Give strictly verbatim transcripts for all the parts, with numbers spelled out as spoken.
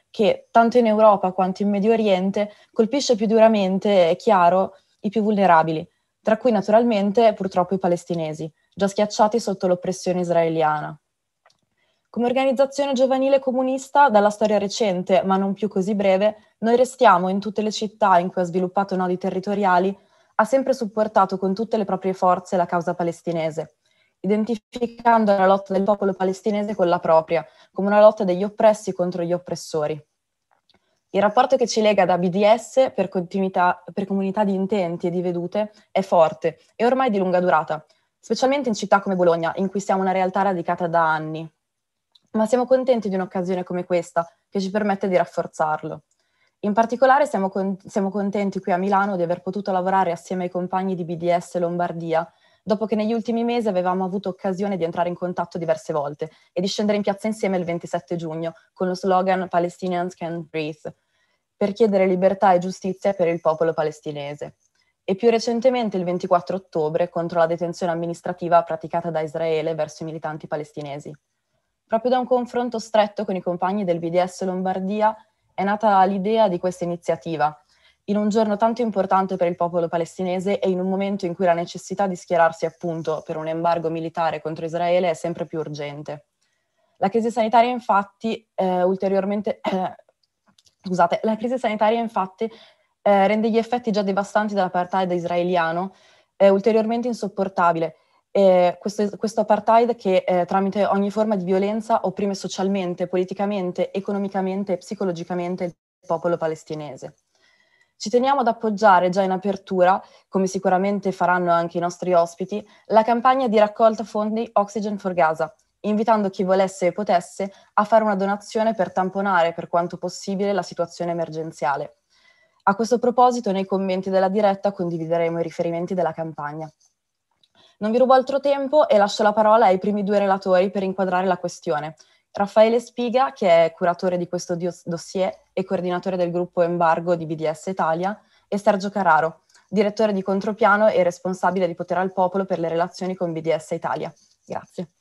che, tanto in Europa quanto in Medio Oriente, colpisce più duramente, è chiaro, i più vulnerabili, tra cui naturalmente purtroppo i palestinesi, già schiacciati sotto l'oppressione israeliana. Come organizzazione giovanile comunista, dalla storia recente, ma non più così breve, noi restiamo in tutte le città in cui ha sviluppato nodi territoriali, ha sempre supportato con tutte le proprie forze la causa palestinese, identificando la lotta del popolo palestinese con la propria, come una lotta degli oppressi contro gli oppressori. Il rapporto che ci lega da B D S per, per comunità di intenti e di vedute è forte e ormai di lunga durata, specialmente in città come Bologna, in cui siamo una realtà radicata da anni. Ma siamo contenti di un'occasione come questa, che ci permette di rafforzarlo. In particolare siamo, con siamo contenti qui a Milano di aver potuto lavorare assieme ai compagni di B D S Lombardia, dopo che negli ultimi mesi avevamo avuto occasione di entrare in contatto diverse volte e di scendere in piazza insieme il ventisette giugno con lo slogan Palestinians Can't Breathe, per chiedere libertà e giustizia per il popolo palestinese. E più recentemente il ventiquattro ottobre contro la detenzione amministrativa praticata da Israele verso i militanti palestinesi. Proprio da un confronto stretto con i compagni del B D S Lombardia è nata l'idea di questa iniziativa, in un giorno tanto importante per il popolo palestinese e in un momento in cui la necessità di schierarsi appunto per un embargo militare contro Israele è sempre più urgente. La crisi sanitaria infatti eh, ulteriormente eh, scusate, la crisi sanitaria infatti eh, rende gli effetti già devastanti dell'apartheid israeliano eh, ulteriormente insopportabile. Eh, questo, questo apartheid che eh, tramite ogni forma di violenza opprime socialmente, politicamente, economicamente e psicologicamente il popolo palestinese. Ci teniamo ad appoggiare già in apertura, come sicuramente faranno anche i nostri ospiti, la campagna di raccolta fondi Oxygen for Gaza, invitando chi volesse e potesse a fare una donazione per tamponare per quanto possibile la situazione emergenziale. A questo proposito, nei commenti della diretta condivideremo i riferimenti della campagna. Non vi rubo altro tempo e lascio la parola ai primi due relatori per inquadrare la questione. Raffaele Spiga, che è curatore di questo dossier e coordinatore del gruppo Embargo di B D S Italia, e Sergio Carraro, direttore di Contropiano e responsabile di Potere al Popolo per le relazioni con B D S Italia. Grazie.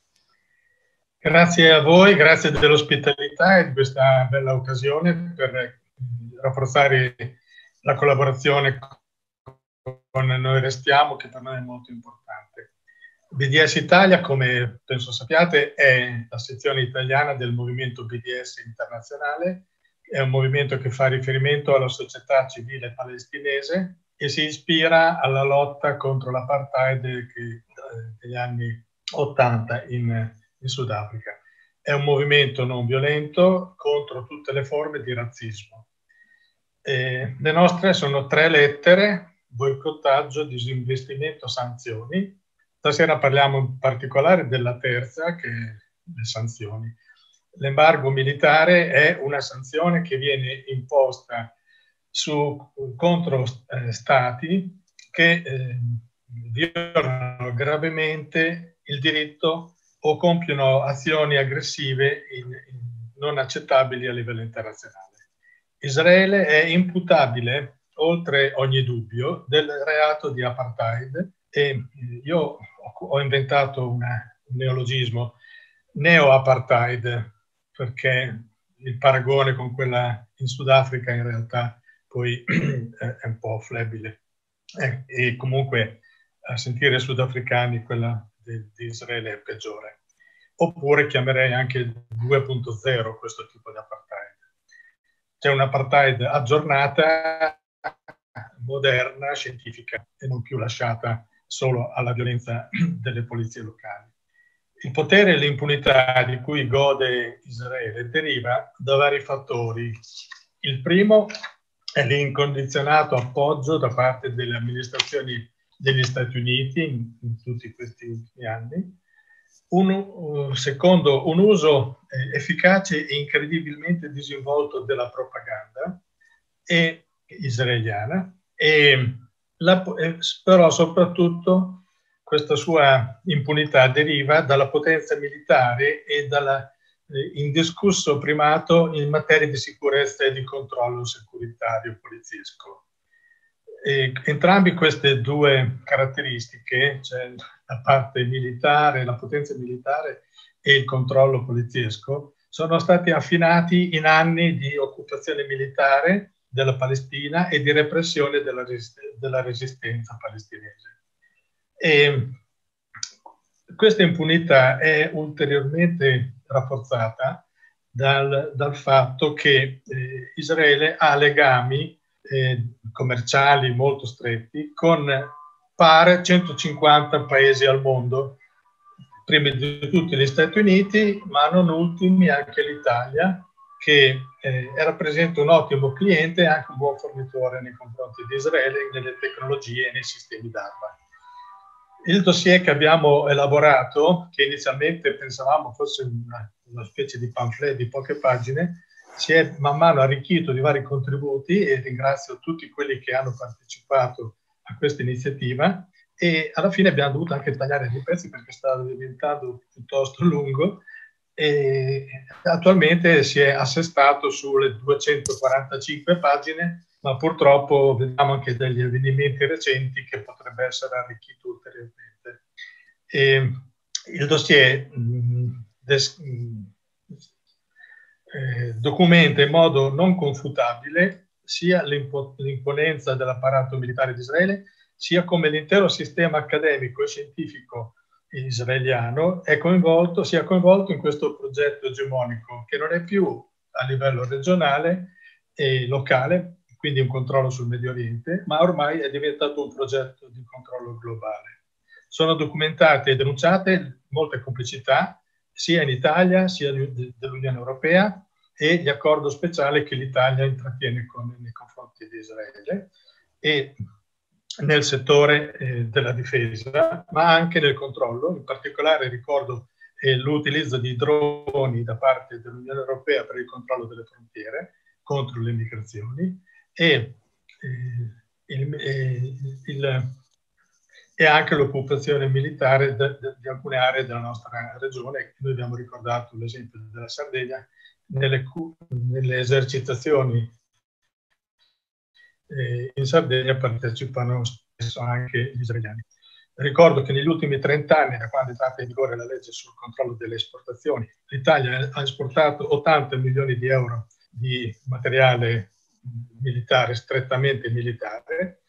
Grazie a voi, grazie dell'ospitalità e di questa bella occasione per rafforzare la collaborazione con Noi Restiamo, che per noi è molto importante. B D S Italia, come penso sappiate, è la sezione italiana del movimento B D S internazionale. È un movimento che fa riferimento alla società civile palestinese e si ispira alla lotta contro l'apartheid degli anni ottanta in, in Sudafrica. È un movimento non violento contro tutte le forme di razzismo. E le nostre sono tre lettere: boicottaggio, disinvestimento, sanzioni. Stasera parliamo in particolare della terza, che è le sanzioni. L'embargo militare è una sanzione che viene imposta su, contro eh, stati che eh, violano gravemente il diritto o compiono azioni aggressive in, in non accettabili a livello internazionale. Israele è imputabile, oltre ogni dubbio, del reato di apartheid e io ho inventato una, un neologismo, neo-apartheid, perché il paragone con quella in Sudafrica in realtà poi è un po' flebile. E, e comunque a sentire sudafricani quella di, di Israele è peggiore. Oppure chiamerei anche due punto zero questo tipo di apartheid. C'è un'apartheid aggiornata, moderna, scientifica e non più lasciata solo alla violenza delle polizie locali. Il potere e l'impunità di cui gode Israele deriva da vari fattori. Il primo è l'incondizionato appoggio da parte delle amministrazioni degli Stati Uniti in, in tutti questi ultimi anni. Un, uh, secondo, un uso eh, efficace e incredibilmente disinvolto della propaganda e, israeliana, e la, eh, però soprattutto questa sua impunità deriva dalla potenza militare e dal eh, indiscusso primato in materia di sicurezza e di controllo securitario poliziesco. E entrambi queste due caratteristiche, cioè la parte militare, la potenza militare e il controllo poliziesco, sono stati affinati in anni di occupazione militare della Palestina e di repressione della, resist della resistenza palestinese. E questa impunità è ulteriormente rafforzata dal, dal fatto che eh, Israele ha legami eh, commerciali molto stretti con pare centocinquanta paesi al mondo, primi di tutti gli Stati Uniti, ma non ultimi anche l'Italia, che eh, rappresenta un ottimo cliente e anche un buon fornitore nei confronti di Israele nelle tecnologie e nei sistemi d'arma. Il dossier che abbiamo elaborato, che inizialmente pensavamo fosse una, una specie di pamphlet di poche pagine, si è man mano arricchito di vari contributi e ringrazio tutti quelli che hanno partecipato a questa iniziativa, e alla fine abbiamo dovuto anche tagliare dei pezzi perché stava diventando piuttosto lungo, e attualmente si è assestato sulle duecentoquarantacinque pagine, ma purtroppo vediamo anche degli avvenimenti recenti che potrebbe essere arricchito ulteriormente. E il dossier mh, des, mh, eh, documenta in modo non confutabile sia l'imponenza dell'apparato militare di Israele, sia come l'intero sistema accademico e scientifico israeliano è coinvolto, sia coinvolto in questo progetto egemonico che non è più a livello regionale e locale, quindi un controllo sul Medio Oriente, ma ormai è diventato un progetto di controllo globale. Sono documentate e denunciate molte complicità sia in Italia sia dell'Unione Europea e gli accordi speciali che l'Italia intrattiene con, nei confronti di Israele e nel settore eh, della difesa, ma anche nel controllo. In particolare ricordo eh, l'utilizzo di droni da parte dell'Unione Europea per il controllo delle frontiere contro le migrazioni e, eh, il, eh, il, e anche l'occupazione militare de, de, di alcune aree della nostra regione. Noi abbiamo ricordato l'esempio della Sardegna, nelle, nelle esercitazioni Eh, in Sardegna partecipano spesso anche gli israeliani. Ricordo che negli ultimi trent'anni, da quando è entrata in vigore la legge sul controllo delle esportazioni, l'Italia ha esportato ottanta milioni di euro di materiale militare, strettamente militare,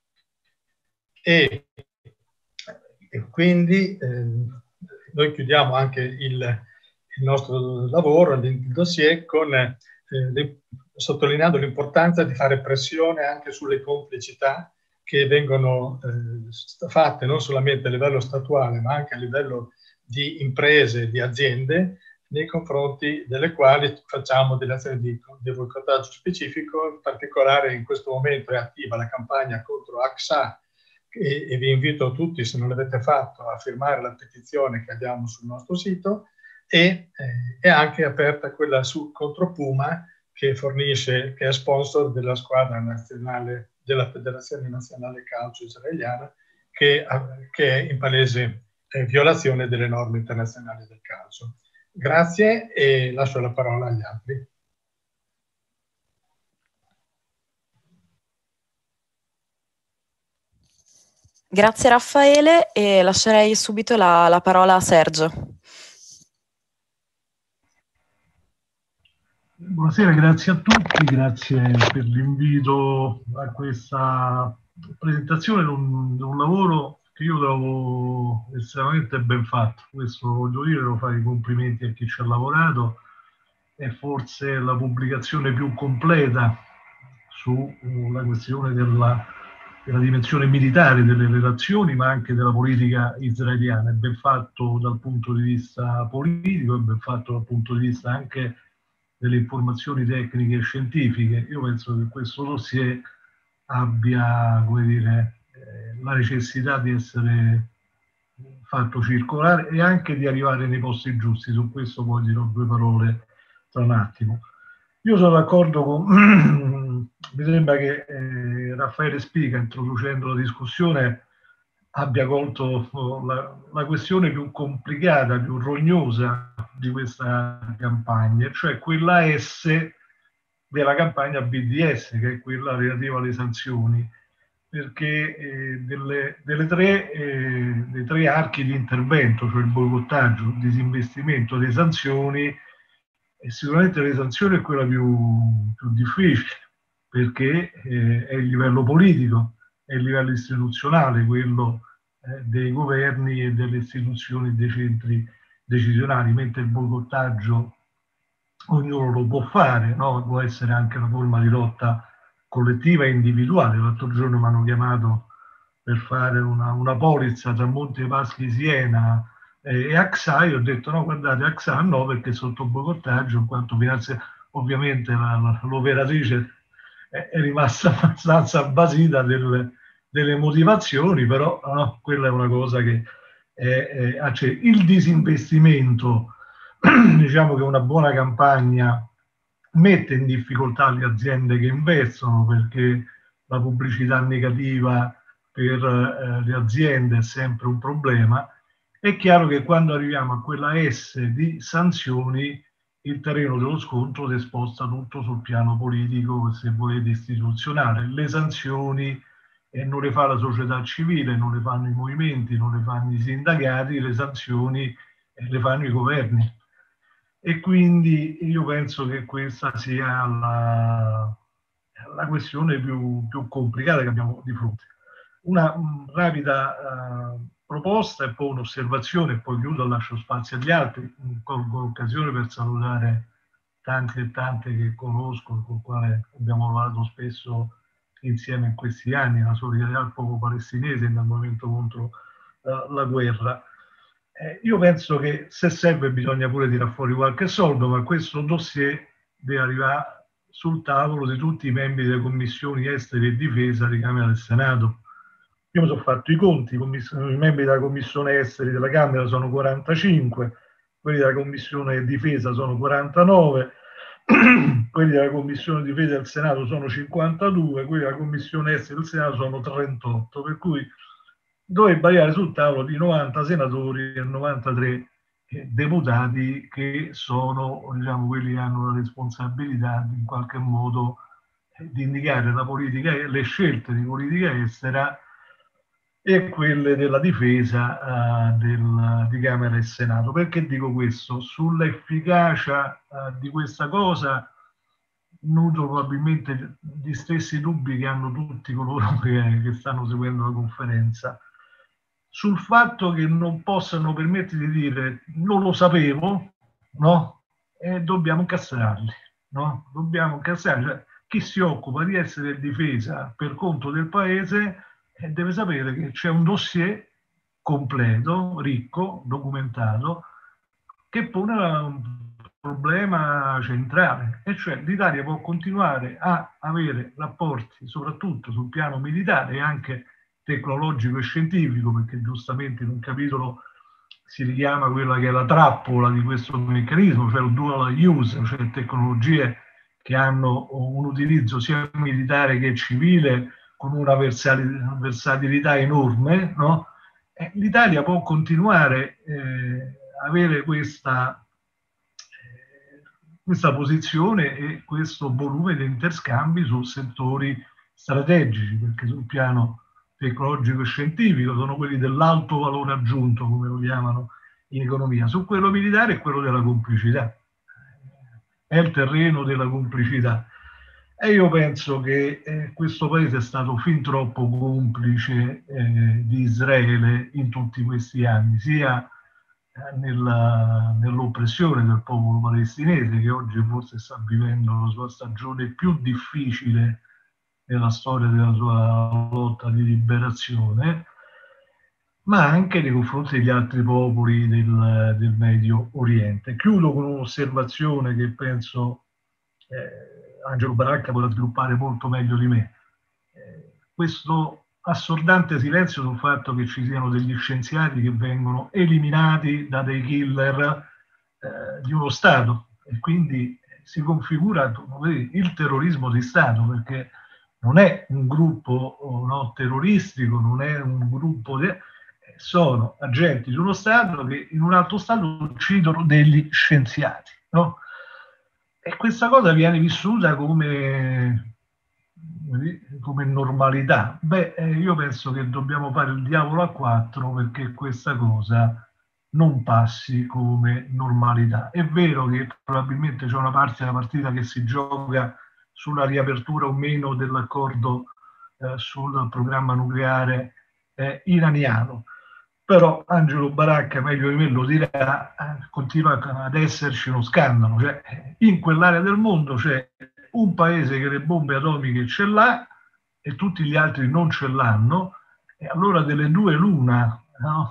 e, e quindi eh, noi chiudiamo anche il, il nostro lavoro, il dossier, con eh, le, sottolineando l'importanza di fare pressione anche sulle complicità che vengono eh, fatte non solamente a livello statuale, ma anche a livello di imprese, di aziende, nei confronti delle quali facciamo delle azioni di, di boicottaggio specifico. In particolare in questo momento è attiva la campagna contro A X A, e, e vi invito tutti, se non l'avete fatto, a firmare la petizione che abbiamo sul nostro sito, e eh, è anche aperta quella su, contro Puma, che fornisce, che è sponsor della squadra nazionale della Federazione Nazionale Calcio Israeliana, che, che è in palese eh, violazione delle norme internazionali del calcio. Grazie e lascio la parola agli altri. Grazie Raffaele, e lascerei subito la, la parola a Sergio. Buonasera, grazie a tutti, grazie per l'invito a questa presentazione di un, di un lavoro che io trovo estremamente ben fatto. Questo voglio dire, devo fare i complimenti a chi ci ha lavorato. È forse la pubblicazione più completa sulla questione della, della dimensione militare delle relazioni, ma anche della politica israeliana. È ben fatto dal punto di vista politico, è ben fatto dal punto di vista anche delle informazioni tecniche e scientifiche. Io penso che questo dossier abbia, come dire, eh, la necessità di essere fatto circolare e anche di arrivare nei posti giusti. Su questo poi dirò due parole tra un attimo. Io sono d'accordo con... mi sembra che eh, Raffaele Spica, introducendo la discussione, abbia colto la, la questione più complicata, più rognosa di questa campagna, cioè quella S della campagna B D S, che è quella relativa alle sanzioni, perché eh, delle, delle tre, eh, dei tre archi di intervento, cioè il boicottaggio, il disinvestimento, le sanzioni, E sicuramente le sanzioni è quella più, più difficile, perché eh, è il livello politico, è il livello istituzionale, quello eh, dei governi e delle istituzioni, dei centri decisionali, mentre il boicottaggio ognuno lo può fare, no? Può essere anche una forma di lotta collettiva e individuale. L'altro giorno mi hanno chiamato per fare una, una polizza tra Monte dei Paschi di Siena eh, e A X A. Io ho detto no, guardate, A X A no, perché sotto boicottaggio, in quanto finanzia, ovviamente la, la, l'operatrice è, è rimasta abbastanza basita delle, delle motivazioni, però no, quella è una cosa che è, è, cioè, il disinvestimento, diciamo che una buona campagna mette in difficoltà le aziende che investono, perché la pubblicità negativa per eh, le aziende è sempre un problema. È chiaro che quando arriviamo a quella S di sanzioni, il terreno dello scontro si sposta tutto sul piano politico, se volete istituzionale. Le sanzioni eh, non le fa la società civile, non le fanno i movimenti, non le fanno i sindacati, le sanzioni eh, le fanno i governi. E quindi io penso che questa sia la, la questione più, più complicata che abbiamo di fronte. Una um, rapida uh, proposta e poi un'osservazione, e poi chiudo e lascio spazio agli altri. Colgo l'occasione per salutare tante e tante che conosco, con le quali abbiamo lavorato spesso insieme in questi anni, la solidarietà al popolo palestinese nel movimento contro uh, la guerra. Eh, io penso che se serve bisogna pure tirare fuori qualche soldo, ma questo dossier deve arrivare sul tavolo di tutti i membri delle commissioni esteri e difesa di Camera del Senato. Io mi sono fatto i conti, i membri della commissione esteri della Camera sono quarantacinque, quelli della commissione difesa sono quarantanove, quelli della commissione difesa del Senato sono cinquantadue, quelli della commissione esteri del Senato sono trentotto, per cui dovrebbe arrivare sul tavolo di novanta senatori e novantatré eh, deputati, che sono, diciamo, quelli che hanno la responsabilità in qualche modo eh, di indicare la politica, le scelte di politica estera e quelle della difesa uh, del, di Camera e Senato. Perché dico questo? Sull'efficacia uh, di questa cosa nutro probabilmente gli stessi dubbi che hanno tutti coloro che, che stanno seguendo la conferenza. Sul fatto che non possano permettere di dire non lo sapevo, no? E dobbiamo incastrarli, no? Dobbiamo incastrarli. Cioè, chi si occupa di essere difesa per conto del paese eh, deve sapere che c'è un dossier completo, ricco, documentato, che pone un problema centrale, e cioè l'Italia può continuare a avere rapporti soprattutto sul piano militare e anche tecnologico e scientifico, perché giustamente in un capitolo si richiama quella che è la trappola di questo meccanismo, cioè il dual use, cioè tecnologie che hanno un utilizzo sia militare che civile con una versatilità enorme, no? Eh, L'Italia può continuare eh, a avere questa, eh, questa posizione e questo volume di interscambi su settori strategici, perché sul piano tecnologico e scientifico sono quelli dell'alto valore aggiunto, come lo chiamano in economia. Su quello militare è quello della complicità, è il terreno della complicità. E io penso che eh, questo paese è stato fin troppo complice eh, di Israele in tutti questi anni, sia eh, nella, nell'oppressione del popolo palestinese, che oggi forse sta vivendo la sua stagione più difficile nella storia della sua lotta di liberazione, ma anche nei confronti degli altri popoli del, del Medio Oriente. Chiudo con un'osservazione che penso eh, Angelo Baracca potrà sviluppare molto meglio di me. Eh, questo assordante silenzio sul fatto che ci siano degli scienziati che vengono eliminati da dei killer eh, di uno Stato, e quindi si configura il terrorismo di Stato, perché non è un gruppo no, terroristico, non è un gruppo di... sono agenti di uno Stato che in un altro Stato uccidono degli scienziati, no? E questa cosa viene vissuta come, come normalità. Beh, io penso che dobbiamo fare il diavolo a quattro perché questa cosa non passi come normalità. È vero che probabilmente c'è una parte della partita che si gioca sulla riapertura o meno dell'accordo eh, sul programma nucleare eh, iraniano, però Angelo Baracca, meglio di me lo dirà, eh, continua ad esserci uno scandalo. Cioè, in quell'area del mondo c'è un paese che le bombe atomiche ce l'ha e tutti gli altri non ce l'hanno, e allora delle due l'una, no?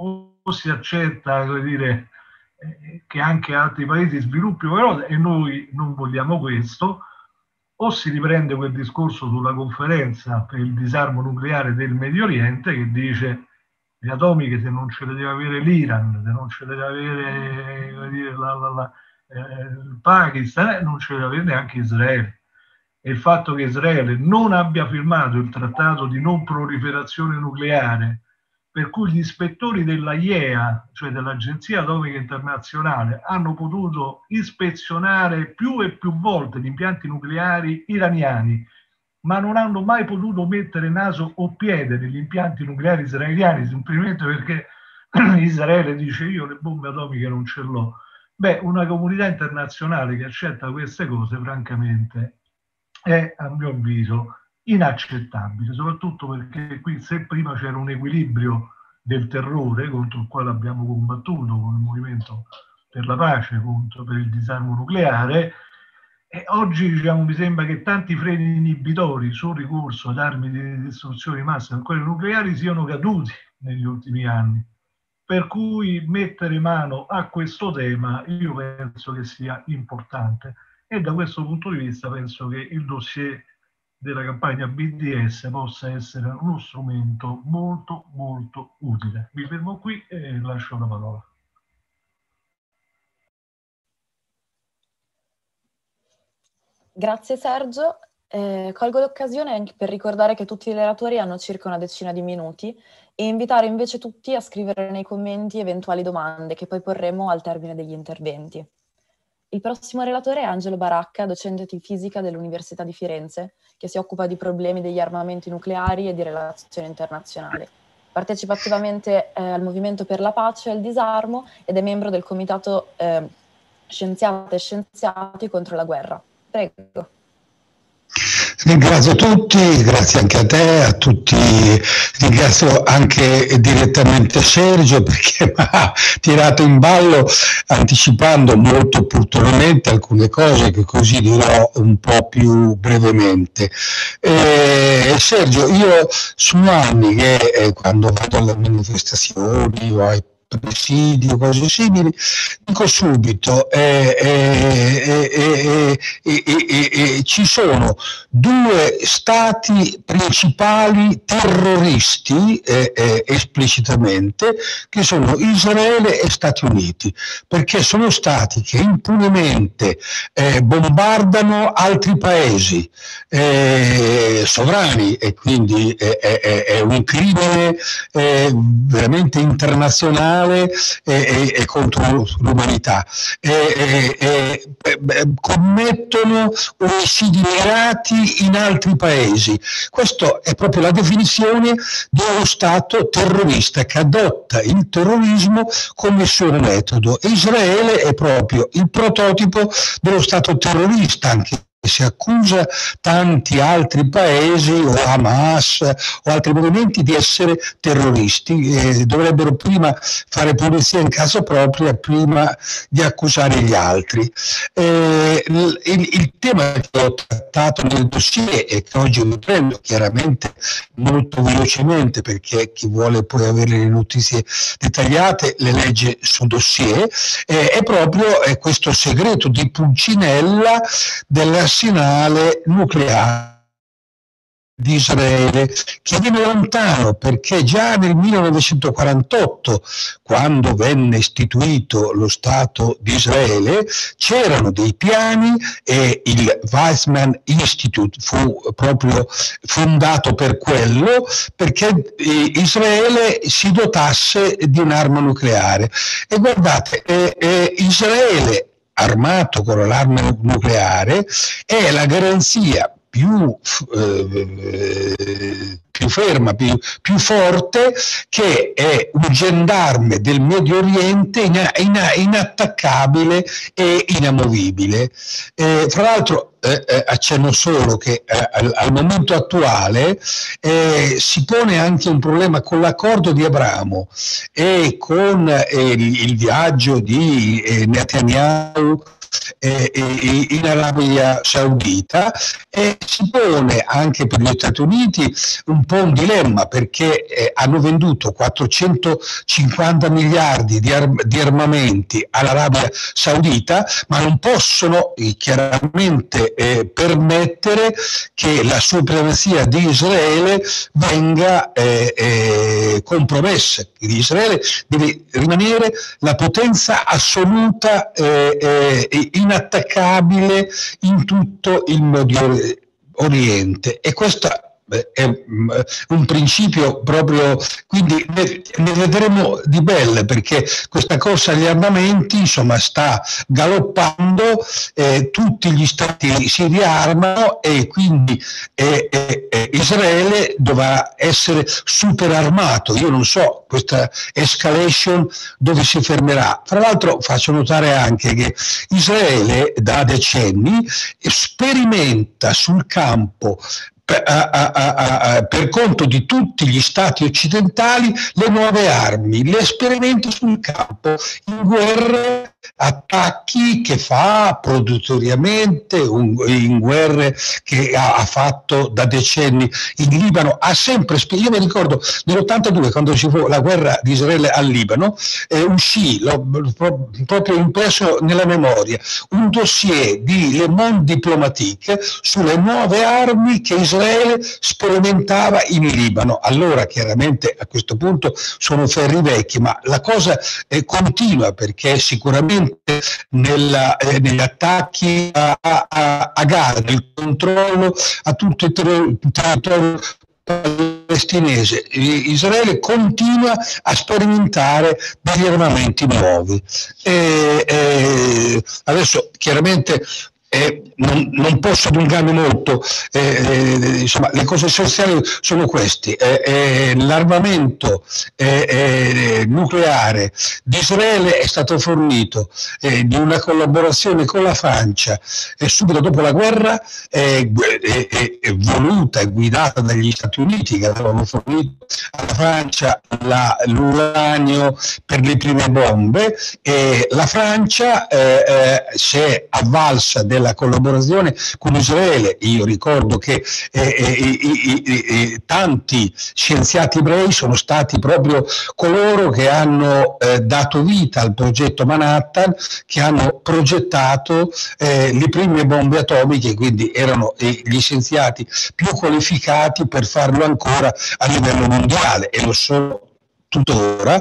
O si accetta, come dire, eh, che anche altri paesi sviluppino cose e noi non vogliamo questo, o si riprende quel discorso sulla conferenza per il disarmo nucleare del Medio Oriente che dice le atomiche se non ce le deve avere l'Iran, se non ce le deve avere, come dire, la, la, la, eh, il Pakistan, eh, non ce le deve avere neanche Israele. E il fatto che Israele non abbia firmato il trattato di non proliferazione nucleare, per cui gli ispettori della I E A, cioè dell'Agenzia Atomica Internazionale, hanno potuto ispezionare più e più volte gli impianti nucleari iraniani, ma non hanno mai potuto mettere naso o piede negli impianti nucleari israeliani, semplicemente perché Israele dice io le bombe atomiche non ce l'ho. Beh, una comunità internazionale che accetta queste cose, francamente, è, a mio avviso, inaccettabile, soprattutto perché qui se prima c'era un equilibrio del terrore contro il quale abbiamo combattuto con il movimento per la pace, contro, per il disarmo nucleare, e oggi diciamo, mi sembra che tanti freni inibitori sul ricorso ad armi di distruzione di massa, quelle nucleari, siano caduti negli ultimi anni. Per cui mettere mano a questo tema io penso che sia importante e da questo punto di vista penso che il dossier della campagna B D S possa essere uno strumento molto molto utile. Mi fermo qui e lascio la parola. Grazie Sergio. Eh, colgo l'occasione anche per ricordare che tutti i relatori hanno circa una decina di minuti e invitare invece tutti a scrivere nei commenti eventuali domande che poi porremo al termine degli interventi. Il prossimo relatore è Angelo Baracca, docente di fisica dell'Università di Firenze, che si occupa di problemi degli armamenti nucleari e di relazioni internazionali. Partecipa attivamente eh, al Movimento per la Pace e il Disarmo ed è membro del Comitato eh, Scienziate e Scienziati contro la Guerra. Prego. Ringrazio tutti, grazie anche a te, a tutti, ringrazio anche direttamente Sergio perché mi ha tirato in ballo anticipando molto opportunamente alcune cose che così dirò un po' più brevemente. Eh, Sergio, io sono anni che eh, quando vado alle manifestazioni o ai presidi o cose simili, dico subito eh, eh, eh, eh, eh, eh, ci sono due stati principali terroristi eh, eh, esplicitamente, che sono Israele e Stati Uniti, perché sono stati che impunemente eh, bombardano altri paesi eh, sovrani e quindi è, è, è un crimine eh, veramente internazionale E, e, e contro l'umanità, e, e, e, commettono omicidi mirati in altri paesi. Questa è proprio la definizione di uno Stato terrorista che adotta il terrorismo come suo metodo. Israele è proprio il prototipo dello Stato terrorista, anche si accusa tanti altri paesi o Hamas o altri movimenti di essere terroristi e dovrebbero prima fare pulizia in casa propria prima di accusare gli altri. Eh, il, il tema che ho trattato nel dossier e che oggi riprendo chiaramente molto velocemente perché chi vuole poi avere le notizie dettagliate le legge sul dossier, eh, è proprio eh, questo segreto di Pulcinella della arsenale nucleare di Israele, che viene lontano perché già nel millenovecentoquarantotto, quando venne istituito lo Stato di Israele, c'erano dei piani e il Weizmann Institute fu proprio fondato per quello, perché Israele si dotasse di un'arma nucleare. E guardate, eh, eh, Israele armato con l'arma nucleare è la garanzia più, eh, più ferma, più, più forte, che è un gendarme del Medio Oriente in, in, inattaccabile e inamovibile. Eh, fra l'altro Eh, eh, accenno solo che eh, al, al momento attuale eh, si pone anche un problema con l'accordo di Abramo e con eh, il, il viaggio di eh, Netanyahu eh, eh, in Arabia Saudita, e si pone anche per gli Stati Uniti un po' un dilemma, perché eh, hanno venduto quattrocentocinquanta miliardi di, arm- di armamenti all'Arabia Saudita, ma non possono eh, chiaramente Eh, permettere che la supremazia di Israele venga eh, eh, compromessa. Israele deve rimanere la potenza assoluta, eh, eh, inattaccabile in tutto il Medio Oriente, e questa è un principio proprio, quindi ne, ne vedremo di belle, perché questa corsa agli armamenti insomma sta galoppando, eh, tutti gli stati si riarmano e quindi eh, eh, Israele dovrà essere super armato. Io non so questa escalation dove si fermerà. Fra l'altro faccio notare anche che Israele da decenni sperimenta sul campo Per, a, a, a, a, per conto di tutti gli stati occidentali le nuove armi, le sperimenta sul campo, in guerre, attacchi che fa produttoriamente, un, in guerre che ha, ha fatto da decenni in Libano. Ha sempre, io mi ricordo nell'ottantadue, quando ci fu la guerra di Israele al Libano, eh, uscì, l'ho proprio impresso nella memoria, un dossier di Le Monde Diplomatique sulle nuove armi che Israele Israele sperimentava in Libano. Allora chiaramente a questo punto sono ferri vecchi, ma la cosa eh, continua, perché sicuramente nella, eh, negli attacchi a, a, a Gaza, il controllo a tutto il territorio palestinese, Israele continua a sperimentare degli armamenti nuovi. E, e adesso chiaramente Eh, non, non posso allungarmi molto, eh, eh, insomma le cose essenziali sono queste. Eh, eh, l'armamento eh, eh, nucleare di Israele è stato fornito eh, di una collaborazione con la Francia eh, subito dopo la guerra, eh, eh, eh, voluta e guidata dagli Stati Uniti, che avevano fornito alla Francia la, l'uranio per le prime bombe, e la Francia eh, eh, si è avvalsa della la collaborazione con Israele. Io ricordo che eh, eh, eh, eh, tanti scienziati ebrei sono stati proprio coloro che hanno eh, dato vita al progetto Manhattan, che hanno progettato eh, le prime bombe atomiche, quindi erano eh, gli scienziati più qualificati per farlo ancora a livello mondiale, e lo sono tuttora.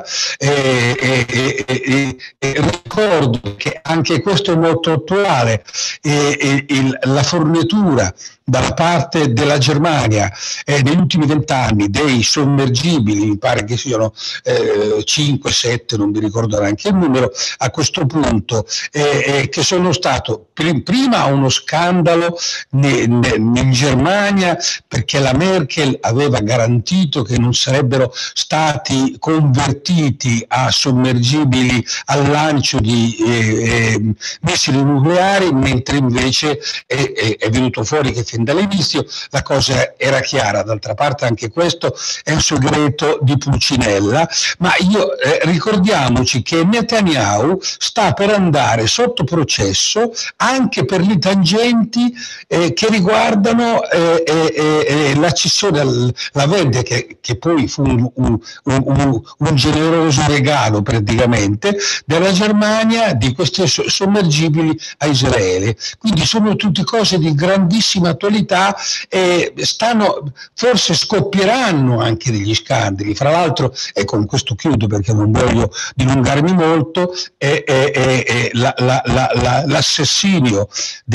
E, e, e, e, e ricordo che anche questo è molto attuale, e, e, il, la fornitura dalla parte della Germania eh, negli ultimi vent'anni dei sommergibili, mi pare che siano eh, cinque sette, non mi ricordo neanche il numero a questo punto, eh, eh, che sono stato pr- prima uno scandalo ne, ne, in Germania, perché la Merkel aveva garantito che non sarebbero stati convertiti a sommergibili al lancio di eh, eh, missili nucleari, mentre invece è, è, è venuto fuori che fin dall'inizio la cosa era chiara. D'altra parte anche questo è un segreto di Pulcinella, ma io eh, ricordiamoci che Netanyahu sta per andare sotto processo anche per le tangenti eh, che riguardano eh, eh, eh, la cessione, la vende, che, che poi fu un, un, un un generoso regalo praticamente della Germania di questi sommergibili a Israele. Quindi sono tutte cose di grandissima attualità, e stanno, forse scoppieranno anche degli scandali. Fra l'altro, e con questo chiudo perché non voglio dilungarmi molto, è, è, è, è la, la, la, la, l'assassinio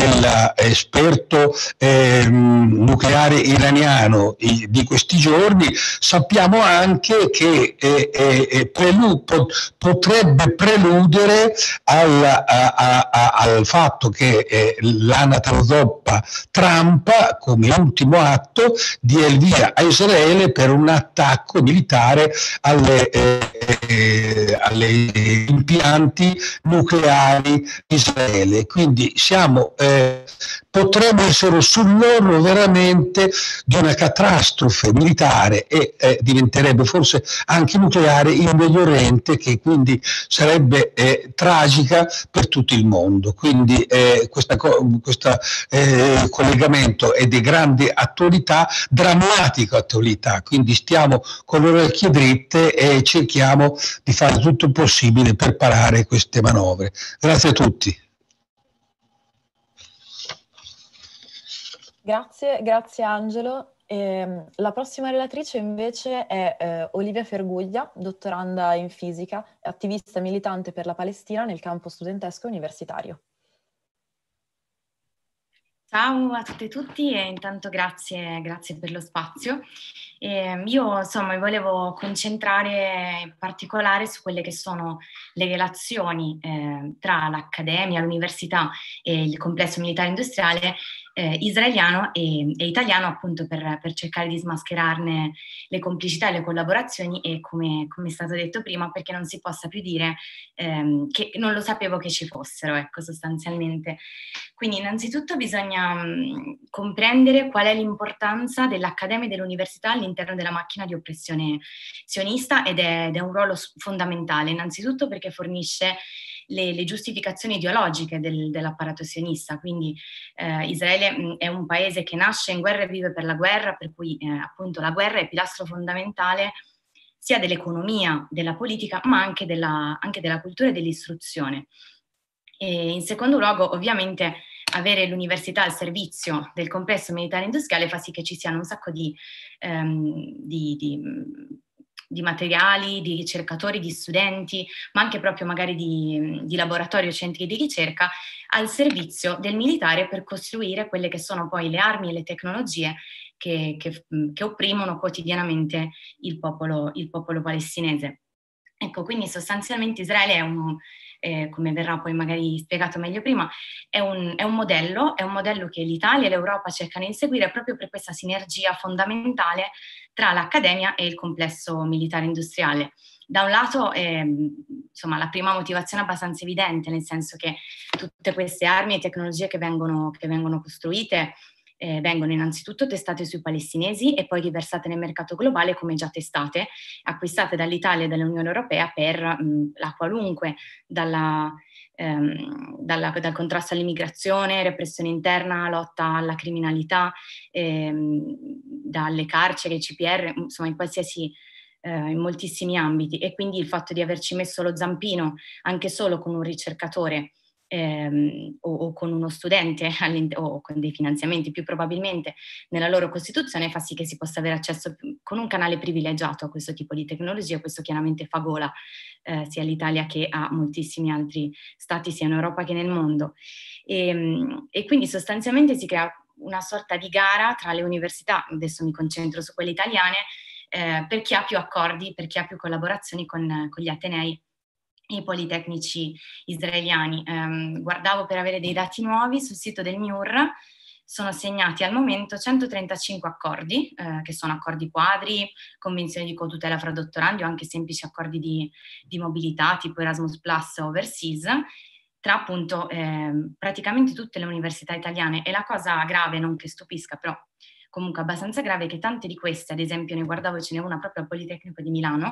dell'esperto eh, nucleare iraniano di questi giorni. Sappiamo anche che E, e, prelu- potrebbe preludere al, a, a, a, al fatto che eh, l'anatra zoppa Trump stampa come ultimo atto di il via a Israele per un attacco militare alle, eh, alle impianti nucleari di Israele. Quindi siamo, eh, potremmo essere sull'orlo veramente di una catastrofe militare e eh, diventerebbe forse anche nucleare in Medio Oriente, che quindi sarebbe eh, tragica per tutto il mondo. Quindi eh, questa, questo eh, collegamento è di grande attualità, drammatica attualità, quindi stiamo con le orecchie dritte e cerchiamo di fare tutto il possibile per parare queste manovre. Grazie a tutti. Grazie, grazie Angelo. E la prossima relatrice invece è eh, Olivia Ferguglia, dottoranda in fisica, attivista militante per la Palestina nel campo studentesco e universitario. Ciao a tutte e tutti e intanto grazie, grazie per lo spazio. Eh, io insomma mi volevo concentrare in particolare su quelle che sono le relazioni eh, tra l'accademia, l'università e il complesso militare industriale eh, israeliano e, e italiano, appunto per, per cercare di smascherarne le complicità e le collaborazioni e, come, come è stato detto prima, perché non si possa più dire ehm, che non lo sapevo che ci fossero, ecco, sostanzialmente. Quindi innanzitutto bisogna mh, comprendere qual è l'importanza dell'accademia e dell'università all'interno della macchina di oppressione sionista ed è, ed è un ruolo fondamentale, innanzitutto perché fornisce le, le giustificazioni ideologiche del, dell'apparato sionista, quindi eh, Israele mh, è un paese che nasce in guerra e vive per la guerra, per cui eh, appunto la guerra è pilastro fondamentale sia dell'economia, della politica, ma anche della, anche della cultura e dell'istruzione. E in secondo luogo, ovviamente, avere l'università al servizio del complesso militare industriale fa sì che ci siano un sacco di, ehm, di, di, di materiali, di ricercatori, di studenti, ma anche proprio magari di, di laboratori o centri di ricerca al servizio del militare per costruire quelle che sono poi le armi e le tecnologie che, che, che opprimono quotidianamente il popolo, il popolo palestinese. Ecco, quindi sostanzialmente Israele è un... Eh, come verrà poi magari spiegato meglio prima, è un, è un modello, è un modello che l'Italia e l'Europa cercano di inseguire proprio per questa sinergia fondamentale tra l'accademia e il complesso militare industriale. Da un lato, eh, insomma, la prima motivazione è abbastanza evidente, nel senso che tutte queste armi e tecnologie che vengono, che vengono costruite Eh, vengono innanzitutto testate sui palestinesi e poi riversate nel mercato globale come già testate, acquistate dall'Italia e dall'Unione Europea per mh, la qualunque, dalla, ehm, dalla, dal contrasto all'immigrazione, repressione interna, lotta alla criminalità, ehm, dalle carceri, I C P R, insomma in qualsiasi eh, in moltissimi ambiti. E quindi il fatto di averci messo lo zampino anche solo con un ricercatore Ehm, o, o con uno studente o con dei finanziamenti più probabilmente nella loro Costituzione fa sì che si possa avere accesso con un canale privilegiato a questo tipo di tecnologia. Questo chiaramente fa gola eh, sia all'Italia che a moltissimi altri stati sia in Europa che nel mondo e, e quindi sostanzialmente si crea una sorta di gara tra le università, adesso mi concentro su quelle italiane, eh, per chi ha più accordi, per chi ha più collaborazioni con, con gli atenei e i politecnici israeliani. Um, guardavo per avere dei dati nuovi sul sito del M I U R, sono segnati al momento centotrentacinque accordi, eh, che sono accordi quadri, convenzioni di cotutela fra dottorandi o anche semplici accordi di, di mobilità tipo Erasmus Plus Overseas, tra appunto eh, praticamente tutte le università italiane. E la cosa grave, non che stupisca, però comunque abbastanza grave, è che tante di queste, ad esempio ne guardavo, ce n'è una proprio al Politecnico di Milano,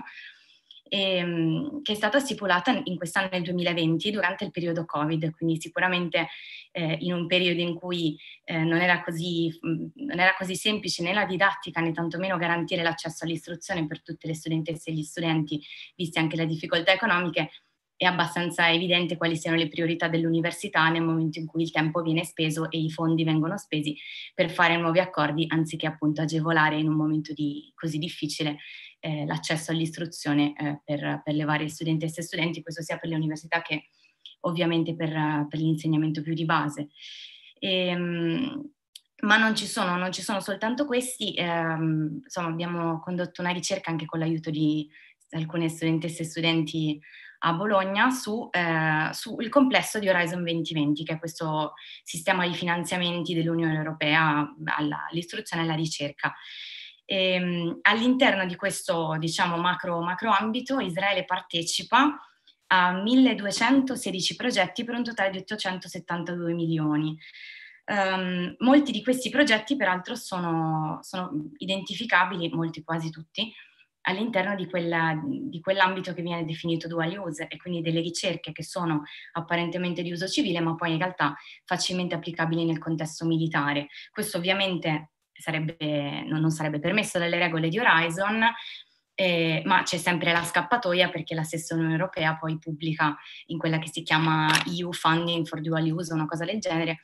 E, che è stata stipulata in quest'anno nel duemilaventi durante il periodo Covid, quindi sicuramente eh, in un periodo in cui eh, non, era così, non era così semplice né la didattica né tantomeno garantire l'accesso all'istruzione per tutte le studentesse e gli studenti, viste anche le difficoltà economiche. È abbastanza evidente quali siano le priorità dell'università nel momento in cui il tempo viene speso e i fondi vengono spesi per fare nuovi accordi, anziché appunto agevolare in un momento di, così difficile eh, l'accesso all'istruzione eh, per, per le varie studentesse e studenti, questo sia per le università che ovviamente per, per l'insegnamento più di base. E, ma non ci sono, non ci sono soltanto questi, ehm, insomma abbiamo condotto una ricerca anche con l'aiuto di alcune studentesse e studenti a Bologna su, eh, sul complesso di Horizon duemilaventi, che è questo sistema di finanziamenti dell'Unione Europea alla, all'istruzione e alla ricerca. E, all'interno di questo, diciamo, macro, macro ambito, Israele partecipa a milleduecentosedici progetti per un totale di ottocentosettantadue milioni. Um, molti di questi progetti peraltro sono, sono identificabili, molti quasi tutti, all'interno di, quella, di quell'ambito che viene definito dual use, e quindi delle ricerche che sono apparentemente di uso civile ma poi in realtà facilmente applicabili nel contesto militare. Questo ovviamente sarebbe, non, non sarebbe permesso dalle regole di Horizon, Eh, ma c'è sempre la scappatoia, perché la stessa Unione Europea poi pubblica in quella che si chiama E U Funding for Dual Use, una cosa del genere,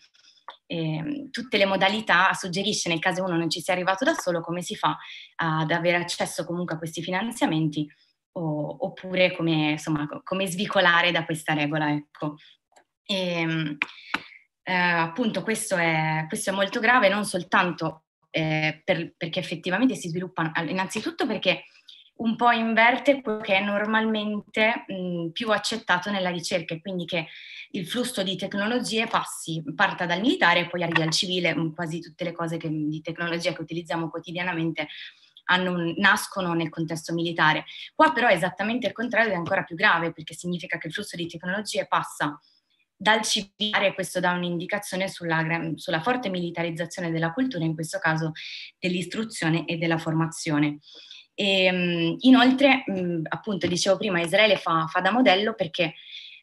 eh, tutte le modalità, suggerisce nel caso uno non ci sia arrivato da solo come si fa ad avere accesso comunque a questi finanziamenti, o, oppure come, insomma, come svicolare da questa regola, ecco. E, eh, appunto questo è, questo è molto grave, non soltanto eh, per, perché effettivamente si sviluppano, innanzitutto perché un po' inverte quello che è normalmente mh, più accettato nella ricerca, e quindi che il flusso di tecnologie passi, parta dal militare e poi arrivi al civile. Mh, quasi tutte le cose che, di tecnologia che utilizziamo quotidianamente hanno, nascono nel contesto militare. Qua però è esattamente il contrario, è ancora più grave, perché significa che il flusso di tecnologie passa dal civile, e questo dà un'indicazione sulla, sulla forte militarizzazione della cultura, in questo caso dell'istruzione e della formazione. E, um, inoltre, um, appunto, dicevo prima, Israele fa, fa da modello perché,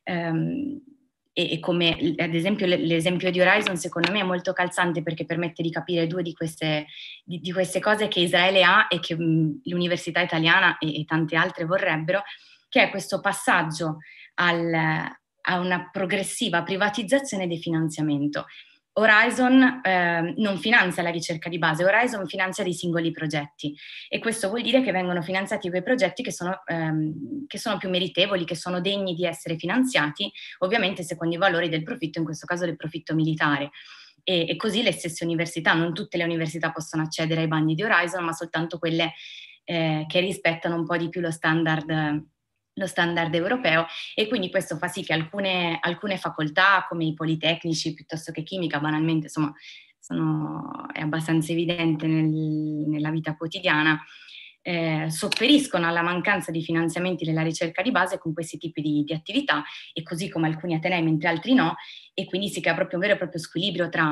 um, e, e come ad esempio l'esempio di Horizon secondo me è molto calzante, perché permette di capire due di queste, di, di queste cose che Israele ha e che um, l'università italiana e, e tante altre vorrebbero, che è questo passaggio al, a una progressiva privatizzazione del finanziamento. Horizon eh, non finanzia la ricerca di base, Horizon finanzia dei singoli progetti, e questo vuol dire che vengono finanziati quei progetti che sono, ehm, che sono più meritevoli, che sono degni di essere finanziati, ovviamente secondo i valori del profitto, in questo caso del profitto militare. E, e così le stesse università, non tutte le università possono accedere ai bandi di Horizon, ma soltanto quelle eh, che rispettano un po' di più lo standard lo standard europeo, e quindi questo fa sì che alcune, alcune facoltà, come i politecnici piuttosto che chimica, banalmente, insomma, sono, è abbastanza evidente nel, nella vita quotidiana, eh, sopperiscono alla mancanza di finanziamenti della ricerca di base con questi tipi di, di attività, e così come alcuni atenei mentre altri no, e quindi si crea proprio un vero e proprio squilibrio tra...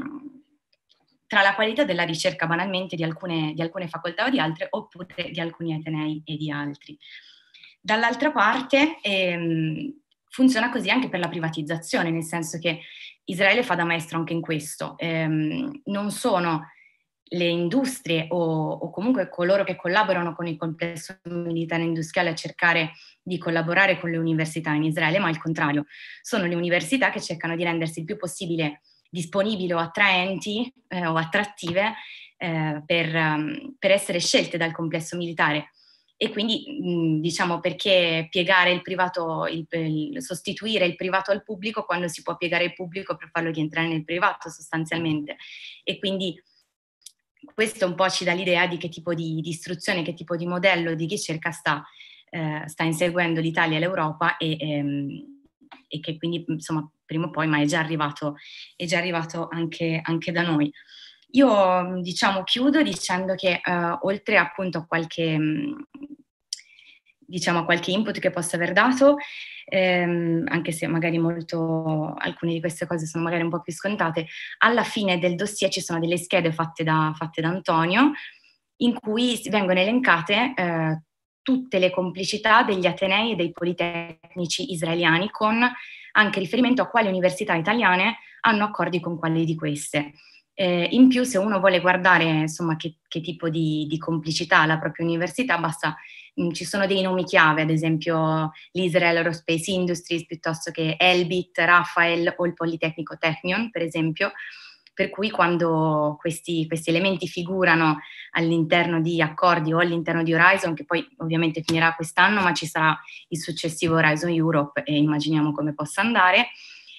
tra la qualità della ricerca banalmente di alcune, di alcune facoltà o di altre, oppure di alcuni atenei e di altri. Dall'altra parte ehm, funziona così anche per la privatizzazione, nel senso che Israele fa da maestro anche in questo. Ehm, non sono le industrie o, o comunque coloro che collaborano con il complesso militare industriale a cercare di collaborare con le università in Israele, ma al contrario, sono le università che cercano di rendersi il più possibile disponibili o attraenti eh, o attrattive eh, per, um, per essere scelte dal complesso militare. E quindi mh, diciamo, perché piegare il privato, il, il, sostituire il privato al pubblico quando si può piegare il pubblico per farlo rientrare nel privato sostanzialmente. E quindi questo un po' ci dà l'idea di che tipo di, di istruzione, che tipo di modello di ricerca sta, eh, sta inseguendo l'Italia e l'Europa, e, ehm, e che quindi insomma prima o poi, ma è già arrivato, è già arrivato anche, anche da noi. Io diciamo chiudo dicendo che uh, oltre appunto a qualche, diciamo, a qualche input che possa aver dato, ehm, anche se magari molto, alcune di queste cose sono magari un po' più scontate, alla fine del dossier ci sono delle schede fatte da, fatte da Antonio, in cui vengono elencate eh, tutte le complicità degli atenei e dei politecnici israeliani, con anche riferimento a quali università italiane hanno accordi con quali di queste. Eh, in più, se uno vuole guardare insomma che, che tipo di, di complicità ha la propria università, basta, mh, ci sono dei nomi chiave, ad esempio l'Israel Aerospace Industries, piuttosto che Elbit, Rafael o il Politecnico Technion, per esempio, per cui quando questi, questi elementi figurano all'interno di accordi o all'interno di Horizon, che poi ovviamente finirà quest'anno, ma ci sarà il successivo Horizon Europe e immaginiamo come possa andare.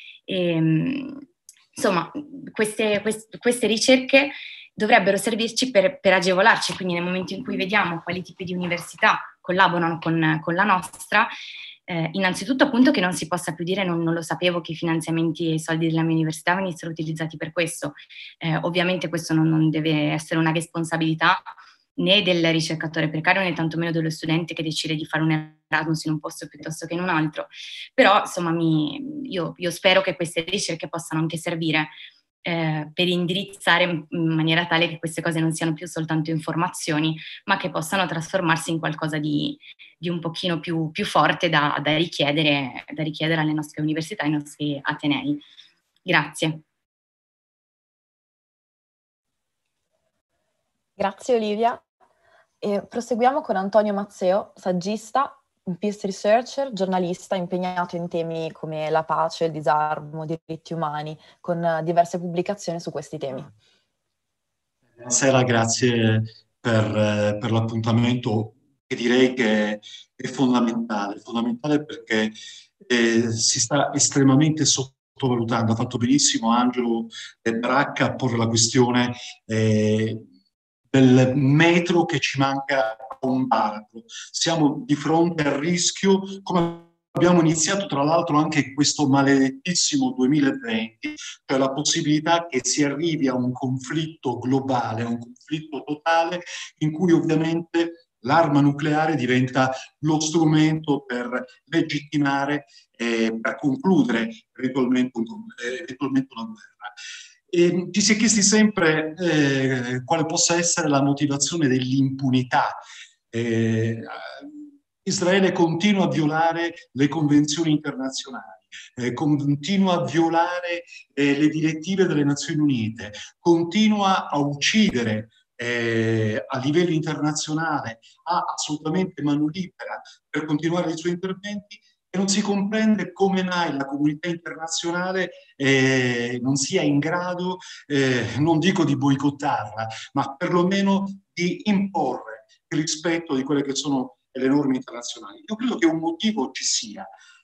E, insomma, queste, queste, queste ricerche dovrebbero servirci per, per agevolarci, quindi nel momento in cui vediamo quali tipi di università collaborano con, con la nostra. Eh, innanzitutto appunto che non si possa più dire, non, non lo sapevo, che i finanziamenti e i soldi della mia università venissero utilizzati per questo. Eh, ovviamente questo non, non deve essere una responsabilità né del ricercatore precario né tantomeno dello studente che decide di fare un Erasmus in un posto piuttosto che in un altro, però insomma mi, io, io spero che queste ricerche possano anche servire eh, per indirizzare in maniera tale che queste cose non siano più soltanto informazioni, ma che possano trasformarsi in qualcosa di, di un pochino più, più forte da, da, richiedere, da richiedere alle nostre università, ai nostri atenei. Grazie. Grazie Olivia. E proseguiamo con Antonio Mazzeo, saggista, peace researcher, giornalista impegnato in temi come la pace, il disarmo, i diritti umani, con diverse pubblicazioni su questi temi. Buonasera, grazie per, per l'appuntamento, che direi che è fondamentale, fondamentale perché eh, si sta estremamente sottovalutando. Ha fatto benissimo Angelo Bracca a porre la questione eh, del metro che ci manca a un baratro. Siamo di fronte al rischio, come abbiamo iniziato tra l'altro anche questo maledettissimo duemilaventi, cioè la possibilità che si arrivi a un conflitto globale, a un conflitto totale, in cui ovviamente l'arma nucleare diventa lo strumento per legittimare e eh, per concludere eventualmente, un, eh, eventualmente una guerra. E ci si è chiesti sempre eh, quale possa essere la motivazione dell'impunità. Eh, Israele continua a violare le convenzioni internazionali, eh, continua a violare eh, le direttive delle Nazioni Unite, continua a uccidere eh, a livello internazionale, ha assolutamente mano libera per continuare i suoi interventi. E non si comprende come mai la comunità internazionale eh, non sia in grado, eh, non dico di boicottarla, ma perlomeno di imporre il rispetto di quelle che sono le norme internazionali. Io credo che un motivo ci sia,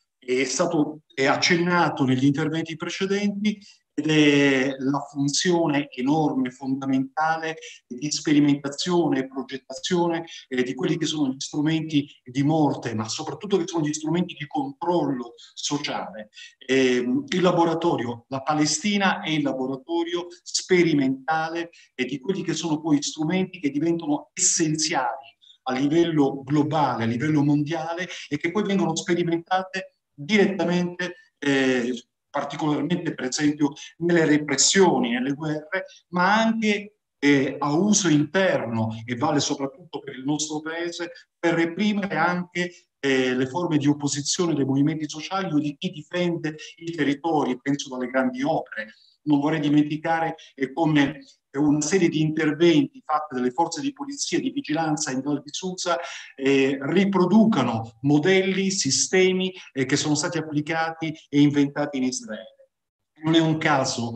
è stato è accennato negli interventi precedenti, ed è la funzione enorme, fondamentale di sperimentazione e progettazione eh, di quelli che sono gli strumenti di morte, ma soprattutto che sono gli strumenti di controllo sociale. Eh, il laboratorio, la Palestina è il laboratorio sperimentale e di quelli che sono poi strumenti che diventano essenziali a livello globale, a livello mondiale, e che poi vengono sperimentate direttamente eh, particolarmente per esempio nelle repressioni, nelle guerre, ma anche eh, a uso interno, e vale soprattutto per il nostro paese, per reprimere anche eh, le forme di opposizione dei movimenti sociali o di chi difende i territori, penso dalle grandi opere. Non vorrei dimenticare eh, come una serie di interventi fatti dalle forze di polizia e di vigilanza in Val di Susa eh, riproducano modelli, sistemi eh, che sono stati applicati e inventati in Israele. Non è un caso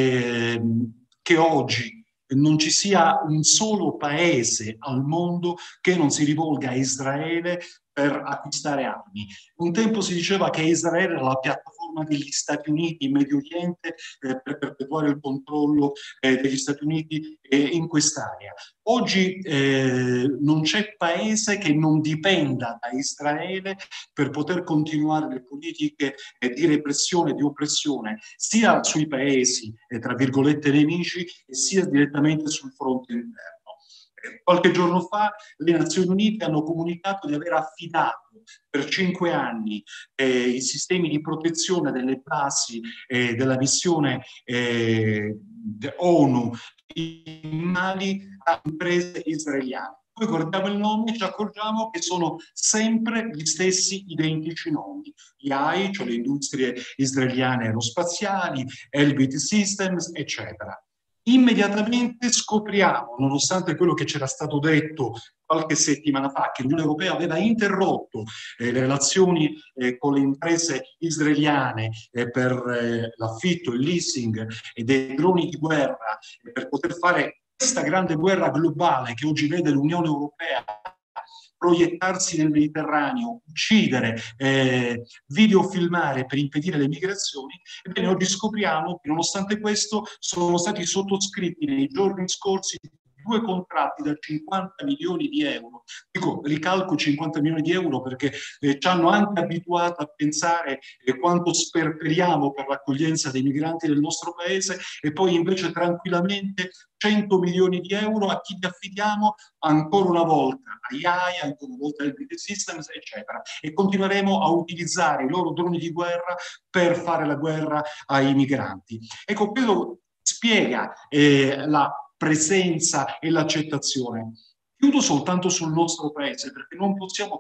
eh, che oggi non ci sia un solo paese al mondo che non si rivolga a Israele per acquistare armi. Un tempo si diceva che Israele era la piattaforma degli Stati Uniti in Medio Oriente eh, per perpetuare il controllo eh, degli Stati Uniti eh, in quest'area. Oggi eh, non c'è paese che non dipenda da Israele per poter continuare le politiche eh, di repressione e di oppressione sia sui paesi, eh, tra virgolette, nemici, e sia direttamente sul fronte interno. Qualche giorno fa le Nazioni Unite hanno comunicato di aver affidato per cinque anni eh, i sistemi di protezione delle basi eh, della missione eh, ONU in Mali a imprese israeliane. Poi guardiamo il nome e ci accorgiamo che sono sempre gli stessi identici nomi. I A I, cioè le industrie israeliane aerospaziali, Elbit Systems, eccetera. Immediatamente scopriamo, nonostante quello che c'era stato detto qualche settimana fa, che l'Unione Europea aveva interrotto eh, le relazioni eh, con le imprese israeliane eh, per eh, l'affitto, il leasing eh, dei droni di guerra, eh, per poter fare questa grande guerra globale che oggi vede l'Unione Europea proiettarsi nel Mediterraneo, uccidere, eh, videofilmare per impedire le migrazioni. Ebbene, oggi scopriamo che nonostante questo sono stati sottoscritti nei giorni scorsi due contratti da cinquanta milioni di euro. Dico, ricalco cinquanta milioni di euro perché eh, ci hanno anche abituato a pensare eh, quanto sperperiamo per l'accoglienza dei migranti nel nostro paese, e poi invece tranquillamente cento milioni di euro a chi li affidiamo ancora una volta a I A I, ancora una volta al British Systems, eccetera. E continueremo a utilizzare i loro droni di guerra per fare la guerra ai migranti. Ecco, quello spiega eh, la presenza e l'accettazione. Chiudo soltanto sul nostro paese, perché non possiamo,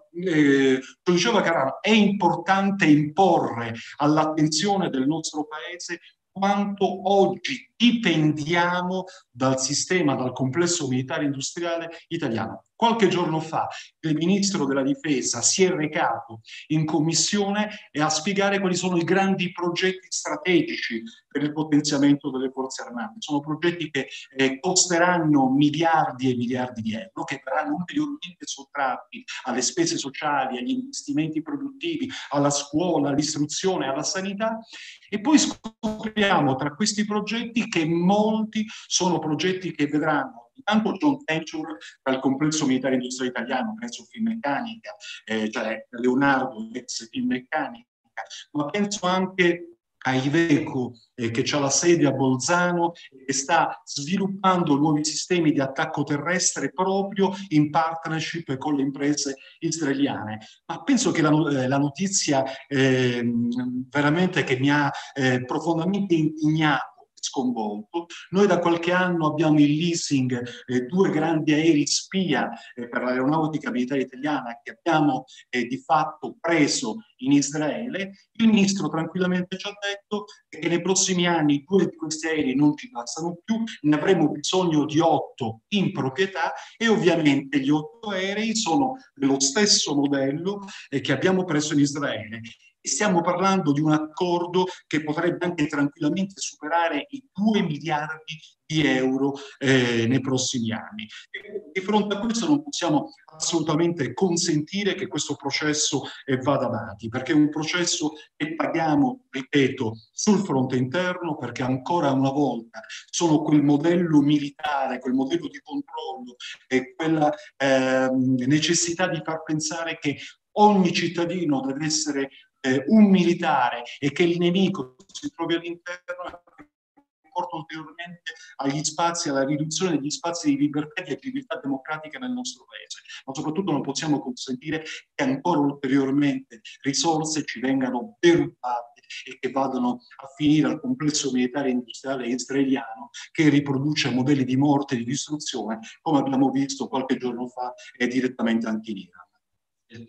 eh, lo diceva Carano, è importante imporre all'attenzione del nostro paese quanto oggi dipendiamo dal sistema, dal complesso militare industriale italiano. Qualche giorno fa il ministro della difesa si è recato in commissione e a spiegare quali sono i grandi progetti strategici per il potenziamento delle forze armate. Sono progetti che eh, costeranno miliardi e miliardi di euro, che verranno ulteriormente sottratti alle spese sociali, agli investimenti produttivi, alla scuola, all'istruzione, alla sanità. E poi scopriamo tra questi progetti che molti sono progetti che vedranno intanto joint venture tra il complesso militare industriale italiano, penso Finmeccanica, eh, cioè Leonardo, ex Finmeccanica, ma penso anche a Iveco, eh, che ha la sede a Bolzano e sta sviluppando nuovi sistemi di attacco terrestre proprio in partnership con le imprese israeliane. Ma penso che la, eh, la notizia eh, veramente che mi ha eh, profondamente indignato, sconvolto. Noi da qualche anno abbiamo in leasing eh, due grandi aerei spia eh, per l'aeronautica militare italiana che abbiamo eh, di fatto preso in Israele. Il ministro tranquillamente ci ha detto che nei prossimi anni due di questi aerei non ci bastano più, ne avremo bisogno di otto in proprietà, e ovviamente gli otto aerei sono dello stesso modello eh, che abbiamo preso in Israele. Stiamo parlando di un accordo che potrebbe anche tranquillamente superare i due miliardi di euro eh, nei prossimi anni. E di fronte a questo non possiamo assolutamente consentire che questo processo eh, vada avanti, perché è un processo che paghiamo, ripeto, sul fronte interno, perché ancora una volta sono quel modello militare, quel modello di controllo e quella eh, necessità di far pensare che ogni cittadino deve essere Eh, un militare e che il nemico si trovi all'interno, porta ulteriormente agli spazi, alla riduzione degli spazi di libertà e di attività democratica nel nostro paese. Ma soprattutto non possiamo consentire che ancora ulteriormente risorse ci vengano derubate e che vadano a finire al complesso militare industriale israeliano, che riproduce modelli di morte e di distruzione, come abbiamo visto qualche giorno fa e direttamente anche in Iran.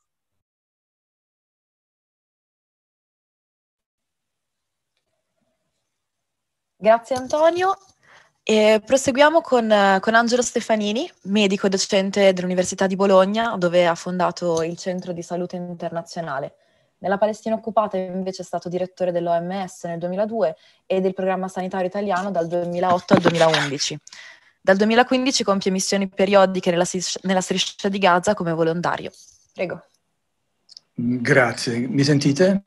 Grazie Antonio. E proseguiamo con, con Angelo Stefanini, medico e docente dell'Università di Bologna, dove ha fondato il Centro di Salute Internazionale. Nella Palestina occupata invece è stato direttore dell'O M S nel duemiladue e del Programma Sanitario Italiano dal duemilaotto al duemilaundici. Dal duemilaquindici compie missioni periodiche nella, nella striscia di Gaza come volontario. Prego. Grazie. Mi sentite?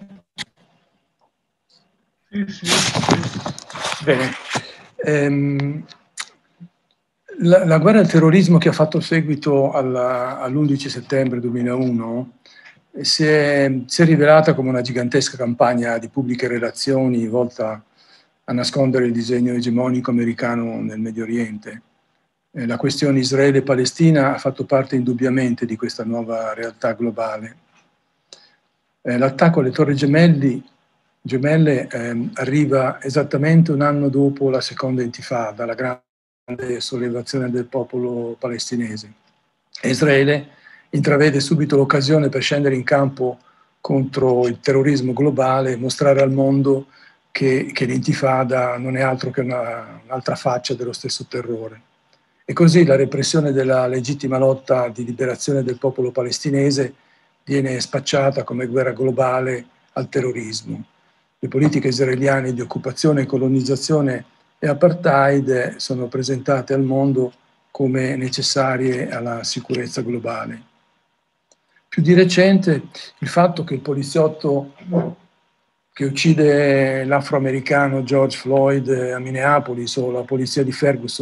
Sì, sì, sì. Bene. Ehm, la, la guerra al terrorismo che ha fatto seguito all'undici settembre duemilauno si è, si è rivelata come una gigantesca campagna di pubbliche relazioni volta a nascondere il disegno egemonico americano nel Medio Oriente. Eh, la questione Israele-Palestina ha fatto parte indubbiamente di questa nuova realtà globale. Eh, l'attacco alle Torri Gemelli Gemelle eh, arriva esattamente un anno dopo la seconda intifada, la grande sollevazione del popolo palestinese. Israele intravede subito l'occasione per scendere in campo contro il terrorismo globale e mostrare al mondo che, che l'intifada non è altro che una, un'altra faccia dello stesso terrore. E così la repressione della legittima lotta di liberazione del popolo palestinese viene spacciata come guerra globale al terrorismo. Le politiche israeliane di occupazione, colonizzazione e apartheid sono presentate al mondo come necessarie alla sicurezza globale. Più di recente il fatto che il poliziotto che uccide l'afroamericano George Floyd a Minneapolis o la polizia di Ferguson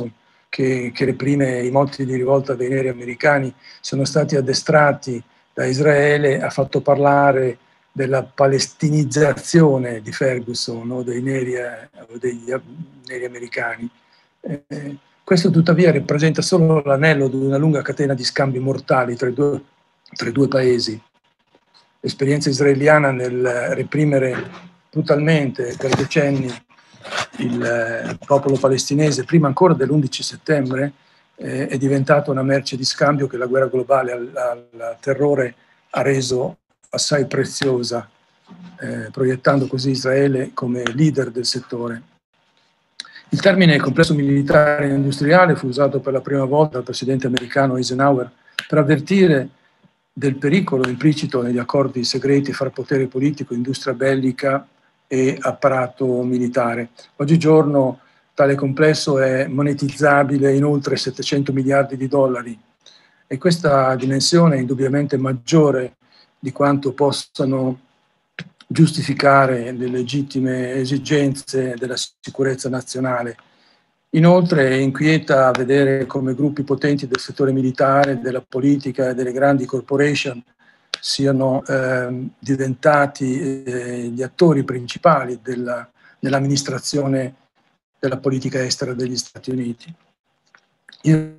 che, che reprime i motti di rivolta dei neri americani, sono stati addestrati da Israele, ha fatto parlare della palestinizzazione di Ferguson, no? dei neri, eh, degli neri americani. Eh, questo tuttavia rappresenta solo l'anello di una lunga catena di scambi mortali tra i due, tra i due paesi. L'esperienza israeliana nel reprimere brutalmente per decenni il eh, popolo palestinese, prima ancora dell'undici settembre, eh, è diventata una merce di scambio che la guerra globale al, al terrore ha reso assai preziosa, eh, proiettando così Israele come leader del settore. Il termine complesso militare e industriale fu usato per la prima volta dal presidente americano Eisenhower per avvertire del pericolo implicito negli accordi segreti fra potere politico, industria bellica e apparato militare. Oggigiorno tale complesso è monetizzabile in oltre settecento miliardi di dollari e questa dimensione è indubbiamente maggiore di quanto possano giustificare le legittime esigenze della sicurezza nazionale. Inoltre inquieta vedere come gruppi potenti del settore militare, della politica e delle grandi corporation siano eh, diventati eh, gli attori principali della, dell'amministrazione della politica estera degli Stati Uniti. Io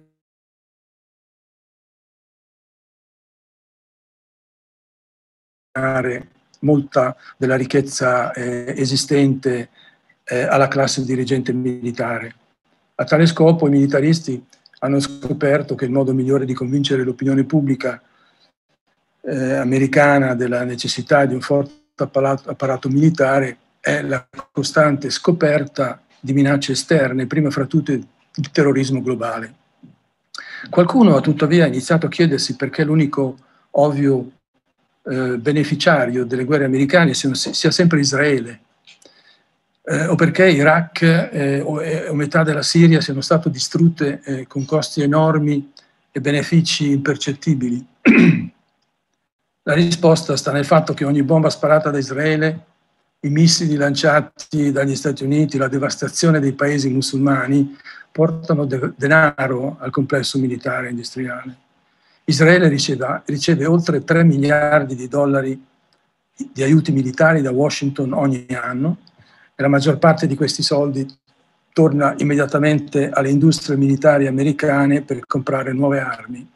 molta della ricchezza eh, esistente eh, alla classe dirigente militare. A tale scopo i militaristi hanno scoperto che il modo migliore di convincere l'opinione pubblica eh, americana della necessità di un forte apparato, apparato militare è la costante scoperta di minacce esterne, prima fra tutte il terrorismo globale. Qualcuno ha tuttavia iniziato a chiedersi perché l'unico ovvio eh, beneficiario delle guerre americane sia, sia sempre Israele, eh, o perché Iraq eh, o, o metà della Siria siano state distrutte eh, con costi enormi e benefici impercettibili. La risposta sta nel fatto che ogni bomba sparata da Israele, i missili lanciati dagli Stati Uniti, la devastazione dei paesi musulmani portano de- denaro al complesso militare e industriale. Israele riceve, riceve oltre tre miliardi di dollari di aiuti militari da Washington ogni anno e la maggior parte di questi soldi torna immediatamente alle industrie militari americane per comprare nuove armi.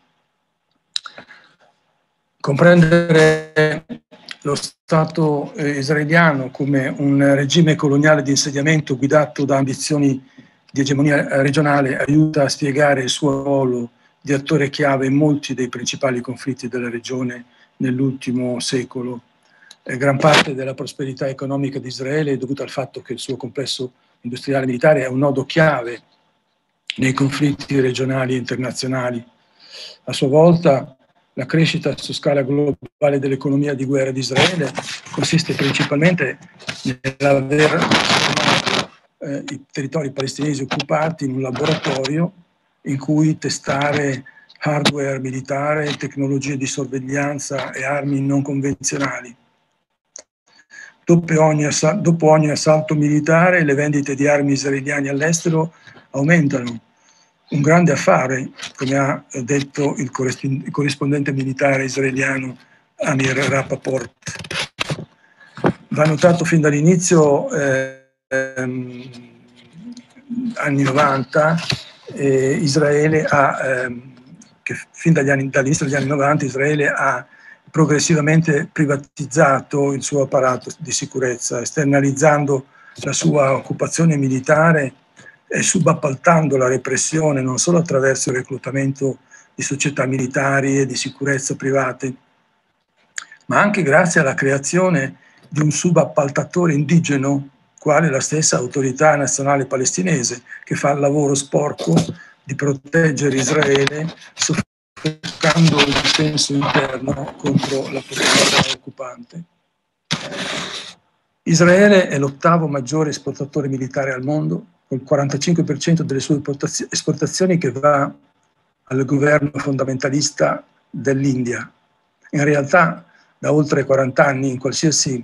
Comprendere lo Stato eh, israeliano come un regime coloniale di insediamento guidato da ambizioni di egemonia regionale aiuta a spiegare il suo ruolo di attore chiave in molti dei principali conflitti della regione nell'ultimo secolo. Eh, gran parte della prosperità economica di Israele è dovuta al fatto che il suo complesso industriale militare è un nodo chiave nei conflitti regionali e internazionali. A sua volta, la crescita su scala globale dell'economia di guerra di Israele consiste principalmente nell'aver trasformato eh, i territori palestinesi occupati in un laboratorio in cui testare hardware militare, tecnologie di sorveglianza e armi non convenzionali. Dopo ogni, dopo ogni assalto militare, le vendite di armi israeliane all'estero aumentano. Un grande affare, come ha detto il corrispondente militare israeliano Amir Rapaport. Va notato fin dall'inizio, eh, ehm, anni novanta, eh, Israele ha, ehm, che fin dagli anni, dall'inizio degli anni novanta, Israele ha progressivamente privatizzato il suo apparato di sicurezza, esternalizzando la sua occupazione militare e subappaltando la repressione non solo attraverso il reclutamento di società militari e di sicurezza private, ma anche grazie alla creazione di un subappaltatore indigeno, quale la stessa autorità nazionale palestinese, che fa il lavoro sporco di proteggere Israele, soffocando il dissenso interno contro la potenza occupante. Israele è l'ottavo maggiore esportatore militare al mondo, con il quarantacinque per cento delle sue esportazioni che va al governo fondamentalista dell'India. In realtà, da oltre quaranta anni, in qualsiasi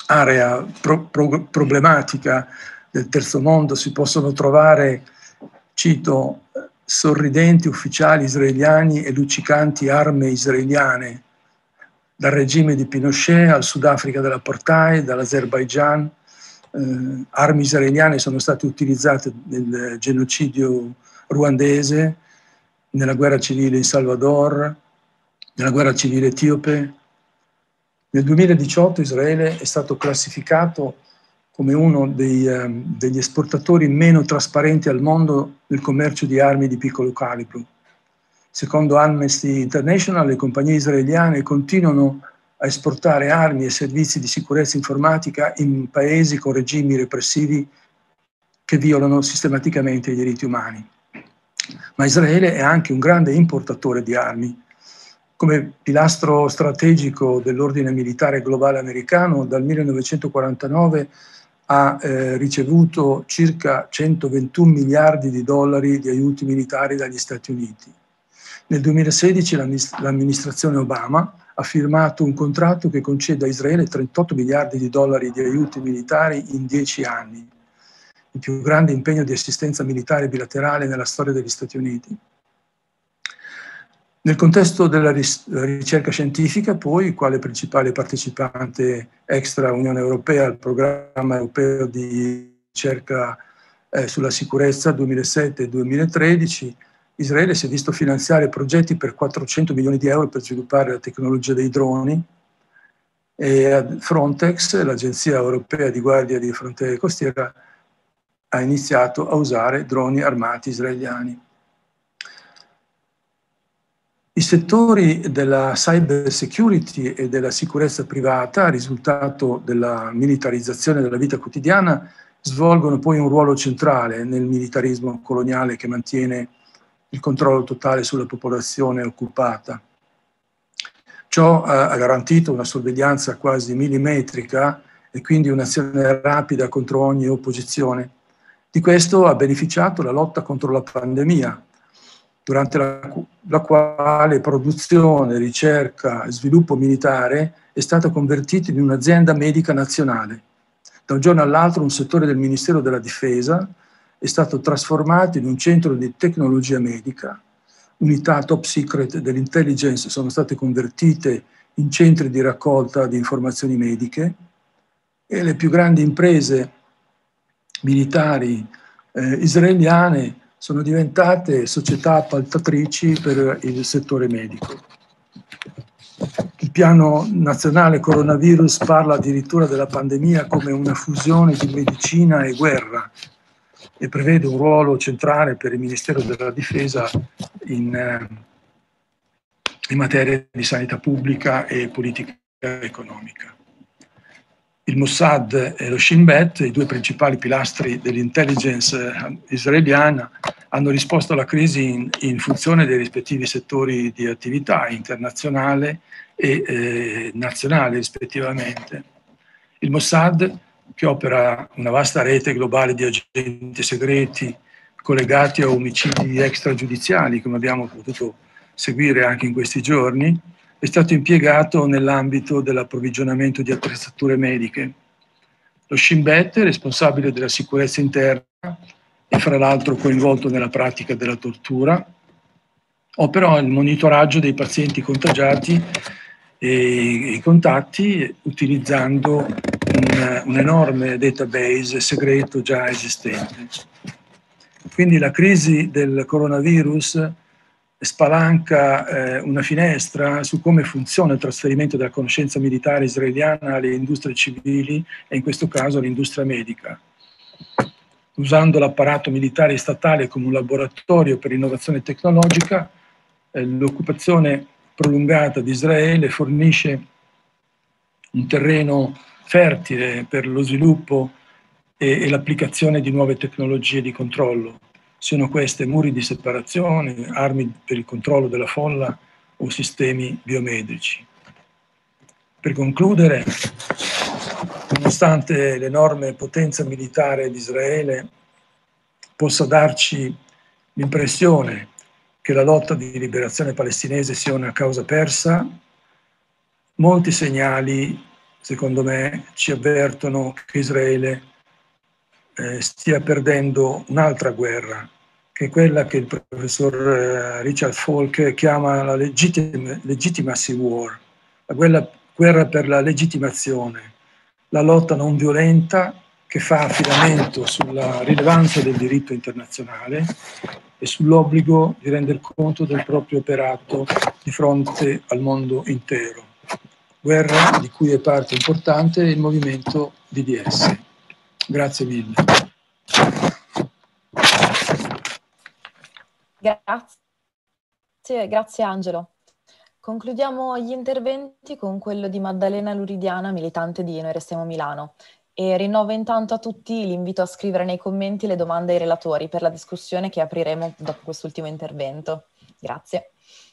area pro, pro, problematica del terzo mondo si possono trovare cito, sorridenti ufficiali israeliani e luccicanti armi israeliane, dal regime di Pinochet al Sudafrica dell'apartheid, dall'Azerbaigian. Eh, armi israeliane sono state utilizzate nel genocidio ruandese, nella guerra civile in Salvador, nella guerra civile etiope. Nel duemiladiciotto Israele è stato classificato come uno dei, um, degli esportatori meno trasparenti al mondo nel commercio di armi di piccolo calibro. Secondo Amnesty International, le compagnie israeliane continuano a esportare armi e servizi di sicurezza informatica in paesi con regimi repressivi che violano sistematicamente i diritti umani. Ma Israele è anche un grande importatore di armi. Come pilastro strategico dell'ordine militare globale americano, dal millenovecentoquarantanove ha eh, ricevuto circa centoventuno miliardi di dollari di aiuti militari dagli Stati Uniti. Nel duemilasedici l'amministrazione Obama ha firmato un contratto che concede a Israele trentotto miliardi di dollari di aiuti militari in dieci anni, il più grande impegno di assistenza militare bilaterale nella storia degli Stati Uniti. Nel contesto della ricerca scientifica, poi, quale principale partecipante extra Unione Europea al programma europeo di ricerca eh, sulla sicurezza duemilasette duemilatredici, Israele si è visto finanziare progetti per quattrocento milioni di euro per sviluppare la tecnologia dei droni, e Frontex, l'agenzia europea di guardia di frontiera e costiera, ha iniziato a usare droni armati israeliani. I settori della cyber security e della sicurezza privata, risultato della militarizzazione della vita quotidiana, svolgono poi un ruolo centrale nel militarismo coloniale che mantiene il controllo totale sulla popolazione occupata. Ciò ha garantito una sorveglianza quasi millimetrica e quindi un'azione rapida contro ogni opposizione. Di questo ha beneficiato la lotta contro la pandemia, durante la, la quale produzione, ricerca e sviluppo militare è stata convertita in un'azienda medica nazionale. Da un giorno all'altro un settore del Ministero della Difesa è stato trasformato in un centro di tecnologia medica, unità top secret dell'intelligence sono state convertite in centri di raccolta di informazioni mediche e le più grandi imprese militari eh, israeliane sono diventate società appaltatrici per il settore medico. Il piano nazionale coronavirus parla addirittura della pandemia come una fusione di medicina e guerra e prevede un ruolo centrale per il Ministero della Difesa in, eh, in materia di sanità pubblica e politica economica. Il Mossad e lo Shin Bet, i due principali pilastri dell'intelligence israeliana, hanno risposto alla crisi in, in funzione dei rispettivi settori di attività internazionale e eh, nazionale rispettivamente. Il Mossad, che opera una vasta rete globale di agenti segreti collegati a omicidi extragiudiziali, come abbiamo potuto seguire anche in questi giorni, è stato impiegato nell'ambito dell'approvvigionamento di attrezzature mediche. Lo Shin Bet è responsabile della sicurezza interna e fra l'altro coinvolto nella pratica della tortura, opera il monitoraggio dei pazienti contagiati e i contatti utilizzando un, un enorme database segreto già esistente. Quindi la crisi del coronavirus spalanca eh, una finestra su come funziona il trasferimento della conoscenza militare israeliana alle industrie civili e in questo caso all'industria medica. Usando l'apparato militare statale come un laboratorio per innovazione tecnologica, eh, l'occupazione prolungata di Israele fornisce un terreno fertile per lo sviluppo e, e l'applicazione di nuove tecnologie di controllo. Siano queste muri di separazione, armi per il controllo della folla o sistemi biometrici. Per concludere, nonostante l'enorme potenza militare di Israele possa darci l'impressione che la lotta di liberazione palestinese sia una causa persa, molti segnali, secondo me, ci avvertono che Israele eh, stia perdendo un'altra guerra che è quella che il professor Richard Falk chiama la legittim- legitimacy war, la guerra, guerra per la legittimazione, la lotta non violenta che fa affidamento sulla rilevanza del diritto internazionale e sull'obbligo di rendere conto del proprio operato di fronte al mondo intero. Guerra di cui è parte importante il movimento B D S. Grazie mille. Grazie, grazie Angelo. Concludiamo gli interventi con quello di Maddalena Luridiana, militante di Noi Restiamo Milano. E rinnovo intanto a tutti l'invito a scrivere nei commenti le domande ai relatori per la discussione che apriremo dopo quest'ultimo intervento. Grazie.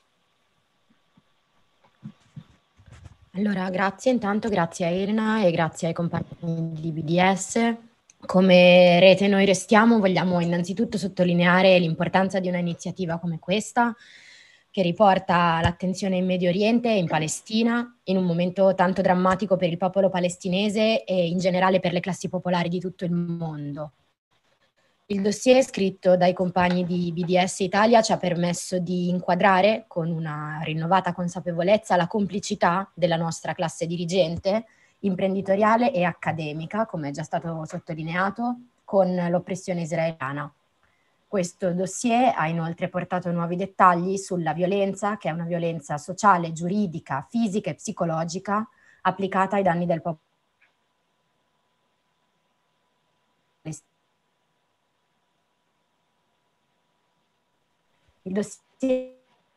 Allora, grazie intanto, grazie a Elena e grazie ai compagni di B D S. Come Rete Noi Restiamo vogliamo innanzitutto sottolineare l'importanza di una iniziativa come questa, che riporta l'attenzione in Medio Oriente e in Palestina, in un momento tanto drammatico per il popolo palestinese e in generale per le classi popolari di tutto il mondo. Il dossier scritto dai compagni di B D S Italia ci ha permesso di inquadrare con una rinnovata consapevolezza la complicità della nostra classe dirigente, imprenditoriale e accademica, come è già stato sottolineato, con l'oppressione israeliana. Questo dossier ha inoltre portato nuovi dettagli sulla violenza, che è una violenza sociale, giuridica, fisica e psicologica applicata ai danni del popolo. Il dossier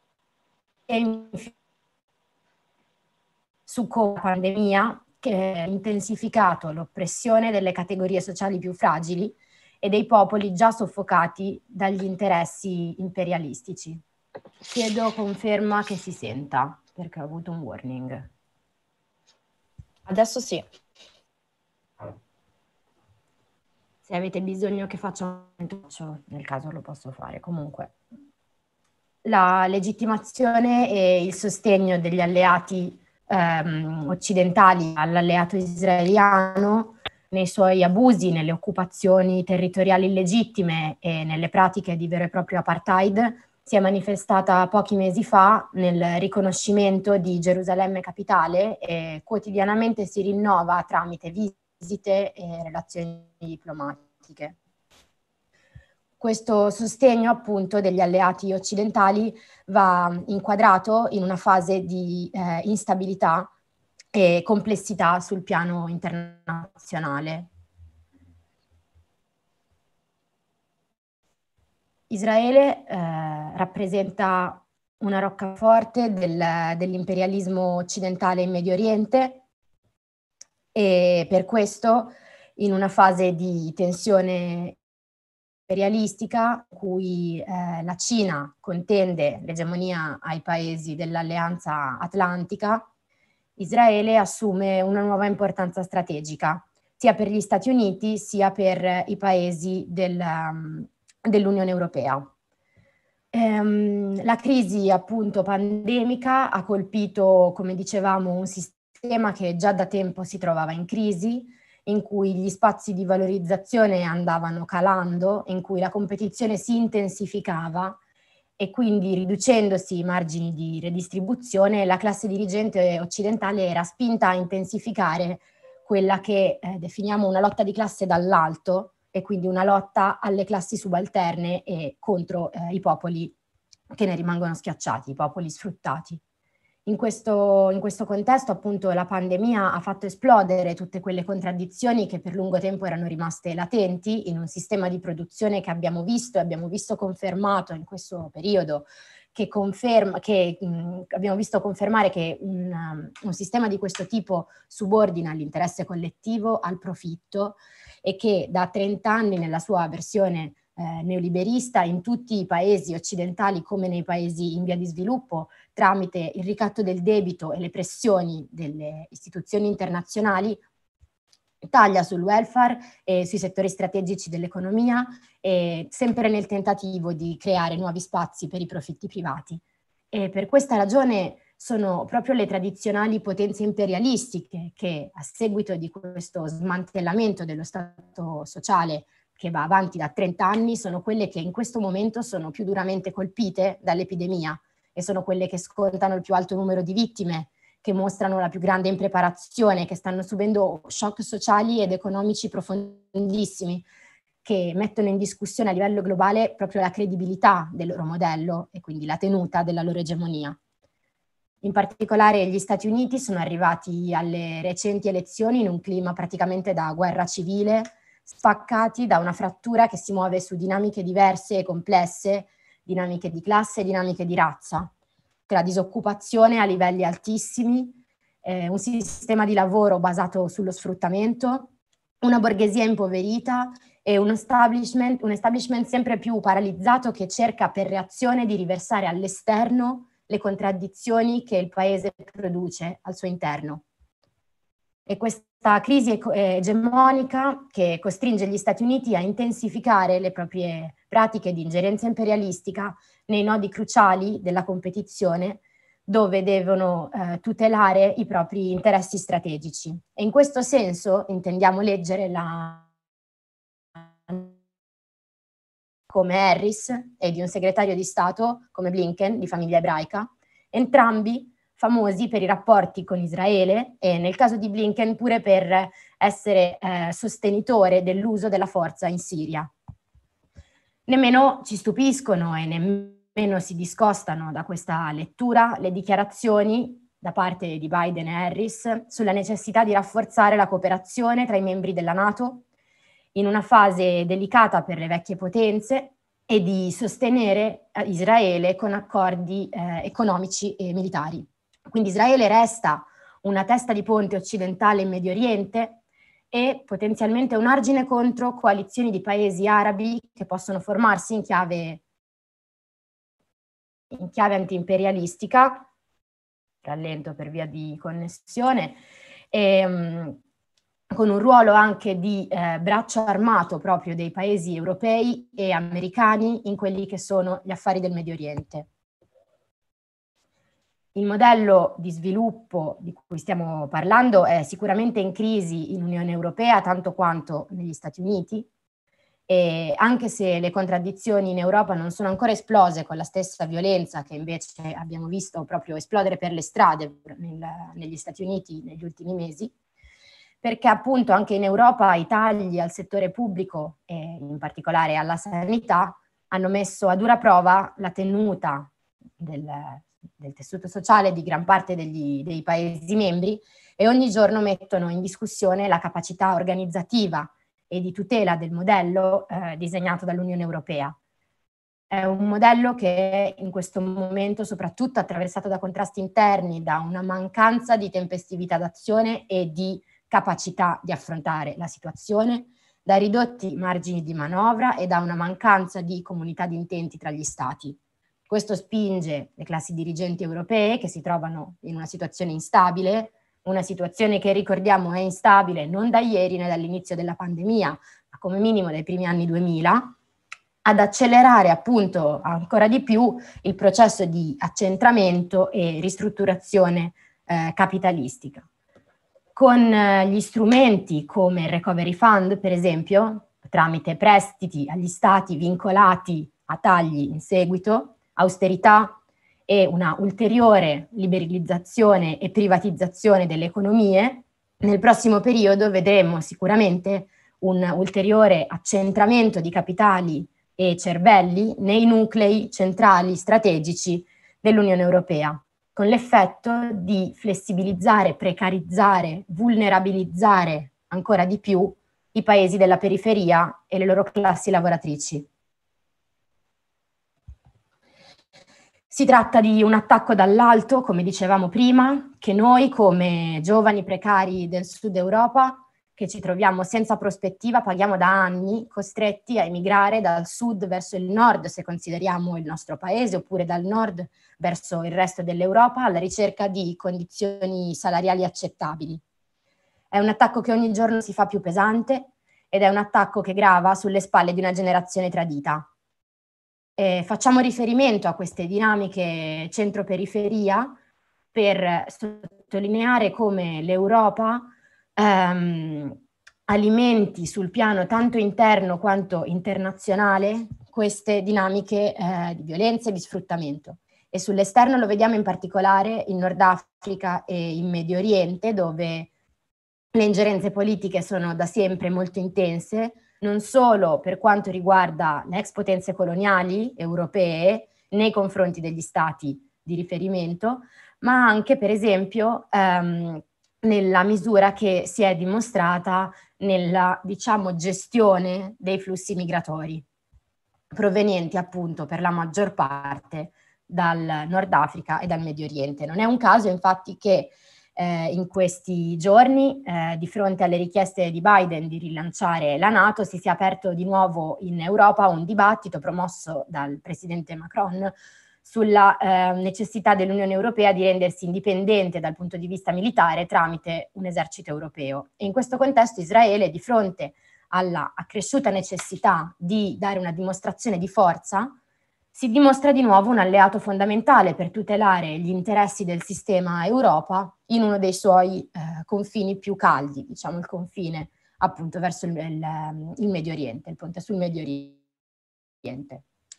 su come la pandemia che ha intensificato l'oppressione delle categorie sociali più fragili e dei popoli già soffocati dagli interessi imperialistici. Chiedo conferma che si senta, perché ho avuto un warning. Adesso sì. Se avete bisogno che faccia un touch, nel caso lo posso fare. Comunque, la legittimazione e il sostegno degli alleati ehm, occidentali all'alleato israeliano nei suoi abusi, nelle occupazioni territoriali illegittime e nelle pratiche di vero e proprio apartheid si è manifestata pochi mesi fa nel riconoscimento di Gerusalemme capitale e quotidianamente si rinnova tramite visite e relazioni diplomatiche. Questo sostegno appunto degli alleati occidentali va inquadrato in una fase di eh, instabilità e complessità sul piano internazionale. Israele eh, rappresenta una roccaforte del, dell'imperialismo occidentale in Medio Oriente e per questo in una fase di tensione imperialistica in cui eh, la Cina contende l'egemonia ai paesi dell'Alleanza Atlantica, Israele assume una nuova importanza strategica, sia per gli Stati Uniti sia per i paesi del, um, dell'Unione Europea. Ehm, la crisi appunto pandemica ha colpito, come dicevamo, un sistema che già da tempo si trovava in crisi, in cui gli spazi di valorizzazione andavano calando, in cui la competizione si intensificava e quindi riducendosi i margini di redistribuzione, la classe dirigente occidentale era spinta a intensificare quella che eh, definiamo una lotta di classe dall'alto e quindi una lotta alle classi subalterne e contro eh, i popoli che ne rimangono schiacciati, i popoli sfruttati. In questo, in questo contesto appunto la pandemia ha fatto esplodere tutte quelle contraddizioni che per lungo tempo erano rimaste latenti in un sistema di produzione che abbiamo visto e abbiamo visto confermato in questo periodo, che, conferma, che mh, abbiamo visto confermare che un, um, un sistema di questo tipo subordina l'interesse collettivo al profitto e che da trent'anni nella sua versione Eh, neoliberista in tutti i paesi occidentali come nei paesi in via di sviluppo, tramite il ricatto del debito e le pressioni delle istituzioni internazionali, taglia sul welfare e sui settori strategici dell'economia, e sempre nel tentativo di creare nuovi spazi per i profitti privati. E per questa ragione sono proprio le tradizionali potenze imperialistiche che, a seguito di questo smantellamento dello Stato sociale che va avanti da trenta anni, sono quelle che in questo momento sono più duramente colpite dall'epidemia e sono quelle che scontano il più alto numero di vittime, che mostrano la più grande impreparazione, che stanno subendo shock sociali ed economici profondissimi, che mettono in discussione a livello globale proprio la credibilità del loro modello e quindi la tenuta della loro egemonia. In particolare gli Stati Uniti sono arrivati alle recenti elezioni in un clima praticamente da guerra civile, spaccati da una frattura che si muove su dinamiche diverse e complesse, dinamiche di classe e dinamiche di razza, tra disoccupazione a livelli altissimi, eh, un sistema di lavoro basato sullo sfruttamento, una borghesia impoverita e un establishment, un establishment sempre più paralizzato che cerca per reazione di riversare all'esterno le contraddizioni che il paese produce al suo interno. E questa crisi egemonica che costringe gli Stati Uniti a intensificare le proprie pratiche di ingerenza imperialistica nei nodi cruciali della competizione, dove devono eh, tutelare i propri interessi strategici. E in questo senso intendiamo leggere la come Harris e di un segretario di Stato come Blinken, di famiglia ebraica, entrambi famosi per i rapporti con Israele e nel caso di Blinken pure per essere eh, sostenitore dell'uso della forza in Siria. Nemmeno ci stupiscono e nemmeno si discostano da questa lettura le dichiarazioni da parte di Biden e Harris sulla necessità di rafforzare la cooperazione tra i membri della NATO in una fase delicata per le vecchie potenze e di sostenere Israele con accordi eh, economici e militari. Quindi Israele resta una testa di ponte occidentale in Medio Oriente e potenzialmente un argine contro coalizioni di paesi arabi che possono formarsi in chiave, in chiave anti-imperialistica, rallento per via di connessione, e, um, con un ruolo anche di eh, braccio armato proprio dei paesi europei e americani in quelli che sono gli affari del Medio Oriente. Il modello di sviluppo di cui stiamo parlando è sicuramente in crisi in Unione Europea tanto quanto negli Stati Uniti, e anche se le contraddizioni in Europa non sono ancora esplose con la stessa violenza che invece abbiamo visto proprio esplodere per le strade nel, negli Stati Uniti negli ultimi mesi, perché appunto anche in Europa i tagli al settore pubblico e in particolare alla sanità hanno messo a dura prova la tenuta del, del tessuto sociale di gran parte degli, dei Paesi membri e ogni giorno mettono in discussione la capacità organizzativa e di tutela del modello eh, disegnato dall'Unione Europea. È un modello che in questo momento soprattutto attraversato da contrasti interni, da una mancanza di tempestività d'azione e di capacità di affrontare la situazione, da ridotti margini di manovra e da una mancanza di comunità di intenti tra gli Stati. Questo spinge le classi dirigenti europee che si trovano in una situazione instabile, una situazione che ricordiamo è instabile non da ieri né dall'inizio della pandemia, ma come minimo dai primi anni duemila, ad accelerare appunto ancora di più il processo di accentramento e ristrutturazione eh, capitalistica. Con eh, gli strumenti come il Recovery Fund, per esempio, tramite prestiti agli stati vincolati a tagli in seguito, austerità e una ulteriore liberalizzazione e privatizzazione delle economie, nel prossimo periodo vedremo sicuramente un ulteriore accentramento di capitali e cervelli nei nuclei centrali strategici dell'Unione Europea, con l'effetto di flessibilizzare, precarizzare, vulnerabilizzare ancora di più i paesi della periferia e le loro classi lavoratrici. Si tratta di un attacco dall'alto, come dicevamo prima, che noi come giovani precari del Sud Europa, che ci troviamo senza prospettiva, paghiamo da anni, costretti a emigrare dal sud verso il nord, se consideriamo il nostro paese, oppure dal nord verso il resto dell'Europa, alla ricerca di condizioni salariali accettabili. È un attacco che ogni giorno si fa più pesante ed è un attacco che grava sulle spalle di una generazione tradita. Eh, facciamo riferimento a queste dinamiche centro-periferia per sottolineare come l'Europa ehm, alimenti sul piano tanto interno quanto internazionale queste dinamiche eh, di violenza e di sfruttamento. E sull'esterno lo vediamo in particolare in Nord Africa e in Medio Oriente, dove le ingerenze politiche sono da sempre molto intense, non solo per quanto riguarda le ex potenze coloniali europee nei confronti degli stati di riferimento, ma anche per esempio ehm, nella misura che si è dimostrata nella, diciamo, gestione dei flussi migratori, provenienti appunto per la maggior parte dal Nord Africa e dal Medio Oriente. Non è un caso infatti che eh, in questi giorni, eh, di fronte alle richieste di Biden di rilanciare la NATO, si sia aperto di nuovo in Europa un dibattito promosso dal presidente Macron sulla eh, necessità dell'Unione Europea di rendersi indipendente dal punto di vista militare tramite un esercito europeo. E in questo contesto Israele, di fronte alla accresciuta necessità di dare una dimostrazione di forza, si dimostra di nuovo un alleato fondamentale per tutelare gli interessi del sistema Europa in uno dei suoi eh, confini più caldi, diciamo il confine appunto verso il, il, il Medio Oriente, il ponte sul Medio Oriente.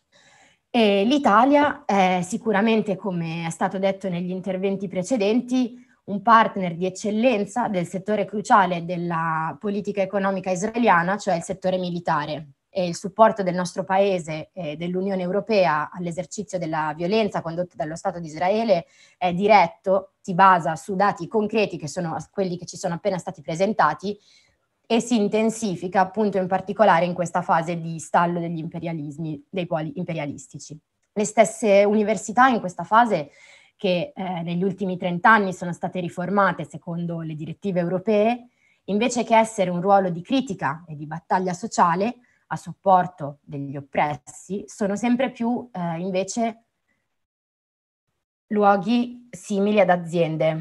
E l'Italia è sicuramente, come è stato detto negli interventi precedenti, un partner di eccellenza del settore cruciale della politica economica israeliana, cioè il settore militare. E il supporto del nostro paese e dell'Unione Europea all'esercizio della violenza condotta dallo Stato di Israele è diretto, si basa su dati concreti che sono quelli che ci sono appena stati presentati e si intensifica appunto in particolare in questa fase di stallo degli imperialismi, dei poli imperialistici. Le stesse università in questa fase che eh, negli ultimi trent'anni sono state riformate secondo le direttive europee, invece che essere un ruolo di critica e di battaglia sociale a supporto degli oppressi, sono sempre più eh, invece luoghi simili ad aziende.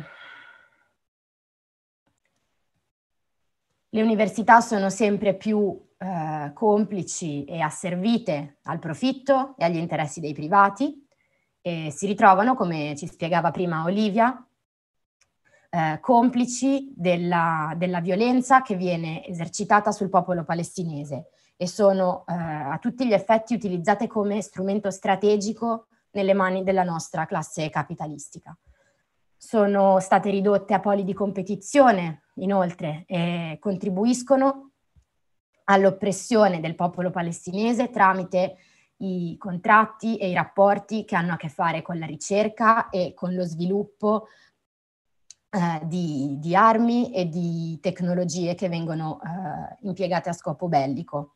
Le università sono sempre più eh, complici e asservite al profitto e agli interessi dei privati e si ritrovano, come ci spiegava prima Olivia, eh, complici della, della violenza che viene esercitata sul popolo palestinese e sono eh, a tutti gli effetti utilizzate come strumento strategico nelle mani della nostra classe capitalistica. Sono state ridotte a poli di competizione, inoltre, e contribuiscono all'oppressione del popolo palestinese tramite i contratti e i rapporti che hanno a che fare con la ricerca e con lo sviluppo eh, di, di armi e di tecnologie che vengono eh, impiegate a scopo bellico.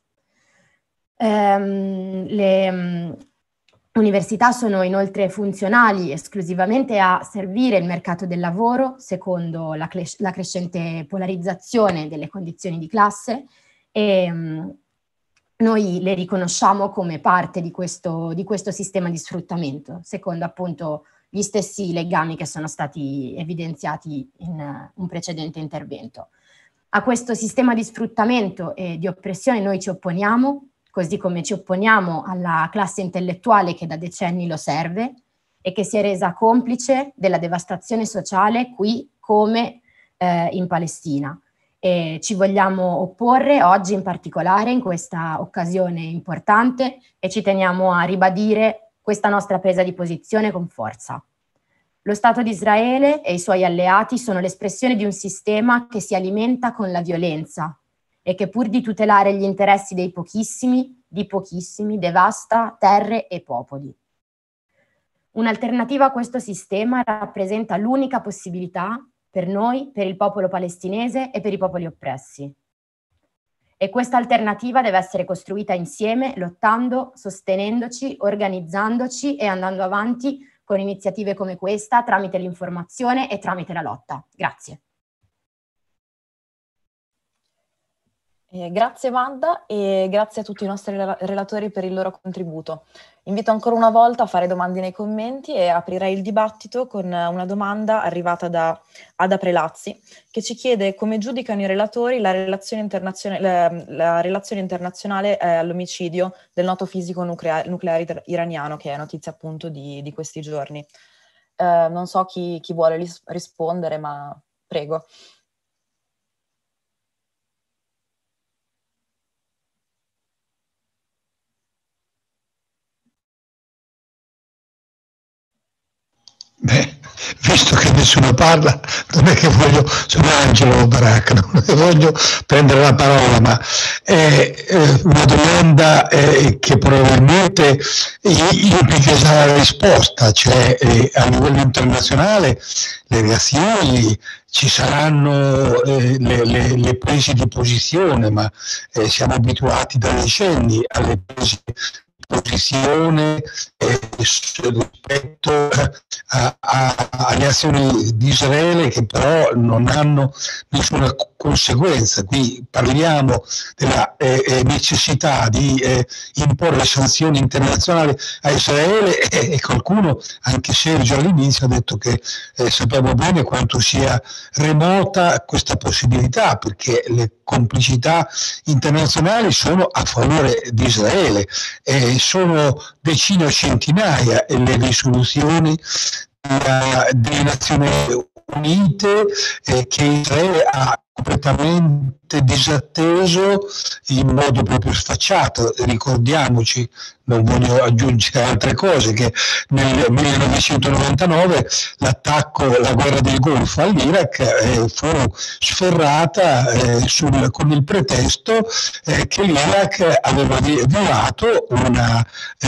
Um, le um, università sono inoltre funzionali esclusivamente a servire il mercato del lavoro secondo la, la crescente polarizzazione delle condizioni di classe e um, noi le riconosciamo come parte di questo, di questo sistema di sfruttamento, secondo appunto gli stessi legami che sono stati evidenziati in uh, un precedente intervento. A questo sistema di sfruttamento e di oppressione noi ci opponiamo, così come ci opponiamo alla classe intellettuale che da decenni lo serve e che si è resa complice della devastazione sociale qui come eh, in Palestina. E ci vogliamo opporre oggi in particolare in questa occasione importante e ci teniamo a ribadire questa nostra presa di posizione con forza. Lo Stato di Israele e i suoi alleati sono l'espressione di un sistema che si alimenta con la violenza e che pur di tutelare gli interessi dei pochissimi, di pochissimi, devasta terre e popoli. Un'alternativa a questo sistema rappresenta l'unica possibilità per noi, per il popolo palestinese e per i popoli oppressi. E questa alternativa deve essere costruita insieme, lottando, sostenendoci, organizzandoci e andando avanti con iniziative come questa, tramite l'informazione e tramite la lotta. Grazie. Eh, grazie Wanda e grazie a tutti i nostri relatori per il loro contributo. Invito ancora una volta a fare domande nei commenti e aprirei il dibattito con una domanda arrivata da Ada Prelazzi che ci chiede come giudicano i relatori la relazione internazionale, la, la relazione internazionale eh, all'omicidio del noto fisico nucleare, nucleare iraniano, che è notizia appunto di, di questi giorni. Eh, non so chi, chi vuole ris- rispondere, ma prego. Beh, visto che nessuno parla, non è che voglio, sono Angelo Baracca, non è che voglio prendere la parola, ma è eh, una domanda eh, che probabilmente implica già la risposta, cioè eh, a livello internazionale le reazioni ci saranno, eh, le, le, le prese di posizione, ma eh, siamo abituati da decenni alle prese di posizione eh, rispetto a, a, alle azioni di Israele che però non hanno nessuna conseguenza. Qui parliamo della eh, necessità di eh, imporre sanzioni internazionali a Israele e, e qualcuno, anche Sergio all'inizio, ha detto che eh, sappiamo bene quanto sia remota questa possibilità, perché le complicità internazionali sono a favore di Israele e sono decine o centinaia le risoluzioni delle Nazioni Unite eh, che Israele ha completamente disatteso in modo proprio sfacciato. Ricordiamoci, non voglio aggiungere altre cose, che nel millenovecentonovantanove l'attacco, la guerra del Golfo all'Iraq eh, fu sferrata eh, sul, con il pretesto eh, che l'Iraq aveva violato una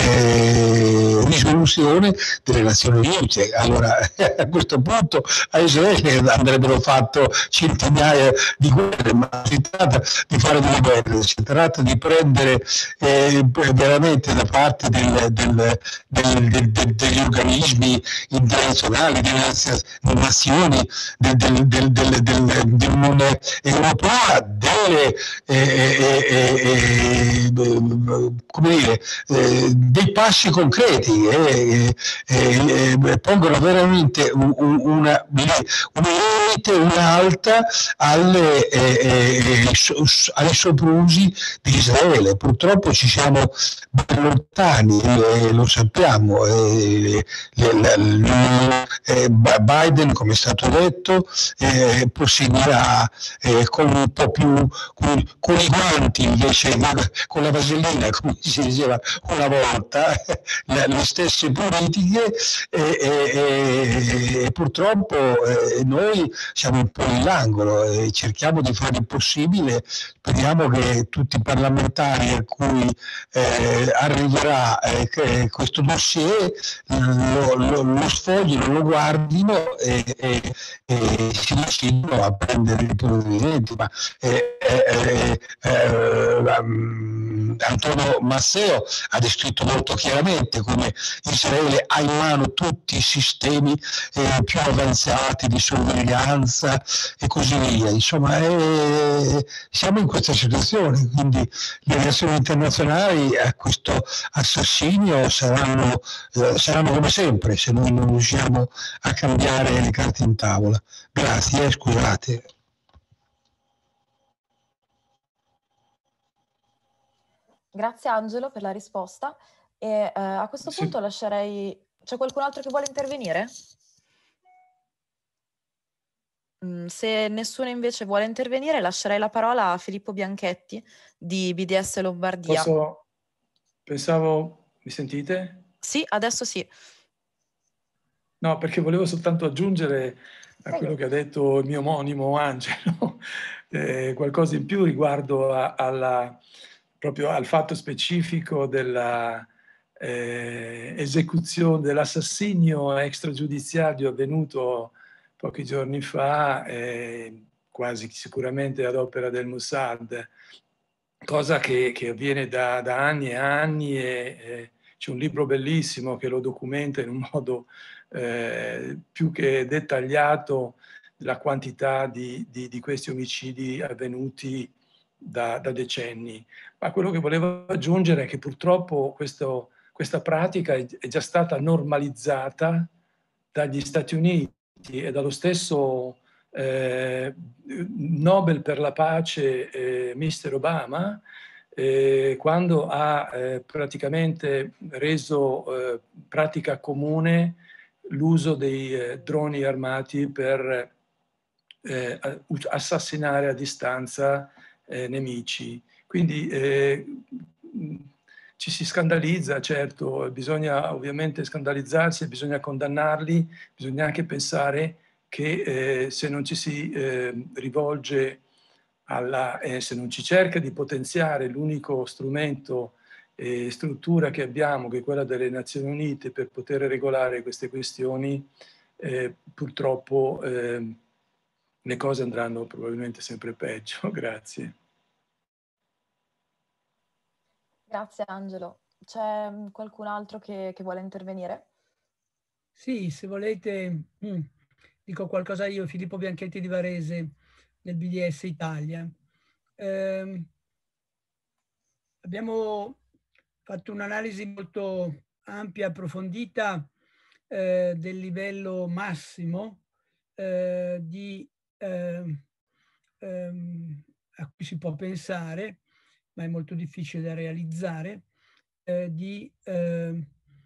eh, risoluzione delle Nazioni Unite. Allora a questo punto a Israele andrebbero fatto centinaia di guerre, ma si tratta di fare delle guerre, si tratta di prendere eh, veramente da parte del, del, del, del, del, degli organismi internazionali, delle nazioni, del, del, del, del, del, dell'Unione Europea, delle, eh, eh, eh, come dire, eh, dei passi concreti, eh, eh, eh, pongono veramente un, un, una, un limite, un'alta alle, eh, eh, so, ai soprusi di Israele. Purtroppo ci siamo ben lontani, eh, lo sappiamo. Eh, eh, Biden, come è stato detto, eh, proseguirà eh, con un po' più con, con i guanti invece con la vasellina, come si diceva una volta, le, le stesse politiche e, e, e purtroppo eh, noi siamo un po' nell'angolo e cerchiamo di fare il possibile. Speriamo che tutti i parlamentari a cui eh, arriverà eh, questo dossier lo, lo, lo sfoglino, lo guardino e, e, e si decidano a prendere i provvedimenti. Ma eh, eh, eh, um, Antonio Masseo ha descritto molto chiaramente come Israele ha in mano tutti i sistemi eh, più avanzati di sorveglianza e così via. Insomma, eh, siamo in questa situazione, quindi le reazioni internazionali a questo assassinio saranno, eh, saranno come sempre se noi non riusciamo a cambiare le carte in tavola. Grazie, eh, scusate. Grazie Angelo per la risposta e eh, a questo punto sì. lascerei... C'è qualcun altro che vuole intervenire? Mm, se nessuno invece vuole intervenire lascerei la parola a Filippo Bianchetti di B D S Lombardia. Posso... Pensavo... Mi sentite? Sì, adesso sì. No, perché volevo soltanto aggiungere a quello che ha detto il mio omonimo Angelo eh, qualcosa in più riguardo a, alla... proprio al fatto specifico della eh, esecuzione, dell'assassinio extragiudiziario avvenuto pochi giorni fa, eh, quasi sicuramente ad opera del Mossad, cosa che, che avviene da, da anni e anni e eh, c'è un libro bellissimo che lo documenta in un modo eh, più che dettagliato la quantità di, di, di questi omicidi avvenuti Da, da decenni. Ma quello che volevo aggiungere è che purtroppo questo, questa pratica è, è già stata normalizzata dagli Stati Uniti e dallo stesso eh, Nobel per la pace eh, mister Obama eh, quando ha eh, praticamente reso eh, pratica comune l'uso dei eh, droni armati per eh, assassinare a distanza Eh, nemici. Quindi eh, ci si scandalizza, certo, bisogna ovviamente scandalizzarsi, bisogna condannarli, bisogna anche pensare che eh, se non ci si eh, rivolge alla, eh, se non ci cerca di potenziare l'unico strumento e struttura che abbiamo, che è quella delle Nazioni Unite, per poter regolare queste questioni, eh, purtroppo eh, le cose andranno probabilmente sempre peggio. Grazie. Grazie Angelo. C'è qualcun altro che, che vuole intervenire? Sì, se volete, mm, dico qualcosa io, Filippo Bianchetti di Varese, del B D S Italia. Eh, abbiamo fatto un'analisi molto ampia, approfondita eh, del livello massimo eh, di, eh, ehm, a cui si può pensare, ma è molto difficile da realizzare, eh, di eh,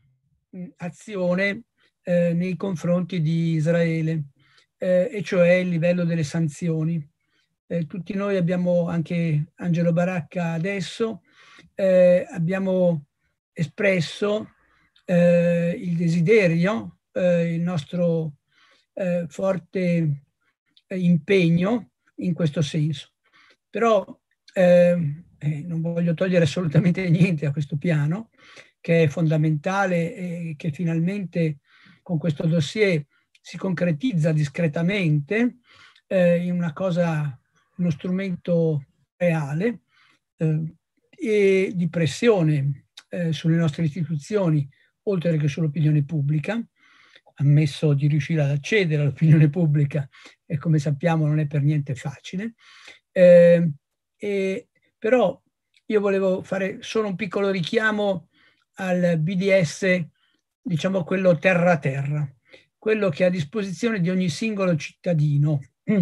azione eh, nei confronti di Israele, eh, e cioè il livello delle sanzioni. Eh, tutti noi abbiamo, anche Angelo Baracca adesso, eh, abbiamo espresso eh, il desiderio, eh, il nostro eh, forte impegno in questo senso. Però eh, eh, non voglio togliere assolutamente niente a questo piano, che è fondamentale e che finalmente con questo dossier si concretizza discretamente eh, in una cosa, uno strumento reale eh, e di pressione eh, sulle nostre istituzioni, oltre che sull'opinione pubblica, ammesso di riuscire ad accedere all'opinione pubblica, e come sappiamo non è per niente facile. Eh, e, però io volevo fare solo un piccolo richiamo al B D S, diciamo quello terra-terra, quello che è a disposizione di ogni singolo cittadino,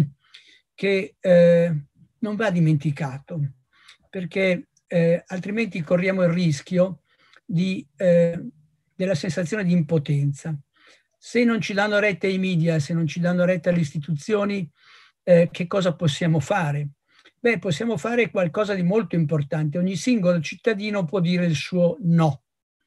che eh, non va dimenticato, perché eh, altrimenti corriamo il rischio di, eh, della sensazione di impotenza. Se non ci danno retta i media, se non ci danno retta le istituzioni, eh, che cosa possiamo fare? Beh, possiamo fare qualcosa di molto importante. Ogni singolo cittadino può dire il suo no.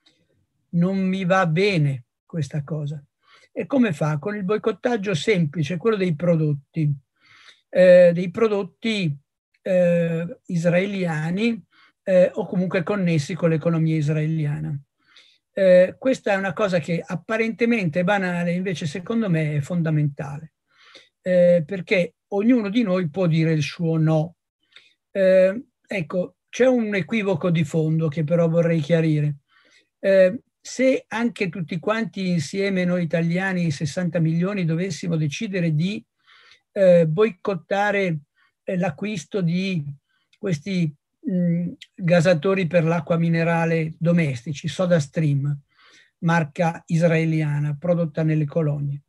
Non mi va bene questa cosa. E come fa? Con il boicottaggio semplice, quello dei prodotti, eh, dei prodotti eh, israeliani eh, o comunque connessi con l'economia israeliana. Eh, questa è una cosa che apparentemente è banale, invece secondo me è fondamentale, eh, perché ognuno di noi può dire il suo no. Eh, ecco, c'è un equivoco di fondo che però vorrei chiarire. Eh, se anche tutti quanti insieme, noi italiani, sessanta milioni, dovessimo decidere di eh, boicottare eh, l'acquisto di questi mh, gasatori per l'acqua minerale domestici, Soda Stream, marca israeliana, prodotta nelle colonie,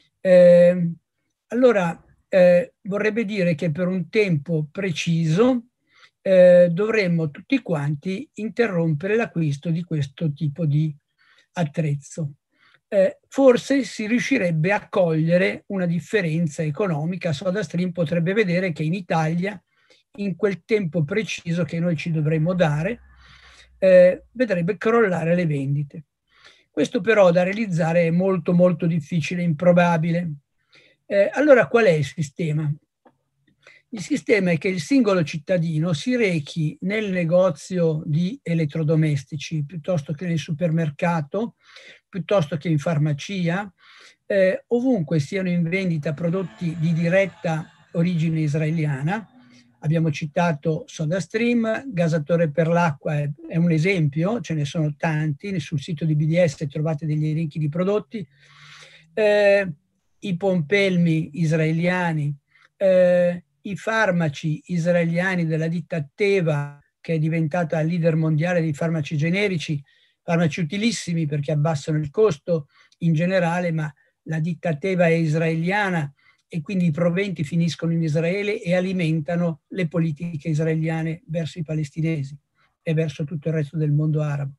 eh, allora eh, vorrebbe dire che per un tempo preciso eh, dovremmo tutti quanti interrompere l'acquisto di questo tipo di attrezzo. Eh, forse si riuscirebbe a cogliere una differenza economica. Soda Stream potrebbe vedere che in Italia, in quel tempo preciso che noi ci dovremmo dare, eh, vedrebbe crollare le vendite. Questo però da realizzare è molto molto difficile, improbabile. Eh, allora qual è il sistema? Il sistema è che il singolo cittadino si rechi nel negozio di elettrodomestici, piuttosto che nel supermercato, piuttosto che in farmacia, eh, ovunque siano in vendita prodotti di diretta origine israeliana. Abbiamo citato Soda Stream, gasatore per l'acqua è, è un esempio, ce ne sono tanti, sul sito di B D S trovate degli elenchi di prodotti, eh, i pompelmi israeliani, eh, i farmaci israeliani della ditta Teva, che è diventata leader mondiale di farmaci generici, farmaci utilissimi perché abbassano il costo in generale, ma la ditta Teva è israeliana e quindi i proventi finiscono in Israele e alimentano le politiche israeliane verso i palestinesi e verso tutto il resto del mondo arabo.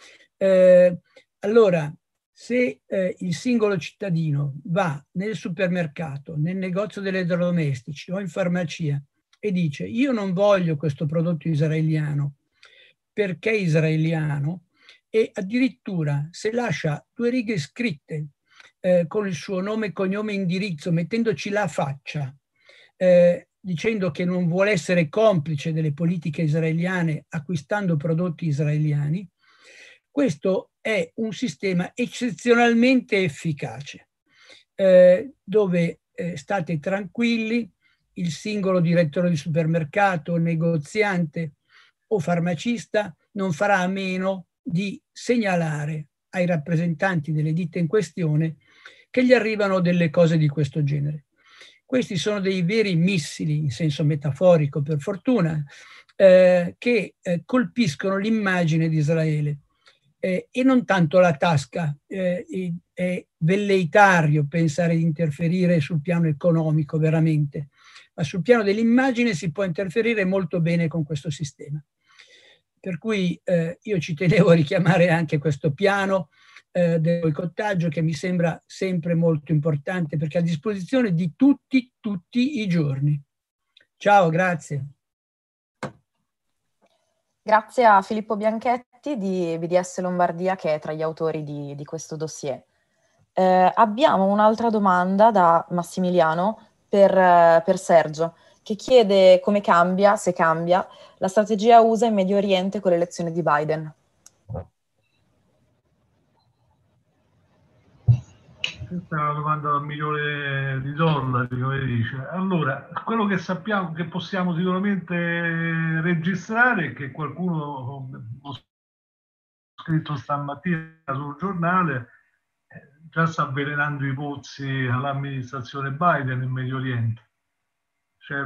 Eh, allora, se eh, il singolo cittadino va nel supermercato, nel negozio degli elettrodomestici o in farmacia e dice io non voglio questo prodotto israeliano, perché israeliano, e addirittura se lascia due righe scritte eh, con il suo nome, cognome e indirizzo, mettendoci la faccia, eh, dicendo che non vuole essere complice delle politiche israeliane acquistando prodotti israeliani, questo è un sistema eccezionalmente efficace, eh, dove eh, state tranquilli, il singolo direttore di supermercato, negoziante o farmacista non farà a meno di segnalare ai rappresentanti delle ditte in questione che gli arrivano delle cose di questo genere. Questi sono dei veri missili, in senso metaforico per fortuna, eh, che eh, colpiscono l'immagine di Israele eh, e non tanto la tasca. Eh, è velleitario pensare di interferire sul piano economico veramente, ma sul piano dell'immagine si può interferire molto bene con questo sistema. Per cui eh, io ci tenevo a richiamare anche questo piano eh, del boicottaggio, che mi sembra sempre molto importante, perché è a disposizione di tutti, tutti i giorni. Ciao, grazie. Grazie a Filippo Bianchetti di B D S Lombardia, che è tra gli autori di, di questo dossier. Eh, abbiamo un'altra domanda da Massimiliano per, per Sergio, che chiede come cambia, se cambia, la strategia U S A in Medio Oriente con l'elezione di Biden. Questa è una domanda da un milione di dollari, come dice. Allora, quello che sappiamo, che possiamo sicuramente registrare, è che qualcuno, ho scritto stamattina sul giornale, già sta avvelenando i pozzi all'amministrazione Biden in Medio Oriente. Cioè,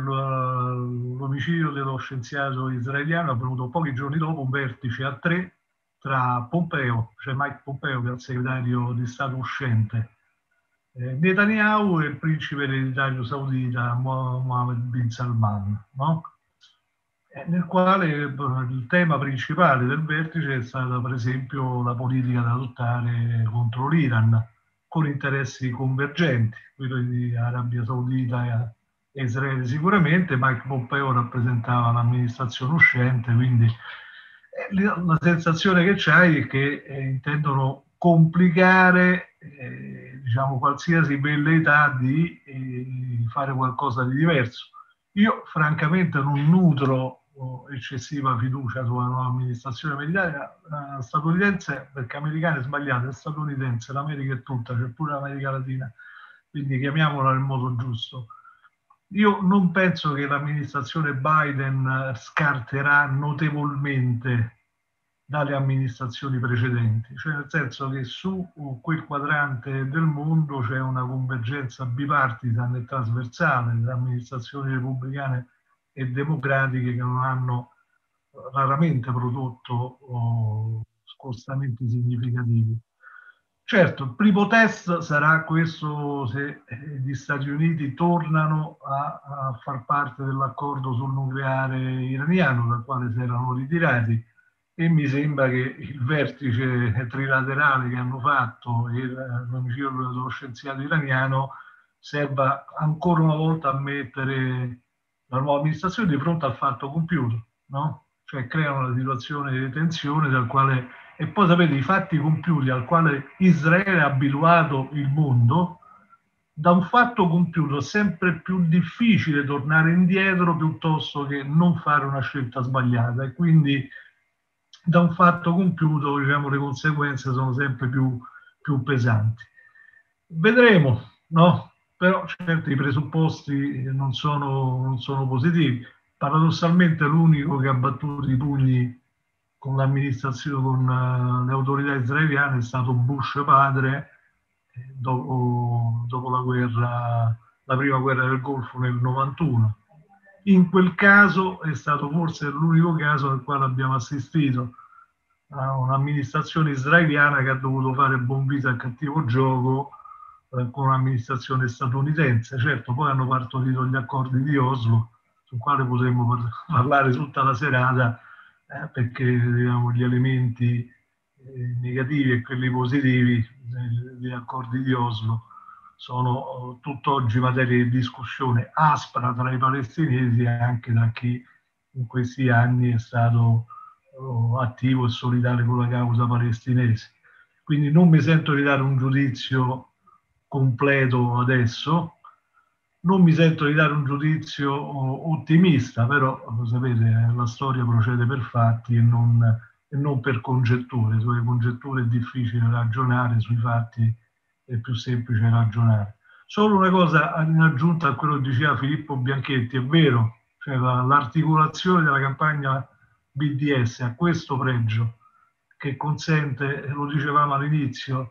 l'omicidio dello scienziato israeliano è avvenuto pochi giorni dopo un vertice a tre tra Pompeo, cioè Mike Pompeo, che è il segretario di Stato uscente, eh, Netanyahu e il principe ereditario saudita Mohammed bin Salman, no? Eh, nel quale il tema principale del vertice è stata per esempio la politica da adottare contro l'Iran, con interessi convergenti, quello di Arabia Saudita e Israele sicuramente. Mike Pompeo rappresentava l'amministrazione uscente, quindi eh, la sensazione che c'hai è che eh, intendono complicare eh, diciamo qualsiasi velleità di eh, fare qualcosa di diverso. Io francamente non nutro oh, eccessiva fiducia sulla nuova amministrazione militare uh, statunitense, perché americana è sbagliata, è statunitense, l'America è tutta, c'è pure l'America Latina, quindi chiamiamola nel modo giusto. Io non penso che l'amministrazione Biden scarterà notevolmente dalle amministrazioni precedenti, cioè nel senso che su quel quadrante del mondo c'è una convergenza bipartisan e trasversale tra amministrazioni repubblicane e democratiche che non hanno raramente prodotto oh, scostamenti significativi. Certo, il primo test sarà questo, se gli Stati Uniti tornano a, a far parte dell'accordo sul nucleare iraniano, dal quale si erano ritirati, e mi sembra che il vertice trilaterale che hanno fatto e l'omicidio dello scienziato iraniano serva ancora una volta a mettere la nuova amministrazione di fronte al fatto compiuto, no? Cioè creano una situazione di tensione dal quale, e poi sapete, i fatti compiuti al quale Israele ha abituato il mondo, da un fatto compiuto è sempre più difficile tornare indietro piuttosto che non fare una scelta sbagliata, e quindi da un fatto compiuto, diciamo, le conseguenze sono sempre più, più pesanti. Vedremo, no? Però certo i presupposti non sono, non sono positivi. Paradossalmente l'unico che ha battuto i pugni con l'amministrazione, con uh, le autorità israeliane, è stato Bush padre, eh, dopo, dopo la guerra, la prima guerra del Golfo nel novantuno. In quel caso è stato forse l'unico caso nel quale abbiamo assistito a un'amministrazione israeliana che ha dovuto fare buon viso al cattivo gioco eh, con un'amministrazione statunitense. Certo, poi hanno partorito gli accordi di Oslo, sul quale potremmo par- parlare tutta la serata, eh, perché diciamo, gli elementi eh, negativi e quelli positivi degli accordi di Oslo sono tutt'oggi materia di discussione aspra tra i palestinesi e anche tra chi in questi anni è stato attivo e solidale con la causa palestinese. Quindi non mi sento di dare un giudizio completo adesso, non mi sento di dare un giudizio ottimista, però sapete, la storia procede per fatti e non, e non per congetture. Sulle congetture è difficile ragionare, sui fatti è più semplice ragionare. Solo una cosa in aggiunta a quello che diceva Filippo Bianchetti, è vero, cioè l'articolazione della campagna B D S ha questo pregio, che consente, lo dicevamo all'inizio,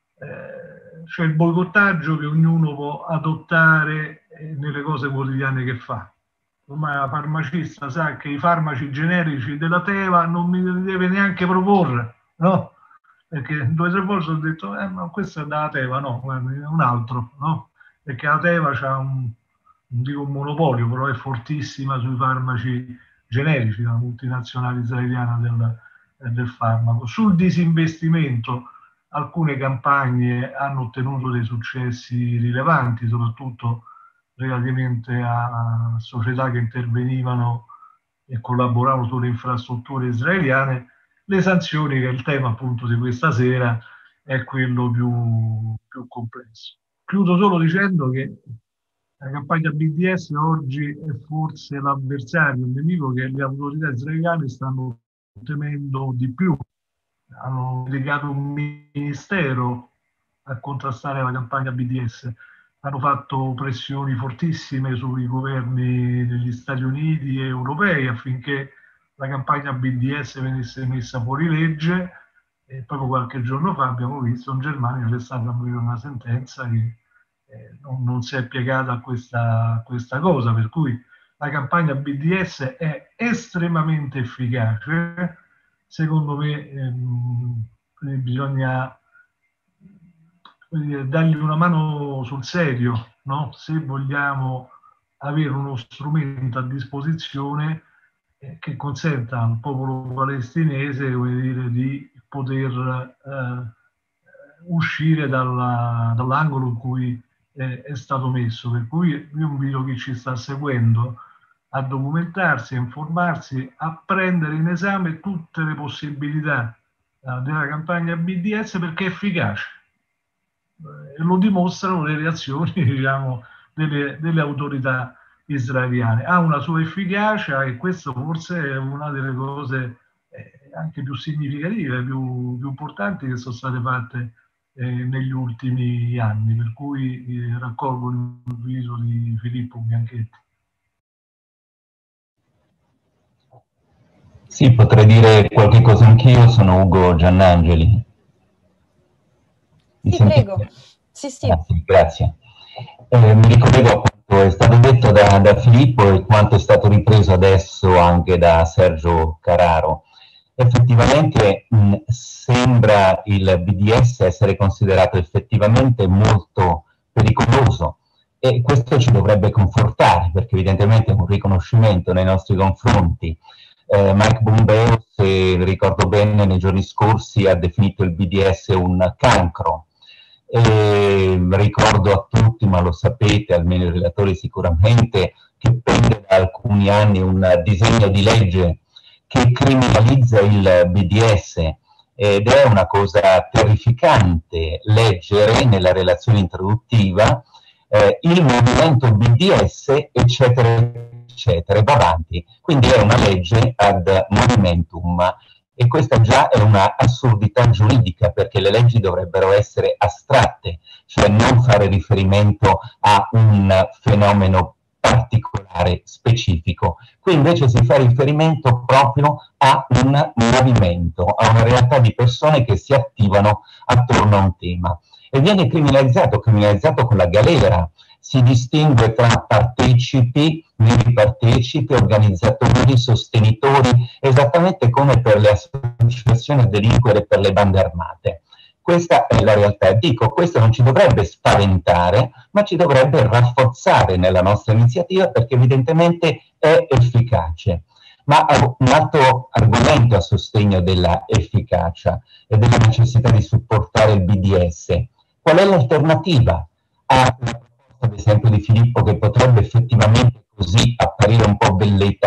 eh, cioè il boicottaggio che ognuno può adottare nelle cose quotidiane che fa. Ormai la farmacista sa che i farmaci generici della Teva non mi deve neanche proporre, no? Perché due o tre volte ho detto, eh, ma questo è dalla Teva, no, è un altro, no? Perché la Teva c'ha un, non dico un monopolio, però è fortissima sui farmaci generici, la multinazionale israeliana del, del farmaco. Sul disinvestimento alcune campagne hanno ottenuto dei successi rilevanti, soprattutto relativamente a società che intervenivano e collaboravano sulle infrastrutture israeliane. Le sanzioni, che è il tema appunto di questa sera, è quello più, più complesso. Chiudo solo dicendo che la campagna B D S oggi è forse l'avversario, il nemico che le autorità israeliane stanno temendo di più. Hanno dedicato un ministero a contrastare la campagna B D S, hanno fatto pressioni fortissime sui governi degli Stati Uniti e europei affinché la campagna B D S venisse messa fuori legge, e proprio qualche giorno fa abbiamo visto in Germania c'è stata una sentenza che eh, non, non si è piegata a questa, a questa cosa, per cui la campagna B D S è estremamente efficace. Secondo me ehm, bisogna dire, dargli una mano sul serio, no? Se vogliamo avere uno strumento a disposizione eh, che consenta al popolo palestinese, come dire, di poter eh, uscire dalla, dall'angolo in cui eh, è stato messo. Per cui io invito chi ci sta seguendo a documentarsi, a informarsi, a prendere in esame tutte le possibilità eh, della campagna B D S, perché è efficace. Eh, e lo dimostrano le reazioni, diciamo, delle, delle autorità israeliane. Ha una sua efficacia e questo forse è una delle cose eh, anche più significative, più, più importanti che sono state fatte eh, negli ultimi anni. Per cui eh, raccolgo l'invito di Filippo Bianchetti. Sì, potrei dire qualche cosa anch'io, sono Ugo Giannangeli. Mi sì, sentite? prego. Sì, sì. Ah, sì, grazie. Eh, mi ricollego a quanto è stato detto da, da Filippo e quanto è stato ripreso adesso anche da Sergio Carraro. Effettivamente mh, sembra il B D S essere considerato effettivamente molto pericoloso e questo ci dovrebbe confortare, perché evidentemente è un riconoscimento nei nostri confronti. Eh, Mike Pompeo, se ricordo bene, nei giorni scorsi ha definito il B D S un cancro. E ricordo a tutti, ma lo sapete, almeno i relatori sicuramente, che pende da alcuni anni un disegno di legge che criminalizza il B D S ed è una cosa terrificante leggere nella relazione introduttiva eh, il movimento B D S, eccetera, eccetera, e va avanti. Quindi è una legge ad monumentum e questa già è una assurdità giuridica, perché le leggi dovrebbero essere astratte, cioè non fare riferimento a un fenomeno particolare, specifico. Qui invece si fa riferimento proprio a un movimento, a una realtà di persone che si attivano attorno a un tema. E viene criminalizzato, criminalizzato con la galera. Si distingue tra partecipi, meri partecipi, organizzatori, sostenitori, esattamente come per le associazioni a delinquere per le bande armate. Questa è la realtà. Dico, questo non ci dovrebbe spaventare, ma ci dovrebbe rafforzare nella nostra iniziativa, perché evidentemente è efficace. Ma un altro argomento a sostegno della efficacia e della necessità di supportare il B D S. Qual è l'alternativa a ad esempio di Filippo, che potrebbe effettivamente così apparire un po' velleitaria, no?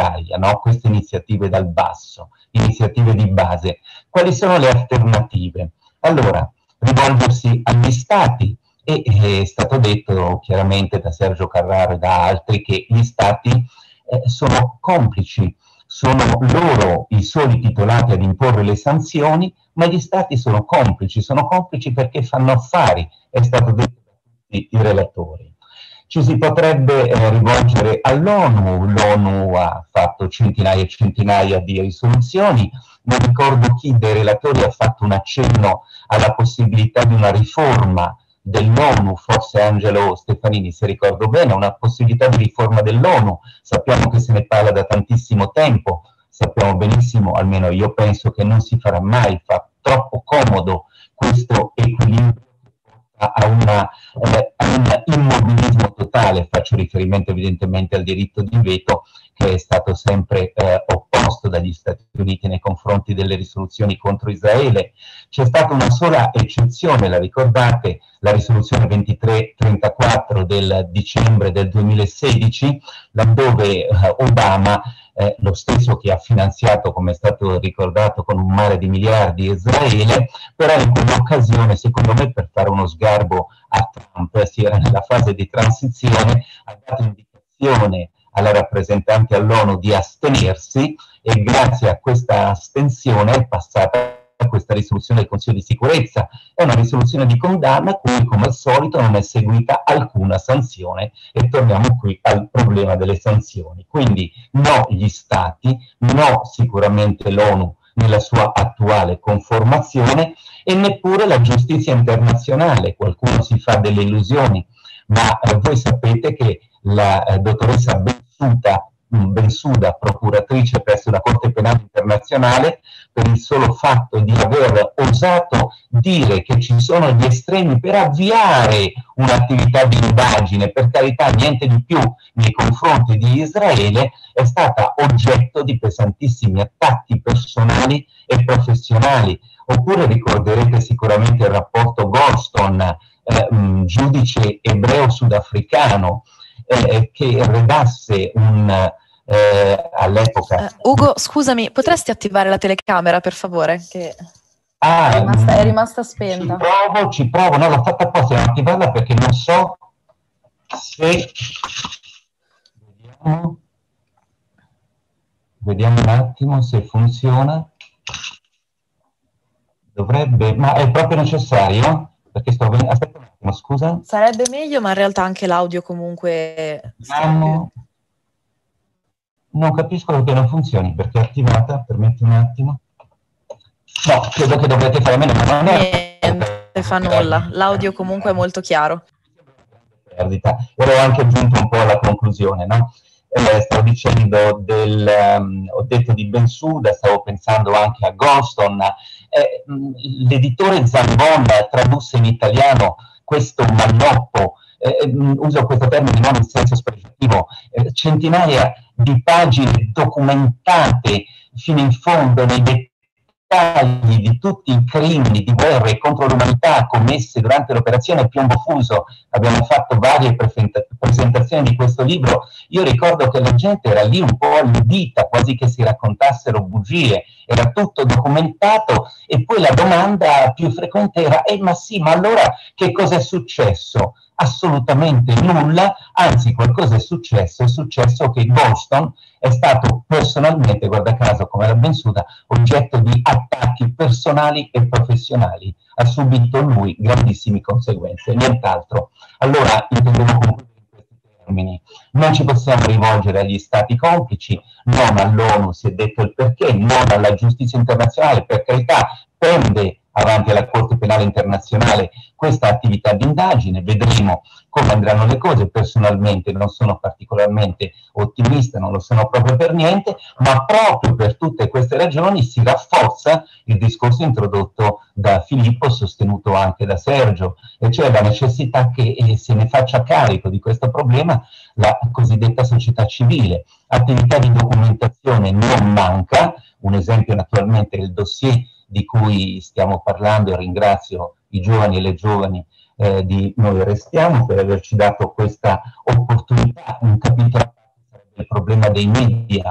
no? Queste iniziative dal basso, iniziative di base. Quali sono le alternative? Allora, rivolgersi agli stati, e è stato detto chiaramente da Sergio Carraro e da altri che gli stati eh, sono complici, sono loro i soli titolati ad imporre le sanzioni, ma gli stati sono complici, sono complici perché fanno affari, è stato detto da tutti i relatori. Ci si potrebbe eh, rivolgere all'ONU, l'ONU ha fatto centinaia e centinaia di risoluzioni, non ricordo chi dei relatori ha fatto un accenno alla possibilità di una riforma dell'ONU, forse Angelo Stefanini, se ricordo bene, una possibilità di riforma dell'ONU. Sappiamo che se ne parla da tantissimo tempo, sappiamo benissimo, almeno io penso che non si farà mai, fa troppo comodo questo equilibrio a, una, eh, a un immobilismo totale. Faccio riferimento evidentemente al diritto di veto che è stato sempre eh, opposto dagli Stati Uniti nei confronti delle risoluzioni contro Israele. C'è stata una sola eccezione, la ricordate, la risoluzione ventitré trentaquattro del dicembre del duemilasedici, laddove eh, Obama, eh, lo stesso che ha finanziato, come è stato ricordato, con un mare di miliardi Israele, però in quell'occasione, secondo me per fare uno sgarbo a Trump, si era nella fase di transizione, ha dato indicazione alla rappresentante all'ONU di astenersi, e grazie a questa astensione è passata questa risoluzione del Consiglio di sicurezza. È una risoluzione di condanna a cui, come al solito, non è seguita alcuna sanzione, e torniamo qui al problema delle sanzioni. Quindi no gli stati, no sicuramente l'ONU nella sua attuale conformazione, e neppure la giustizia internazionale. Qualcuno si fa delle illusioni, ma eh, voi sapete che la eh, dottoressa Bensuda, Bensuda, procuratrice presso la Corte Penale Internazionale, per il solo fatto di aver osato dire che ci sono gli estremi per avviare un'attività di indagine, per carità niente di più, nei confronti di Israele, è stata oggetto di pesantissimi attacchi personali e professionali. Oppure ricorderete sicuramente il rapporto Goldstone, eh, giudice ebreo sudafricano, eh, che redasse un... Eh, all'epoca. Uh, Ugo, scusami, potresti attivare la telecamera per favore? Che ah, è, rimasta, è rimasta spenta. Ci provo, ci provo, no, l'ho fatta apposta, devo attivarla perché non so se... Vediamo. Vediamo un attimo se funziona. Dovrebbe, ma è proprio necessario? Perché sto venendo... Aspetta un attimo, scusa. Sarebbe meglio, ma in realtà anche l'audio comunque... Vediamo... Non capisco perché non funzioni, perché è attivata, permetti un attimo. No, credo che dovrete fare a meno, ma non è... Niente, fa nulla, l'audio comunque è molto chiaro. Perdita. Ero anche giunto un po' alla conclusione, no? Eh, stavo dicendo del... Um, ho detto di Bensuda, stavo pensando anche a Goldstone. Eh, l'editore Zambon tradusse in italiano questo mannoppo, eh, uso questo termine non in senso spregiativo, eh, centinaia di pagine documentate fino in fondo nei dettagli di tutti i crimini di guerra e contro l'umanità commessi durante l'operazione Piombo Fuso. Abbiamo fatto varie presentazioni di questo libro. Io ricordo che la gente era lì un po' alludita, quasi che si raccontassero bugie, era tutto documentato, e poi la domanda più frequente era eh, ma sì, ma allora che cosa è successo? Assolutamente nulla, anzi qualcosa è successo, è successo che Goldstone è stato personalmente, guarda caso come la Bensuda, oggetto di attacchi personali e professionali, ha subito lui grandissime conseguenze, nient'altro. Allora intendevo concludere in questi termini, non ci possiamo rivolgere agli stati complici, non all'ONU, si è detto il perché, non alla giustizia internazionale, per carità, pende avanti alla Corte Penale Internazionale questa attività di indagine, vedremo come andranno le cose. Personalmente non sono particolarmente ottimista, non lo sono proprio per niente, ma proprio per tutte queste ragioni si rafforza il discorso introdotto da Filippo, sostenuto anche da Sergio, e cioè la necessità che eh, se ne faccia carico di questo problema la cosiddetta società civile. Attività di documentazione non manca, un esempio naturalmente è il dossier di cui stiamo parlando, e ringrazio i giovani e le giovani eh, di Noi Restiamo per averci dato questa opportunità. Un capitolo del problema dei media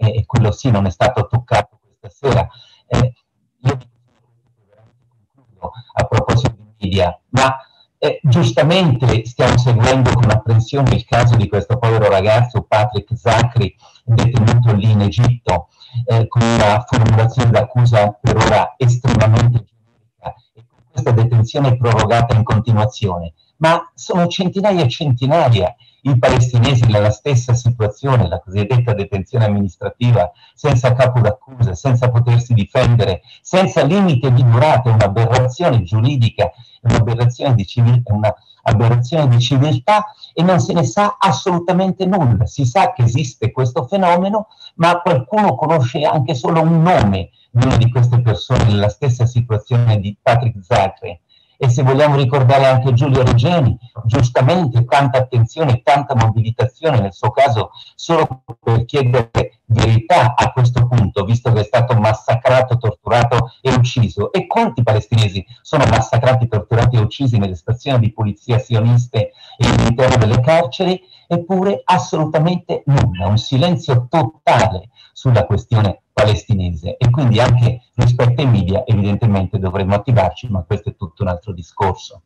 e, e quello sì non è stato toccato questa sera. Eh, io concludo a proposito di media, ma eh, giustamente stiamo seguendo con apprensione il caso di questo povero ragazzo Patrick Zachary, detenuto lì in Egitto, eh, con una formulazione d'accusa per ora estremamente generica e con questa detenzione prorogata in continuazione. Ma sono centinaia e centinaia i palestinesi nella stessa situazione, la cosiddetta detenzione amministrativa, senza capo d'accusa, senza potersi difendere, senza limite di durata, un'aberrazione giuridica, un'aberrazione di, civil- un'aberrazione di civiltà, e non se ne sa assolutamente nulla. Si sa che esiste questo fenomeno, ma qualcuno conosce anche solo un nome di una di queste persone nella stessa situazione di Patrick Zachary. E se vogliamo ricordare anche Giulio Regeni, giustamente tanta attenzione e tanta mobilitazione nel suo caso solo per chiedere verità a questo punto, visto che è stato massacrato, torturato e ucciso. E quanti palestinesi sono massacrati, torturati e uccisi nelle stazioni di polizia sioniste e all'interno delle carceri? Eppure assolutamente nulla, un silenzio totale sulla questione palestinese, e quindi anche rispetto ai media evidentemente dovremmo attivarci, ma questo è tutto un altro discorso.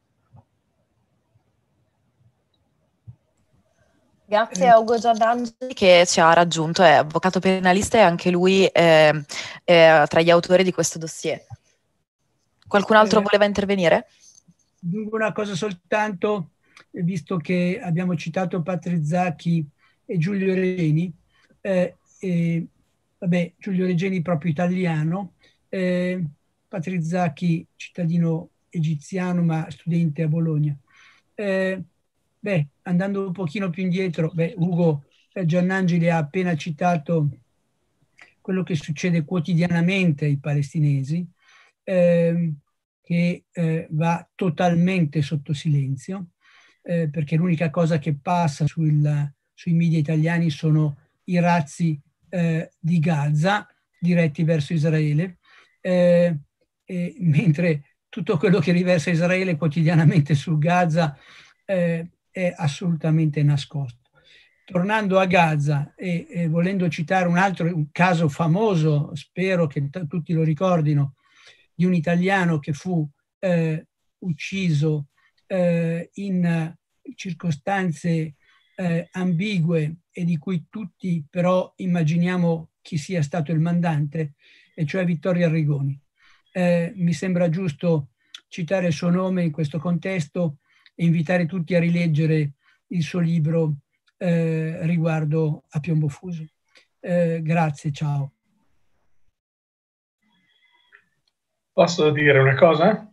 Grazie a Ugo Giardangeli che ci ha raggiunto, è avvocato penalista e anche lui è, è tra gli autori di questo dossier. Qualcun altro Eh, voleva intervenire? Dunque una cosa soltanto, visto che abbiamo citato Patrick Zachary e Giulio Regeni, eh, eh, vabbè, Giulio Regeni proprio italiano, eh, Patrick Zachary cittadino egiziano ma studente a Bologna. Eh, beh, andando un pochino più indietro, beh, Ugo eh, Giannangeli ha appena citato quello che succede quotidianamente ai palestinesi, eh, che eh, va totalmente sotto silenzio, eh, perché l'unica cosa che passa sul, sui media italiani sono i razzi eh, di Gaza diretti verso Israele, eh, e, mentre tutto quello che riversa Israele quotidianamente su Gaza eh, è assolutamente nascosto. Tornando a Gaza e, e volendo citare un altro un caso famoso, spero che t- tutti lo ricordino, di un italiano che fu eh, ucciso eh, in circostanze eh, ambigue e di cui tutti però immaginiamo chi sia stato il mandante, e cioè Vittorio Arrigoni. Eh, mi sembra giusto citare il suo nome in questo contesto e invitare tutti a rileggere il suo libro eh, riguardo a Piombo Fuso. Eh, grazie, ciao. Posso dire una cosa?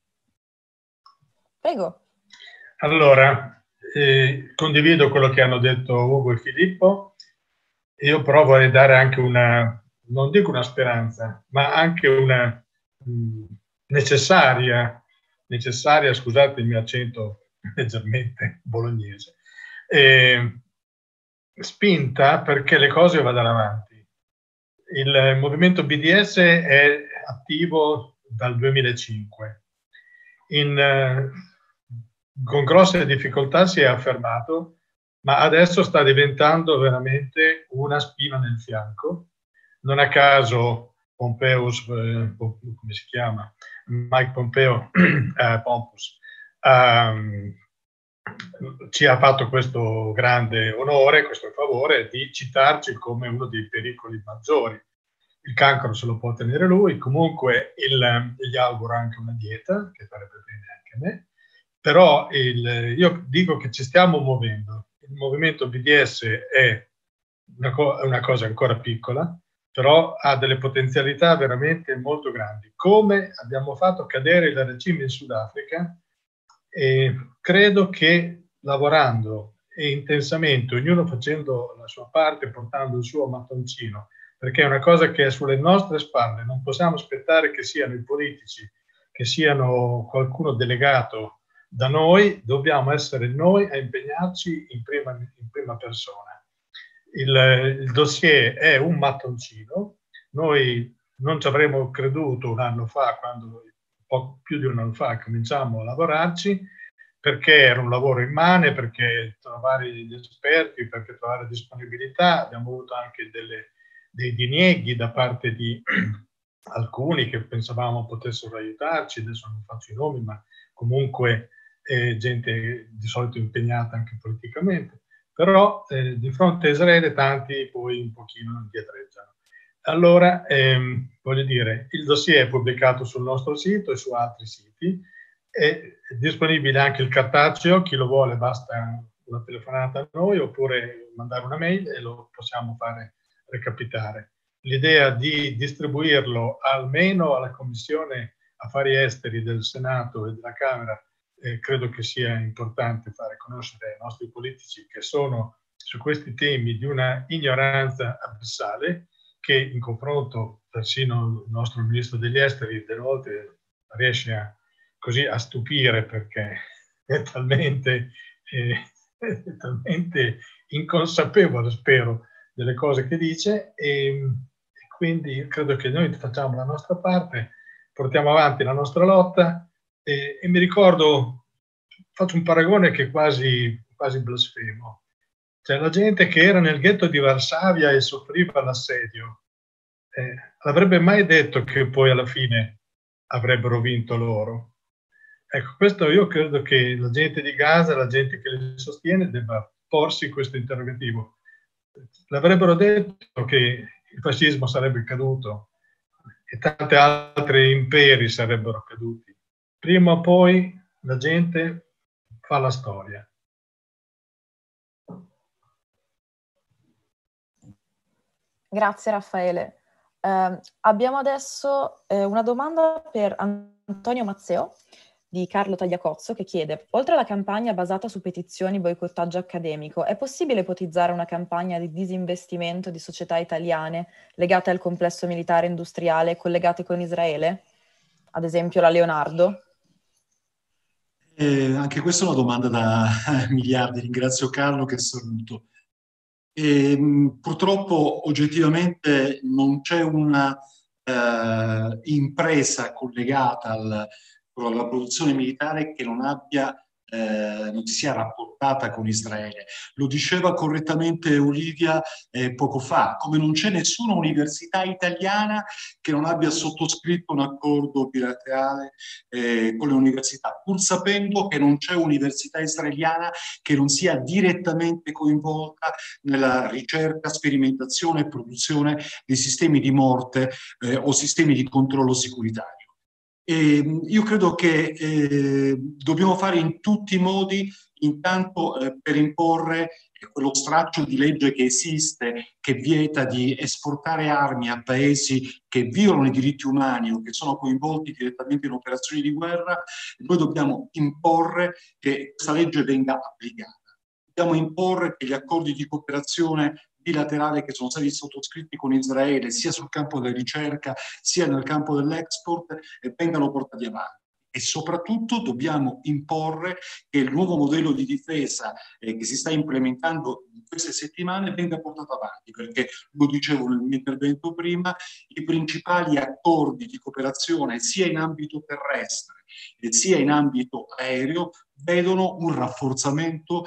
Prego. Allora, eh, condivido quello che hanno detto Ugo e Filippo. Io però vorrei dare anche una, non dico una speranza, ma anche una mh, necessaria, necessaria, scusate il mio accento leggermente bolognese, eh, spinta perché le cose vadano avanti. Il movimento B D S è attivo dal duemilacinque. In, eh, con grosse difficoltà si è affermato, ma adesso sta diventando veramente una spina nel fianco. Non a caso Pompeo, eh, come si chiama? Mike Pompeo, eh, Pompus, um, ci ha fatto questo grande onore, questo favore di citarci come uno dei pericoli maggiori. Il cancro se lo può tenere lui, comunque il, gli auguro anche una dieta, che farebbe bene anche a me, però il, io dico che ci stiamo muovendo. Il movimento B D S è una, co- una cosa ancora piccola, però ha delle potenzialità veramente molto grandi. Come abbiamo fatto cadere il regime in Sudafrica, e credo che lavorando e intensamente, ognuno facendo la sua parte, portando il suo mattoncino, perché è una cosa che è sulle nostre spalle, non possiamo aspettare che siano i politici, che siano qualcuno delegato da noi, dobbiamo essere noi a impegnarci in prima, in prima persona. Il, il dossier è un mattoncino, noi non ci avremmo creduto un anno fa, quando poco più di un anno fa cominciamo a lavorarci, perché era un lavoro immane, perché trovare gli esperti, perché trovare disponibilità, abbiamo avuto anche delle dei dinieghi da parte di alcuni che pensavamo potessero aiutarci, adesso non faccio i nomi, ma comunque eh, gente di solito impegnata anche politicamente, però eh, di fronte a Israele tanti poi un pochino indietreggiano. Allora, ehm, voglio dire, il dossier è pubblicato sul nostro sito e su altri siti, è disponibile anche il cartaceo, chi lo vuole basta una telefonata a noi oppure mandare una mail e lo possiamo fare recapitare. L'idea di distribuirlo almeno alla Commissione Affari Esteri del Senato e della Camera eh, credo che sia importante fare conoscere ai nostri politici che sono su questi temi di una ignoranza abissale che in confronto persino il nostro Ministro degli Esteri delle volte riesce a, così a stupire perché è talmente, eh, è talmente inconsapevole, spero, delle cose che dice e, e quindi credo che noi facciamo la nostra parte, portiamo avanti la nostra lotta e, e mi ricordo, faccio un paragone che è quasi, quasi blasfemo. Cioè la gente che era nel ghetto di Varsavia e soffriva l'assedio, eh, avrebbe mai detto che poi alla fine avrebbero vinto loro? Ecco, questo io credo che la gente di Gaza, la gente che li sostiene, debba porsi questo interrogativo. L'avrebbero detto che il fascismo sarebbe caduto e tanti altri imperi sarebbero caduti. Prima o poi la gente fa la storia. Grazie Raffaele. Eh, abbiamo adesso eh, una domanda per Antonio Mazzeo di Carlo Tagliacozzo che chiede: oltre alla campagna basata su petizioni boicottaggio accademico, è possibile ipotizzare una campagna di disinvestimento di società italiane legate al complesso militare industriale collegate con Israele? Ad esempio la Leonardo? Eh, anche questa è una domanda da miliardi, ringrazio Carlo che saluto. E, purtroppo oggettivamente non c'è una eh, impresa collegata al, alla produzione militare che non abbia eh, non sia rapportata con Israele. Lo diceva correttamente Olivia eh, poco fa, come non c'è nessuna università italiana che non abbia sottoscritto un accordo bilaterale eh, con le università, pur sapendo che non c'è università israeliana che non sia direttamente coinvolta nella ricerca, sperimentazione e produzione di sistemi di morte eh, o sistemi di controllo securitario. E io credo che eh, dobbiamo fare in tutti i modi, intanto eh, per imporre quello straccio di legge che esiste, che vieta di esportare armi a paesi che violano i diritti umani o che sono coinvolti direttamente in operazioni di guerra. Noi dobbiamo imporre che questa legge venga applicata. Dobbiamo imporre che gli accordi di cooperazione bilaterale che sono stati sottoscritti con Israele sia sul campo della ricerca sia nel campo dell'export eh, vengano portati avanti. E soprattutto dobbiamo imporre che il nuovo modello di difesa eh, che si sta implementando in queste settimane venga portato avanti, perché, lo dicevo nel mio intervento prima, i principali accordi di cooperazione sia in ambito terrestre e sia in ambito aereo vedono un rafforzamento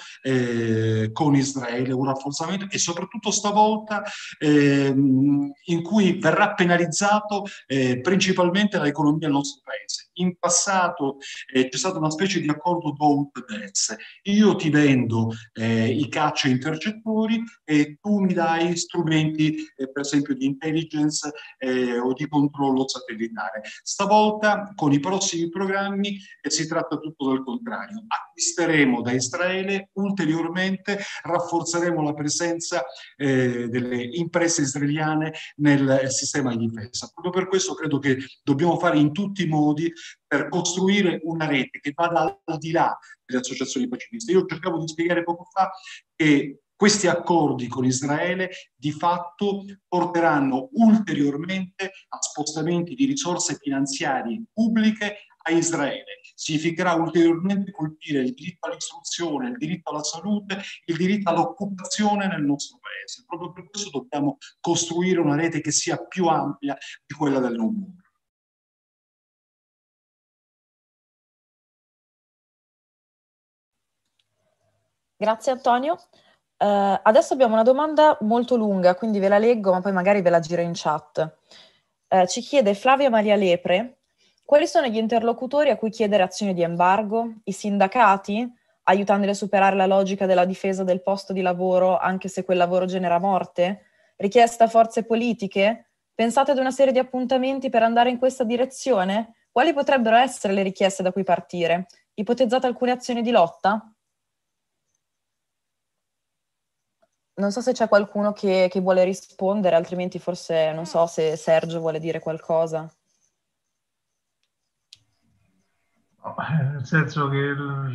eh, con Israele, un rafforzamento e soprattutto stavolta eh, in cui verrà penalizzato eh, principalmente l'economia del nostro paese. In passato eh, c'è stata una specie di accordo don't des. Io ti vendo eh, i caccia intercettori e tu mi dai strumenti eh, per esempio di intelligence eh, o di controllo satellitare. Stavolta con i prossimi programmi eh, si tratta tutto del contrario. Acquisteremo da Israele ulteriormente, rafforzeremo la presenza eh, delle imprese israeliane nel sistema di difesa. Proprio per questo credo che dobbiamo fare in tutti i modi per costruire una rete che vada al di là delle associazioni pacifiste. Io cercavo di spiegare poco fa che questi accordi con Israele di fatto porteranno ulteriormente a spostamenti di risorse finanziarie pubbliche a Israele. Significherà ulteriormente colpire il diritto all'istruzione, il diritto alla salute, il diritto all'occupazione nel nostro paese. Proprio per questo dobbiamo costruire una rete che sia più ampia di quella del non muro. Grazie Antonio. Uh, adesso abbiamo una domanda molto lunga, quindi ve la leggo, ma poi magari ve la giro in chat. Uh, ci chiede Flavia Maria Lepre: quali sono gli interlocutori a cui chiedere azioni di embargo? I sindacati, aiutandoli a superare la logica della difesa del posto di lavoro anche se quel lavoro genera morte? Richiesta a forze politiche? Pensate ad una serie di appuntamenti per andare in questa direzione? Quali potrebbero essere le richieste da cui partire? Ipotizzate alcune azioni di lotta? Non so se c'è qualcuno che, che vuole rispondere, altrimenti forse non so se Sergio vuole dire qualcosa. Nel senso che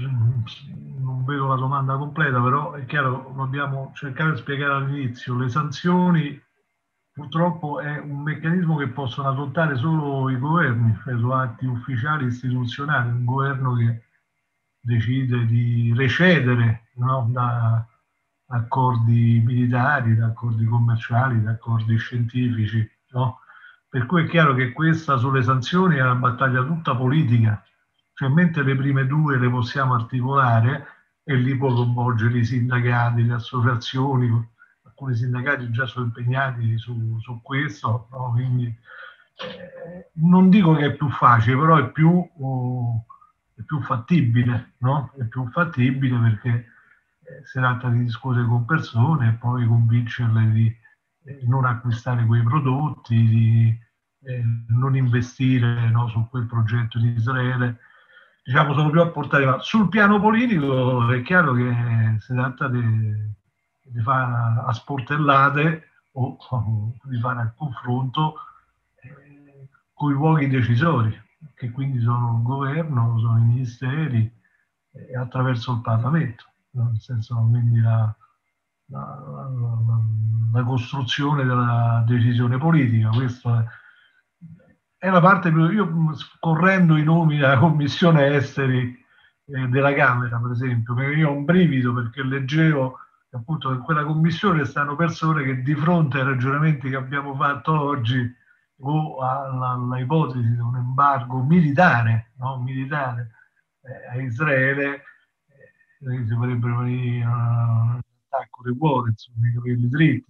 non vedo la domanda completa, però è chiaro, lo abbiamo cercato di spiegare all'inizio, le sanzioni purtroppo è un meccanismo che possono adottare solo i governi, cioè su atti ufficiali istituzionali, un governo che decide di recedere, no, da accordi militari, da accordi commerciali, da accordi scientifici, no? Per cui è chiaro che questa sulle sanzioni è una battaglia tutta politica, cioè mentre le prime due le possiamo articolare e lì può coinvolgere i sindacati, le associazioni, alcuni sindacati già sono impegnati su, su questo, no? Quindi eh, non dico che è più facile, però è più, oh, è più fattibile, no? È più fattibile perché si tratta di discutere con persone e poi convincerle di eh, non acquistare quei prodotti, di eh, non investire, no, su quel progetto di Israele. Diciamo, sono più a portare avanti. Sul piano politico è chiaro che si tratta di, di fare a sportellate o, o di fare a confronto eh, con i luoghi decisori, che quindi sono il governo, sono i ministeri e eh, attraverso il Parlamento. Nel senso, quindi la, la, la, la costruzione della decisione politica. Questa è, è la parte più... Io scorrendo i nomi della Commissione Esteri eh, della Camera, per esempio, mi veniva un brivido perché leggevo che appunto in quella commissione stanno persone che di fronte ai ragionamenti che abbiamo fatto oggi o alla, alla ipotesi di un embargo militare, no? militare eh, a Israele, si potrebbero venire un attacco di cuore, insomma, i capelli dritti,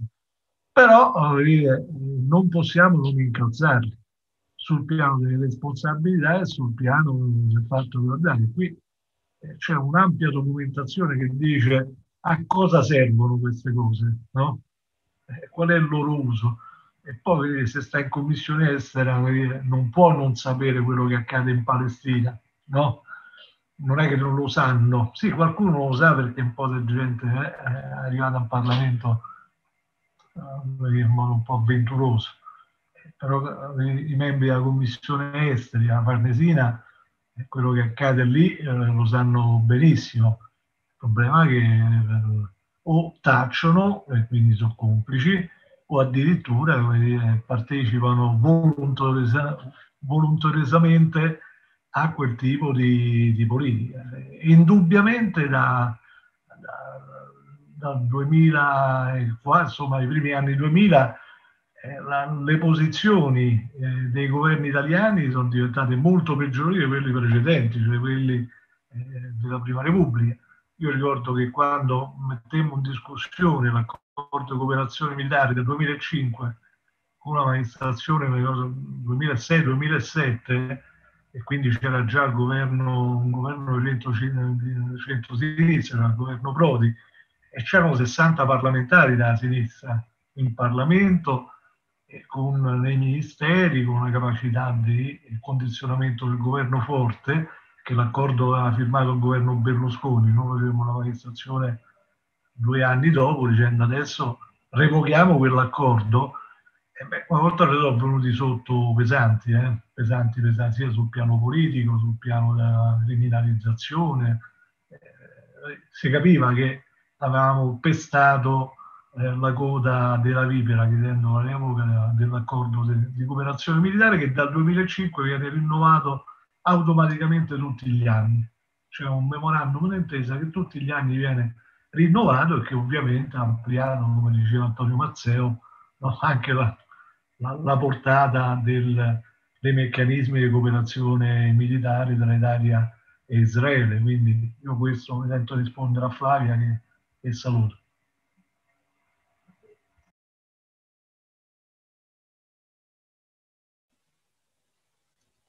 però dire, non possiamo non incalzarli sul piano delle responsabilità e sul piano del fatto che guardate, qui c'è un'ampia documentazione che dice a cosa servono queste cose, no? Qual è il loro uso? E poi se sta in commissione estera non può non sapere quello che accade in Palestina, no? Non è che non lo sanno, sì, qualcuno lo sa perché un po' di gente è arrivata al Parlamento in modo un po' avventuroso, però i membri della Commissione Esteri, la Farnesina, quello che accade lì lo sanno benissimo. Il problema è che o tacciono e quindi sono complici o addirittura dire, partecipano volontariosamente a quel tipo di, di politica. Indubbiamente da, da, dal duemila, insomma, i primi anni duemila, eh, la, le posizioni eh, dei governi italiani sono diventate molto peggiori di quelli precedenti, cioè quelli eh, della Prima Repubblica. Io ricordo che quando mettemmo in discussione l'accordo di cooperazione militare del duemilacinque con una manifestazione nel duemilasei duemilasette, e quindi c'era già il governo, un governo di centro-sinistra, il governo Prodi, e c'erano sessanta parlamentari dalla sinistra in Parlamento, e con nei ministeri, con una capacità di condizionamento del governo forte, che l'accordo aveva firmato il governo Berlusconi. Noi avevamo una manifestazione due anni dopo dicendo adesso revochiamo quell'accordo. E beh, una volta ne sono venuti sotto pesanti, eh? pesanti, pesanti, sia sul piano politico, sul piano della criminalizzazione. Eh, si capiva che avevamo pestato eh, la coda della vipera, chiedendo la revoca dell'accordo de, di cooperazione militare che dal duemilacinque viene rinnovato automaticamente tutti gli anni. C'è un memorandum d'intesa che tutti gli anni viene rinnovato e che ovviamente ha ampliato, come diceva Antonio Mazzeo, no, anche la, la, la portata del, dei meccanismi di cooperazione militare tra Italia e Israele. Quindi io questo mi sento rispondere a Flavia che, che saluto.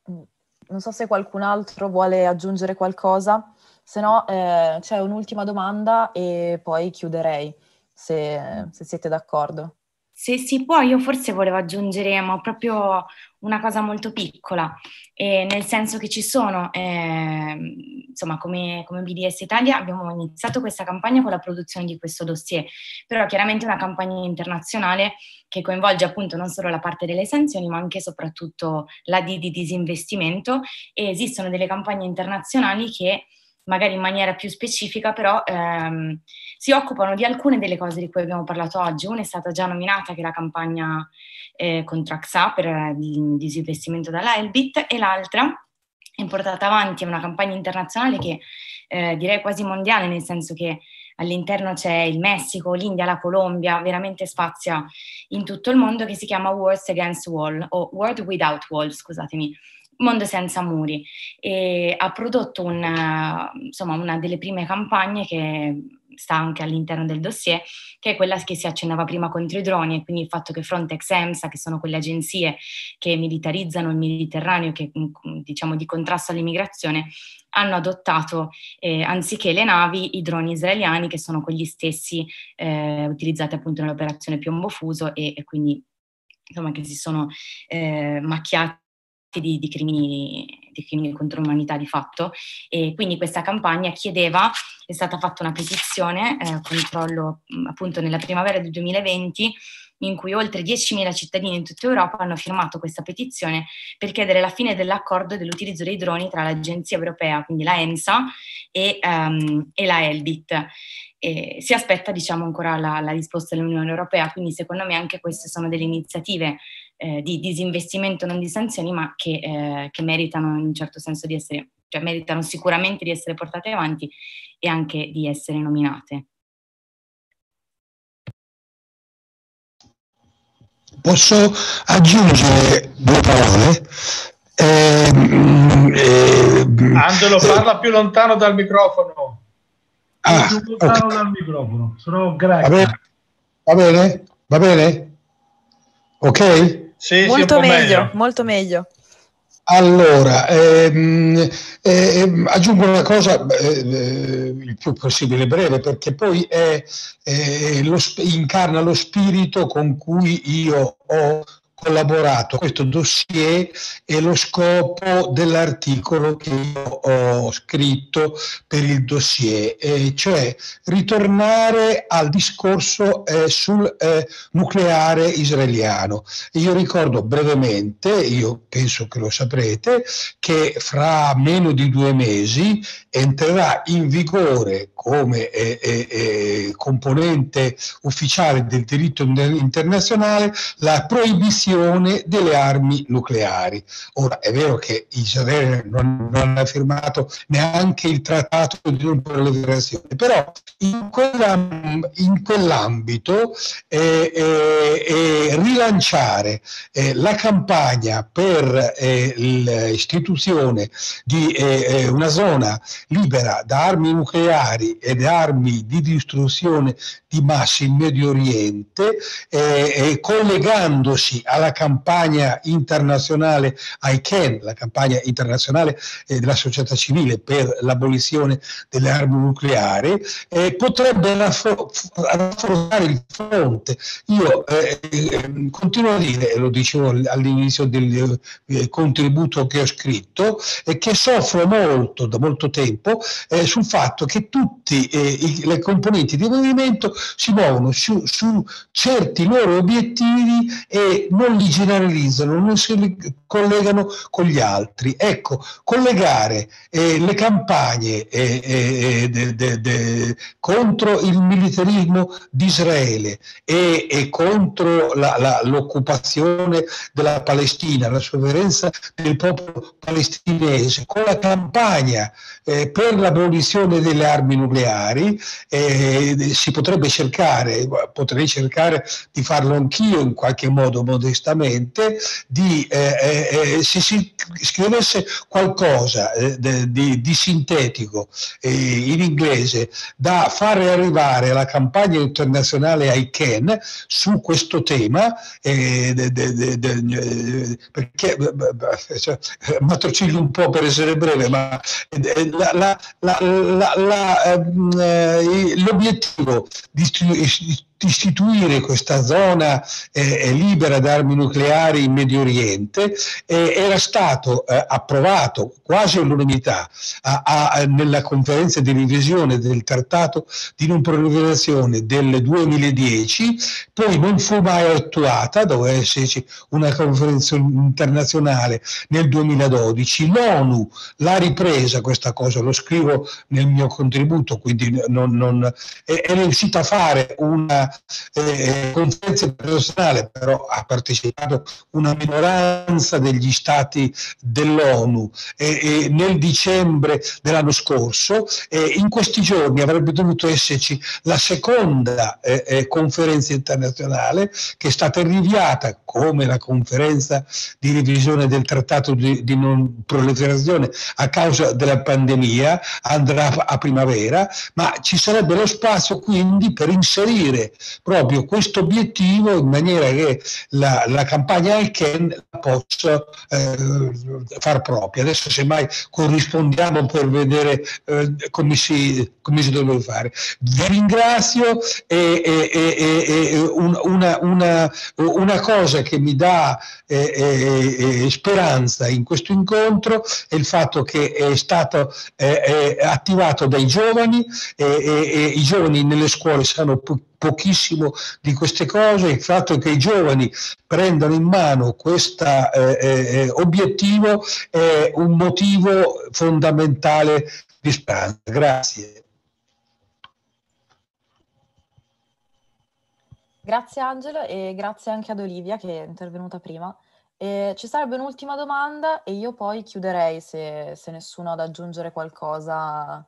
Non so se qualcun altro vuole aggiungere qualcosa, se no eh, c'è un'ultima domanda e poi chiuderei, se, se siete d'accordo. Se si può, io forse volevo aggiungere ma proprio una cosa molto piccola, eh, nel senso che ci sono, eh, insomma, come, come B D S Italia abbiamo iniziato questa campagna con la produzione di questo dossier, però chiaramente è una campagna internazionale che coinvolge appunto non solo la parte delle sanzioni, ma anche e soprattutto la D di disinvestimento, e esistono delle campagne internazionali che magari in maniera più specifica, però ehm, si occupano di alcune delle cose di cui abbiamo parlato oggi. Una è stata già nominata, che è la campagna eh, contro A X A per eh, di, disinvestimento dalla Elbit, e l'altra è portata avanti, è una campagna internazionale che eh, direi quasi mondiale, nel senso che all'interno c'è il Messico, l'India, la Colombia, veramente spazia in tutto il mondo, che si chiama Words Against Wall, o World Without Wall, scusatemi, Mondo senza muri, e ha prodotto una, insomma, una delle prime campagne che sta anche all'interno del dossier, che è quella che si accennava prima contro i droni, e quindi il fatto che Frontex e EMSA, che sono quelle agenzie che militarizzano il Mediterraneo, che diciamo di contrasto all'immigrazione, hanno adottato eh, anziché le navi i droni israeliani, che sono quelli stessi eh, utilizzati appunto nell'operazione Piombo Fuso, e, e quindi insomma che si sono eh, macchiati Di, di, crimini, di crimini contro l'umanità di fatto. E quindi questa campagna chiedeva, è stata fatta una petizione, eh, controllo appunto nella primavera del duemilaventi, in cui oltre diecimila cittadini in tutta Europa hanno firmato questa petizione per chiedere la fine dell'accordo dell'utilizzo dei droni tra l'Agenzia Europea, quindi la EMSA, e, um, e la Elbit. E si aspetta diciamo ancora la, la risposta dell'Unione Europea, quindi secondo me anche queste sono delle iniziative eh, di disinvestimento, non di sanzioni, ma che, eh, che meritano in un certo senso di essere, cioè meritano sicuramente di essere portate avanti e anche di essere nominate. Posso aggiungere due parole? Eh, eh, Angelo, parla più lontano dal microfono. Ah, più lontano okay. dal microfono, sono grazie. Va bene? Va bene? Va bene? Ok? Sì, molto sì, meglio, meglio, molto meglio. Allora, ehm, ehm, aggiungo una cosa eh, il più possibile breve, perché poi è, è lo, incarna lo spirito con cui io ho collaborato a questo dossier e lo scopo dell'articolo che io ho scritto per il dossier, eh, cioè ritornare al discorso eh, sul eh, nucleare israeliano. Io ricordo brevemente, io penso che lo saprete, che fra meno di due mesi entrerà in vigore come eh, eh, componente ufficiale del diritto internazionale la proibizione delle armi nucleari. Ora, è vero che Israele non, non ha firmato neanche il trattato di non proliferazione, però in, quella, in quell'ambito eh, eh, eh, rilanciare eh, la campagna per eh, l'istituzione di eh, una zona libera da armi nucleari ed armi di distruzione di massa in Medio Oriente, eh, eh, collegandosi alla campagna internazionale I C A N, la campagna internazionale eh, della società civile per l'abolizione delle armi nucleari, eh, potrebbe rafforzare il fronte. Io eh, eh, continuo a dire, e lo dicevo all'inizio del eh, contributo che ho scritto, eh, che soffro molto da molto tempo eh, sul fatto che tutte eh, le componenti di movimento si muovono su, su certi loro obiettivi e non li generalizzano, non si collegano con gli altri. Ecco, collegare eh, le campagne eh, eh, de, de, de, contro il militarismo di Israele e, e contro la, la, l'occupazione della Palestina, la sovranità del popolo palestinese, con la campagna eh, per l'abolizione delle armi nucleari, eh, si potrebbe cercare, potrei cercare di farlo anch'io in qualche modo, modo onestamente, di, eh, eh, se si scrivesse qualcosa eh, di, di sintetico eh, in inglese da fare arrivare alla campagna internazionale I CAN su questo tema, eh, de, de, de, de, perché cioè, matrociglio un po' per essere breve, ma eh, la, la, la, la, la, eh, l'obiettivo di istituire questa zona eh, libera da armi nucleari in Medio Oriente eh, era stato eh, approvato quasi all'unanimità a, a, nella conferenza di revisione del trattato di non proliferazione del duemiladieci, poi non fu mai attuata, doveva esserci una conferenza internazionale nel duemiladodici, l'ONU l'ha ripresa questa cosa, lo scrivo nel mio contributo, quindi non, non, è, è riuscita a fare una Eh, conferenza internazionale, però ha partecipato una minoranza degli stati dell'ONU e, e nel dicembre dell'anno scorso, e in questi giorni avrebbe dovuto esserci la seconda eh, eh, conferenza internazionale, che è stata rinviata come la conferenza di revisione del trattato di, di non proliferazione a causa della pandemia, andrà a primavera, ma ci sarebbe lo spazio quindi per inserire proprio questo obiettivo in maniera che la, la campagna I CAN la possa eh, far propria. Adesso semmai corrispondiamo per vedere eh, come, si, come si deve fare. Vi ringrazio e, e, e, e un, una, una, una cosa che mi dà eh, eh, speranza in questo incontro è il fatto che è stato eh, eh, attivato dai giovani e, e, e i giovani nelle scuole sanno po- pochissimo di queste cose. Il fatto che i giovani prendano in mano questo eh, eh, obiettivo è un motivo fondamentale di speranza. Grazie. Grazie Angelo e grazie anche ad Olivia che è intervenuta prima. E ci sarebbe un'ultima domanda e io poi chiuderei se, se nessuno ha da aggiungere qualcosa.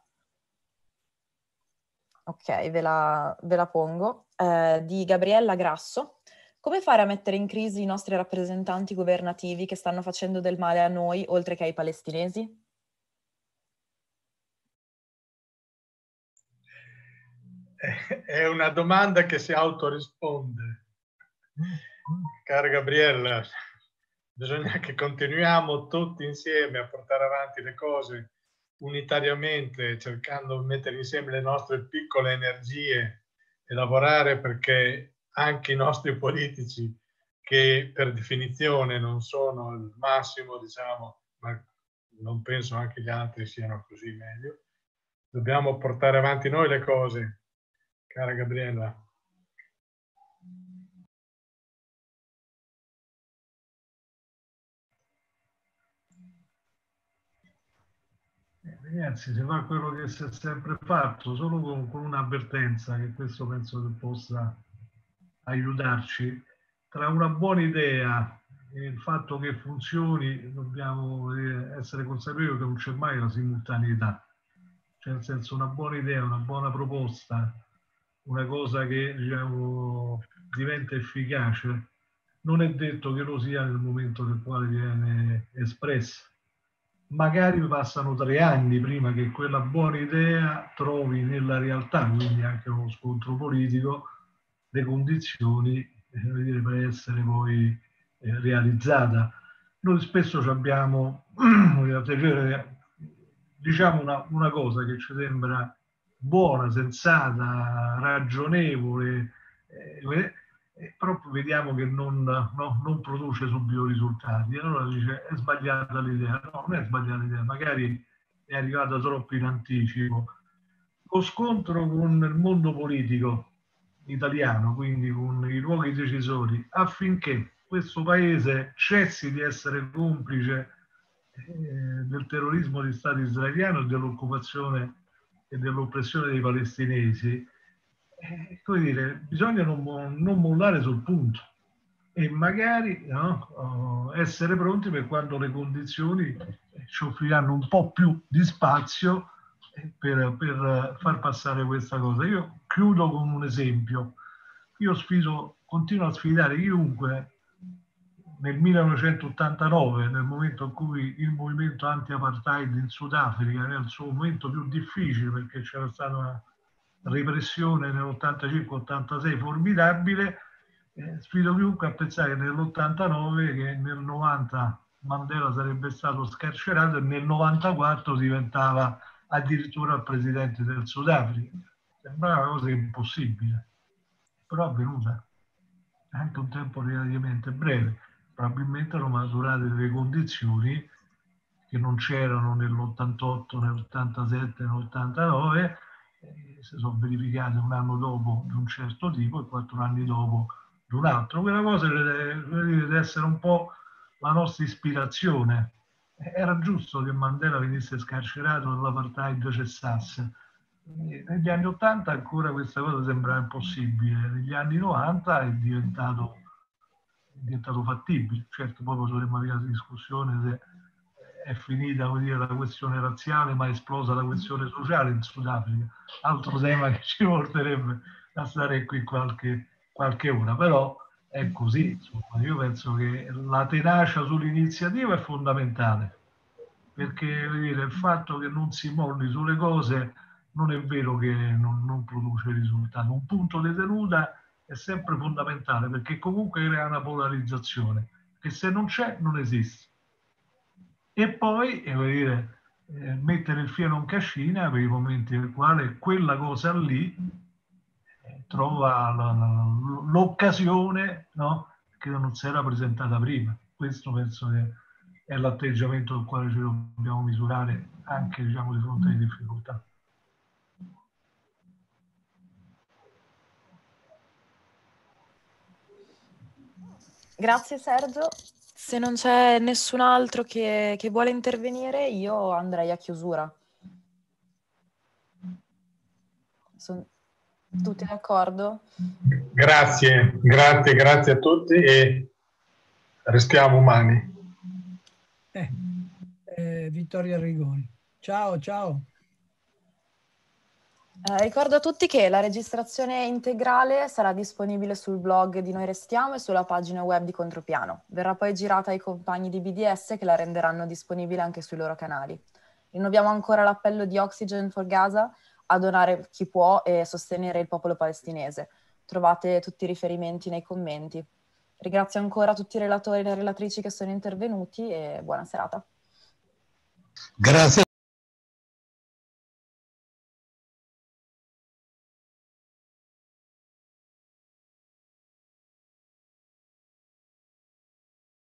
Ok, ve la, ve la pongo. Eh, di Gabriella Grasso. Come fare a mettere in crisi i nostri rappresentanti governativi che stanno facendo del male a noi, oltre che ai palestinesi? È una domanda che si autorisponde. Cara Gabriella, bisogna che continuiamo tutti insieme a portare avanti le cose unitariamente, cercando di mettere insieme le nostre piccole energie e lavorare perché anche i nostri politici, che per definizione non sono il massimo, diciamo, ma non penso anche gli altri siano così meglio, dobbiamo portare avanti noi le cose, cara Gabriella. Ragazzi, si fa quello che si è sempre fatto, solo con, con un'avvertenza, che questo penso che possa aiutarci. Tra una buona idea e il fatto che funzioni, dobbiamo essere consapevoli che non c'è mai la simultaneità. Cioè, nel senso, una buona idea, una buona proposta, una cosa che, diciamo, diventa efficace, non è detto che lo sia nel momento nel quale viene espressa. Magari passano tre anni prima che quella buona idea trovi nella realtà, quindi anche uno scontro politico, le condizioni eh, per essere poi eh, realizzata. Noi spesso abbiamo, diciamo una, una cosa che ci sembra buona, sensata, ragionevole, eh, e proprio vediamo che non, no, non produce subito risultati. E allora dice è sbagliata l'idea. No, non è sbagliata l'idea, magari è arrivata troppo in anticipo. Lo scontro con il mondo politico italiano, quindi con i luoghi decisori, affinché questo paese cessi di essere complice eh, del terrorismo di Stato israeliano e dell'occupazione e dell'oppressione dei palestinesi, Eh, come dire, bisogna non, non mollare sul punto e magari no, essere pronti per quando le condizioni ci offriranno un po' più di spazio per, per far passare questa cosa. Io chiudo con un esempio. Io sfido, continuo a sfidare chiunque nel millenovecentottantanove, nel momento in cui il movimento anti-apartheid in Sudafrica era il suo momento più difficile, perché c'era stata una repressione nell'ottantacinque ottantasei formidabile, eh, sfido chiunque a pensare nell'ottantanove che nel novanta Mandela sarebbe stato scarcerato e nel novantaquattro diventava addirittura il presidente del Sudafrica. Sembrava una cosa impossibile, però è avvenuta anche un tempo relativamente breve. Probabilmente erano maturate delle condizioni che non c'erano nell'ottantotto, nell'ottantasette, nell'ottantanove, eh, si sono verificate un anno dopo di un certo tipo e quattro anni dopo di un altro. Quella cosa deve, deve essere un po' la nostra ispirazione. Era giusto che Mandela venisse scarcerato e l'apartheid cessasse. Negli anni ottanta ancora questa cosa sembrava impossibile, negli anni novanta è diventato, è diventato fattibile. Certo, poi potremmo avere la discussione se è finita, vuol dire, la questione razziale, ma è esplosa la questione sociale in Sudafrica, altro tema che ci porterebbe a stare qui qualche, qualche ora, però è così. Insomma, io penso che la tenacia sull'iniziativa è fondamentale, perché vuol dire, il fatto che non si molli sulle cose non è vero che non, non produce risultato. Un punto di tenuta è sempre fondamentale, perché comunque crea una polarizzazione che se non c'è non esiste. E poi eh, vuol dire, eh, mettere il fieno in cascina per i momenti nel quale quella cosa lì eh, trova l'occasione, no? Che non si era presentata prima. Questo penso che è l'atteggiamento del quale ci dobbiamo misurare anche, diciamo, di fronte alle difficoltà. Grazie Sergio. Se non c'è nessun altro che, che vuole intervenire, io andrei a chiusura. Sono tutti d'accordo? Grazie, grazie, grazie a tutti e restiamo umani. Eh, eh, Vittorio Arrigoni. Ciao, ciao. Eh, ricordo a tutti che la registrazione integrale sarà disponibile sul blog di Noi Restiamo e sulla pagina web di Contropiano. Verrà poi girata ai compagni di B D S che la renderanno disponibile anche sui loro canali. Rinnoviamo ancora l'appello di Oxygen for Gaza a donare chi può e sostenere il popolo palestinese. Trovate tutti i riferimenti nei commenti. Ringrazio ancora tutti i relatori e le relatrici che sono intervenuti e buona serata. Grazie.